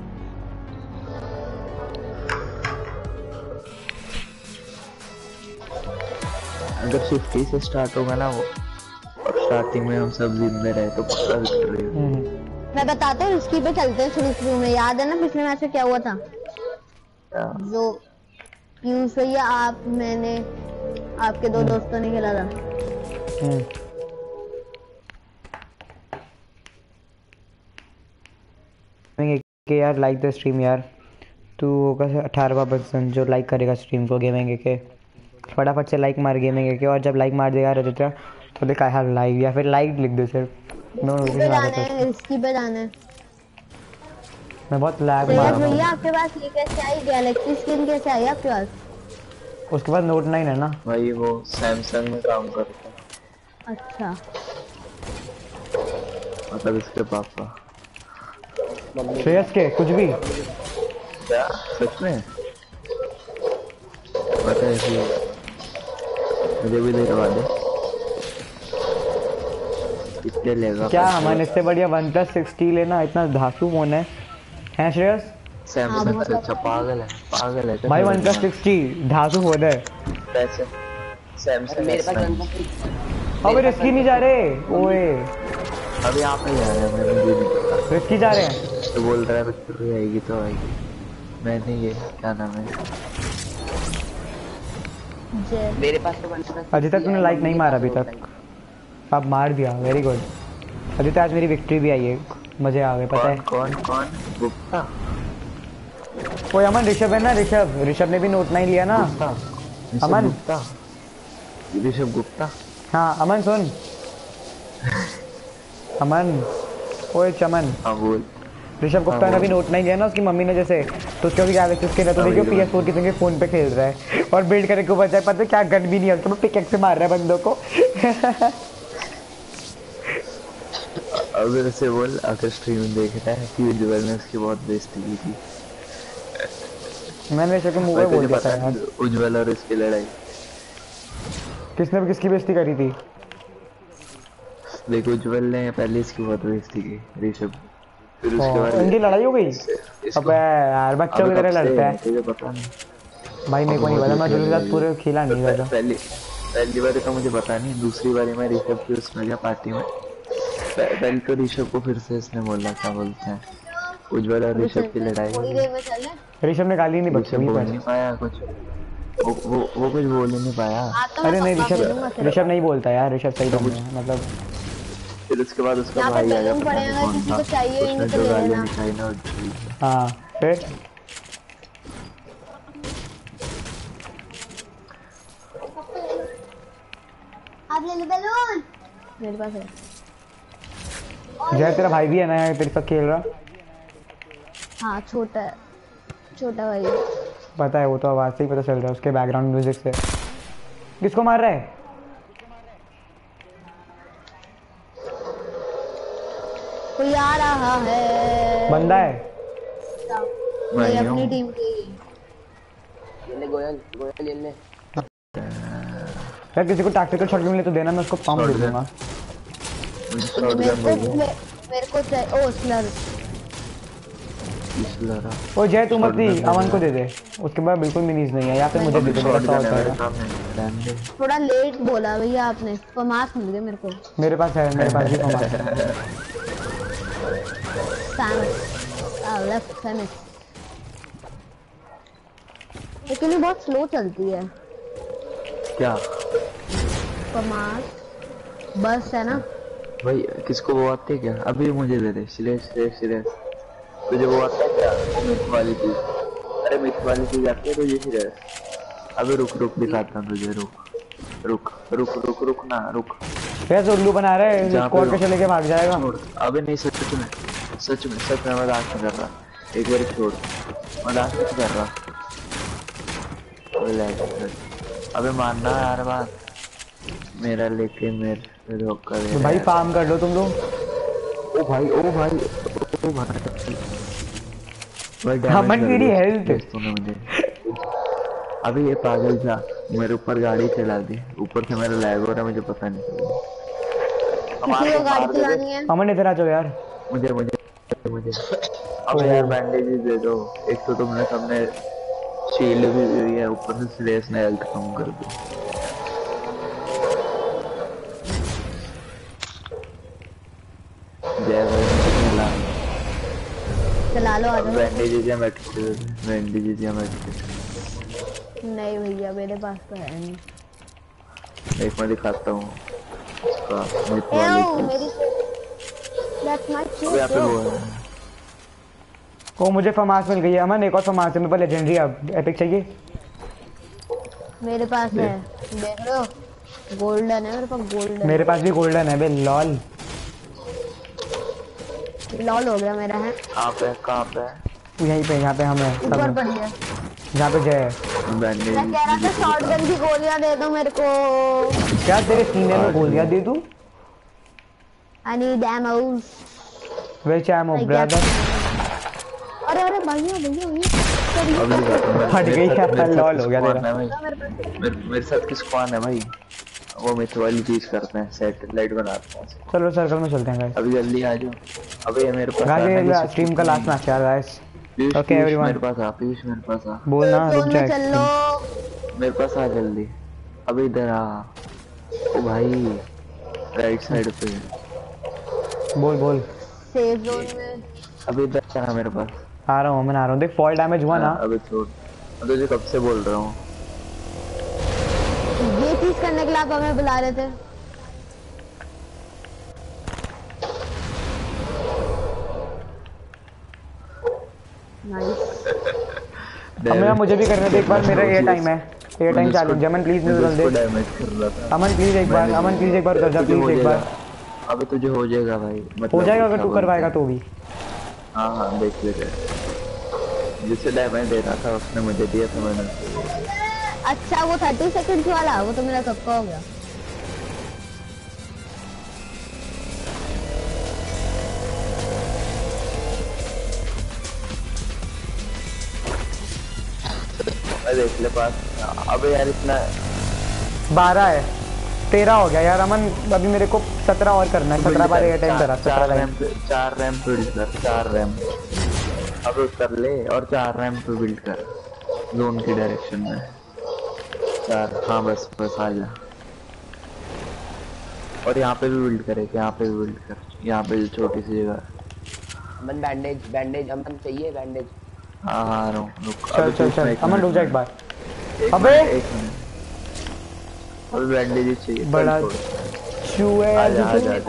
अगर 50 से स्टार्ट होगा ना वो, और स्टार्टिंग में हम सब जिंदे रहे तो पक्का विक्ट्री है।
मैं बताता हूँ, रिस्की पे चलते हैं शुरू में। याद है ना पिछले मैच में क्या हुआ था? जो पीयूष भैया, आप, मैंने, आपके दो दोस्तों ने खेला था।
कि यार लाइक द स्ट्रीम यार, तू होगा 18% जो लाइक करेगा स्ट्रीम को गेमिंग के, फटाफट से लाइक मार गेमिंग के। और जब लाइक मार देगा रजिता तो लिखा है लाइव या फिर लाइक लिख दे सिर्फ।
इसकी पे जाना है।
मैं बहुत लैग मार रहा हूं।
भैया आपके पास ये कैसे आई? गैलेक्सी स्किन कैसे आई आपके पास?
उसके बाद नोट 9 है ना
भाई, वो सैमसंग में काम करता है।
अच्छा,
मतलब इसके पापा।
श्रेयस के कुछ भी
क्या सच में? पता है कि मुझे भी दिलवा दे। कितने लेगा
क्या? हमारे इससे बढ़िया 1+60 लेना। इतना धासु फोन है श्रेयस?
सैमसंग से अच्छा पागल है
भाई 1+60 धासु फोन है।
पैसे सैमसंग
मेरे पास
अबे रिस्की नहीं जा रहे। ओए
अभी आप ही जा रहे हैं, मुझे नहीं पता।
रिस्की जा रहे हैं
तो बोल रहा है विक्ट्री आएगी तो आएगी। मैंने ये क्या नाम है,
मेरे पास तो
अभी तक तूने लाइक नहीं मारा अभी तक। अब मार दिया, वेरी गुड। अभी तो आज मेरी विक्ट्री भी आई है, मजे आ गए। पता है
कौन गुप्ता?
कोई अमन ऋषभ है ना, ऋषभ ने भी नोट 9 लिया ना। अमन
गुप्ता, ऋषभ गुप्ता।
हाँ अमन सुन। अमन ओए चमन।
हाँ बोल।
ऋषभ गुप्ता ने अभी नोट 9 लिया ना उसकी मम्मी ने, जैसे तो उसके भी गैलेक्सी स्किन है। तो देखियो PS4 की जगह फोन पे खेल रहा है और बिल्ड करने को बजाय पता है क्या, गन भी नहीं है उसके पास, पिकैक्स से मार रहा है बंदों को।
अब ऐसे बोल, अगर स्ट्रीम देख रहा है कि उज्जवल ने उसकी बहुत बेइज्जती की थी।
मैंने ऋषभ के मुंह पे बोल दिया था यार।
उज्जवल और इसकी लड़ाई
किसने किसकी बेइज्जती करी थी?
देखो उज्जवल ने पहले इसकी बहुत बेइज्जती की, ऋषभ। फिर उसके बाद
इनकी लड़ाई हो गई। अबे यार बच्चों की तरह लड़ते हैं।
तुझे पता नहीं?
भाई मेरे को नहीं पता, मैं जुलूस के साथ पूरे खेला नहीं था।
पहली बार तो मुझे पता नहीं, दूसरी बार मैं ऋषभ की उसमें गया पार्टी में। पहले तो ऋषभ को फिर से इसने बोला, क्या बोलते हैं, उज्जवल और ऋषभ की लड़ाई।
ऋषभ ने गाली नहीं बख्शी,
नहीं पाया कुछ, वो कुछ बोल ही नहीं पाया।
अरे नहीं ऋषभ नहीं बोलता यार, ऋषभ सही बंदा है मतलब।
फिर उसके बाद उसका भाई आया, उसने जो गालियाँ निकाली ना।
हाँ फिर
आप ले लो बैलून, मेरे पास है।
जय तेरा भाई भी है ना तेरे साथ खेल रहा?
हाँ छोटा भाई।
पता है, वो तो आवाज से ही पता चल रहा है, उसके बैकग्राउंड म्यूजिक से। किसको मार रहा है?
कोई आ रहा है,
बंदा है
मैं अपनी टीम की।
ये ले गोयल ये ले।
यार किसी को टैक्टिकल शॉट मिले तो देना, मैं उसको पंप दे दूंगा।
मेरे को चाहिए। ओ स्लर
इसलिए रहा
ओ जय तू मत दी, अमन को दे दे, उसके बाद बिल्कुल मिनीज नहीं है, या फिर मुझे दे दे, मेरा 100 होता है।
थोड़ा लेट बोला भैया आपने, फमास मिल गया मेरे को।
मेरे पास है, मेरे पास भी फमास है।
लेफ्ट फेमिस लेकिन ये बहुत स्लो चलती है।
क्या
फमास बस है ना
भाई, किसको वो आते क्या? अभी मुझे दे दे, सीरियस तुझे वो आता है क्या? मिथ वाली चीज, अरे मिथ वाली चीज आती है तुझे सीरियस? अभी रुक दिखाता हूँ तुझे, रुक ना
कैसे उल्लू बना रहे हैं, स्क्वाड पे चले के भाग जाएगा।
अबे नहीं, सच में मजाक नहीं कर रहा, एक बार छोड़, मजाक नहीं कर रहा। अबे मानना यार बात, मेरा लेके मेरे धोखा दे।
भाई फार्म कर लो तुम लोग।
ओ भाई
अमन की हेल्थ
तूने मुझे अभी ये पागल था, मेरे ऊपर गाड़ी चला दी, ऊपर से मेरा लैग हो रहा है, मुझे पता नहीं।
किसी को गाड़ी चलानी है?
अमन इधर आ जाओ यार।
मुझे अब यार बैंडेजेस दे दो। एक तो तुमने सबने शील्ड भी दी है, ऊपर से स्लेस ने हेल्थ कम कर दी। जय भाई
चला लो।
बैंडेजेस या मेडिकेट
नहीं भैया मेरे पास तो है नहीं।
एक मैं दिखाता हूँ इसका
मेरी That's my
पे वो है।
ओ मुझे फमास मिल गई है अमन, एक और फमास है मेरे पास, लेजेंडरी अब एपिक चाहिए।
मेरे पास है, देख रहे हो गोल्डन है मेरे पास, गोल्डन।
मेरे पास भी गोल्डन है बे, लॉल
हो गया मेरा है।
कहाँ पे?
यहाँ पे हम हैं
ऊपर बढ़िया
जहाँ पे जय है।
मैं कह रहा था शॉटगन की गोलियां दे दो मेरे को।
क्या तेरे सीने में गोलियां दे दूं?
I need ammo.
Which ammo, brother?
अरे भैया
फट गई क्या? लॉल हो गया तेरा।
मेरे साथ किस कौन है भाई? वो मिथ वाली चीज करते हैं, सैटेलाइट बनाते हैं।
चलो सर्कल में चलते हैं गाइस।
अभी जल्दी आ जाओ। अबे मेरे पास
गाइस स्ट्रीम का लास्ट मैच यार गाइस। ओके एवरीवन,
मेरे पास आ
बोल ना, रुक जा।
चलो
मेरे पास आ जल्दी। अभी इधर आ। ओ भाई राइट साइड पे
बोल।
सेफ जोन में
अभी इधर आ मेरे पास।
आ रहा हूँ मैं, आ रहा हूँ। देख फॉल डैमेज हुआ ना।
अभी छोड़, मैं तुझे कब से बोल रहा हूँ।
ये चीज करने के लिए आप हमें बुला रहे थे। नाइस।
अब मुझे भी करने दे एक बार, मेरा एयर टाइम है, air time challenge. Aman please निकल दे। अमन प्लीज एक बार कर जा प्लीज एक बार।
अबे तुझे हो जाएगा भाई,
हो जाएगा अगर तू करवाएगा तो भी।
हाँ देख लेते। जिससे डैमेज दे रहा था उसने मुझे दिया था, मैंने।
अच्छा वो 30 सेकंड वाला, वो तो मेरा कब का हो गया।
देख ले पास। अबे यार इतना
12 है, 13 हो गया यार अमन। अभी मेरे को 17 और करना है। 17 बार एयर टाइम करा।
4 रैम्प बिल्ड कर, 4 रैम्प अब कर ले, और 4 रैम्प बिल्ड कर जोन की डायरेक्शन में। 4, हाँ बस आ जा। और यहाँ पे भी बिल्ड करे, यहाँ पे भी बिल्ड कर, यहाँ पे छोटी सी जगह।
अमन बैंडेज अमन चाहिए बैंडेज।
हाँ आ रहा हूँ,
चल अमन रुक जा एक बार। अबे
अभी बैंडेज चाहिए
बड़ा चूहे।
आजा।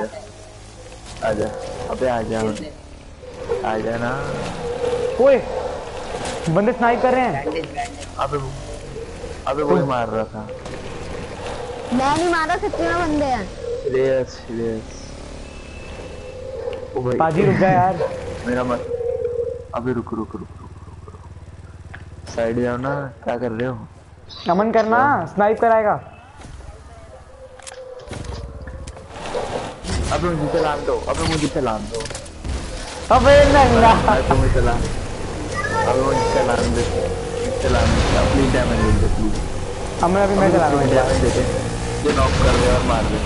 अबे आजा ना।
ओए बंदे स्नाइप कर रहे हैं।
अबे वही मार रहा था।
मैं नहीं मारा, सच्ची में बंदे हैं।
सीरियस
पाजी रुक जा यार।
मेरा मत। अबे रुक साइड जाओ ना, क्या कर रहे हो?
अमन करना, स्नाइप कराएगा।
अबे मुझे चलान दो।
अबे नहीं
तुम्हें चलान। अबे मुझे चलान दे, प्लीज डैमेज दे प्लीज।
अमन अभी मैं चला रहा हूँ।
डैमेज दे दे, ये नॉक कर दे और मार दे।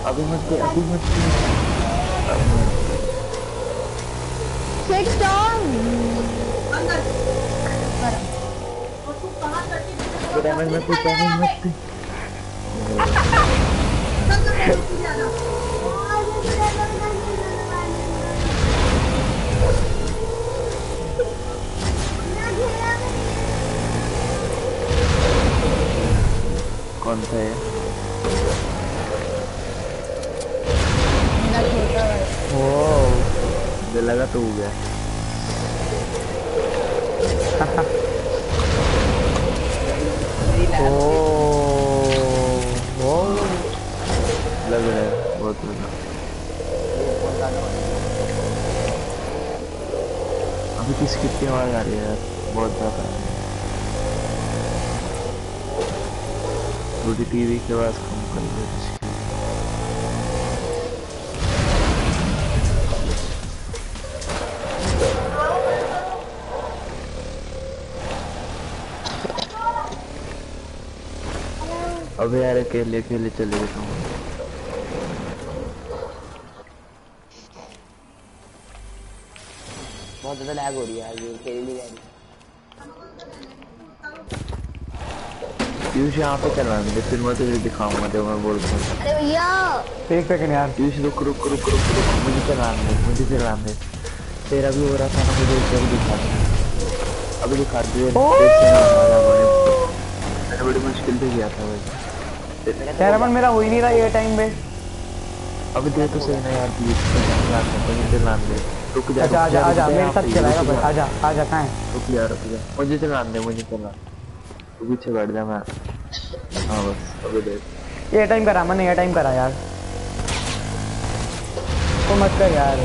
अभी मत दे, अभी मत दे।
Sit down.
डैमेज मत दे, डैमेज मत दे। कौन सा है?
ओह
मुझे लगा तो हो गया।
ओह
लग रहा है बहुत लगा। अभी कितनी आवाज आ रही है यार, बहुत ज्यादा है। थोड़ी टीवी की आवाज कम कर दो इसकी। अबे यार अकेले अकेले चले गए तुम।
बहुत ज्यादा लैग हो रही है यार, ये खेल नहीं रही।
पीयूष यहाँ पे चला दे, फिर मैं तुझे दिखाऊंगा जब मैं बोलता हूँ।
अरे भैया
एक सेकंड यार।
पीयूष रुक रुक रुक रुक रुक, मुझे चला दे, मुझे चला दे। तेरा भी हो रहा था ना, मुझे एक दिखा दे, अभी दिखा दे। मैंने बड़ी मुश्किल से किया था वैसे।
यार अमन मेरा हो ही नहीं रहा ये टाइम पे।
अभी दे तो सही ना यार, प्लीज मुझे चला दे। रुक जा,
अच्छा आजा आजा मेरे साथ चलाएगा बस। आजा आजा कहाँ है?
रुक जा रुक जा, मुझे चला दे, मुझे चला। तू पीछे बैठ जा, मैं हाँ बस अभी देख।
ये टाइम करा मैंने, ये टाइम करा यार। तो मत कर यार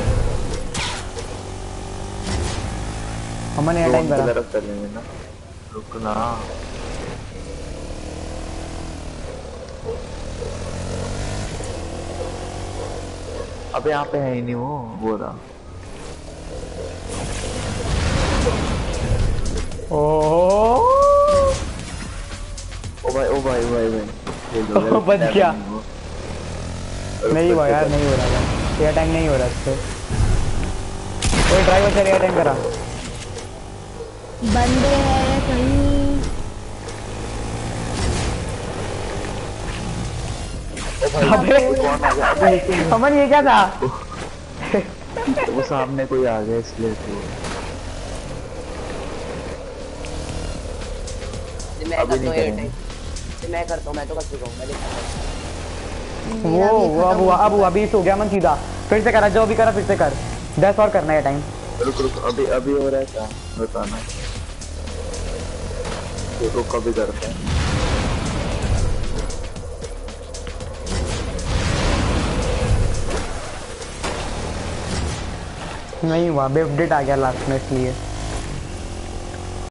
अमन, ये टाइम करा।
तरफ चलेंगे ना, रुक ना। अब यहाँ पे है ही नहीं वो रहा। ओ भाई ओ भाई भाई भाई
बच गया। नहीं हुआ यार, नहीं हो रहा है, एयर टाइम नहीं हो रहा इससे। कोई ड्राइवर चल एयर टाइम करा।
बंदे हैं कहीं।
अबे अमन ये क्या था?
वो सामने कोई आ गया इसलिए तो।
मैं करता हूँ, मैं तो कर चुका हूँ, मैं देखता हूँ।
वो अब अभी हो गया मन सीधा। फिर से करा, जो अभी करा फिर से कर। 10 और करना है टाइम।
रुक रुक, अभी अभी हो रहा है क्या बताना। रुक अभी करते हैं।
नहीं हुआ, अपडेट आ गया लास्ट में इसलिए।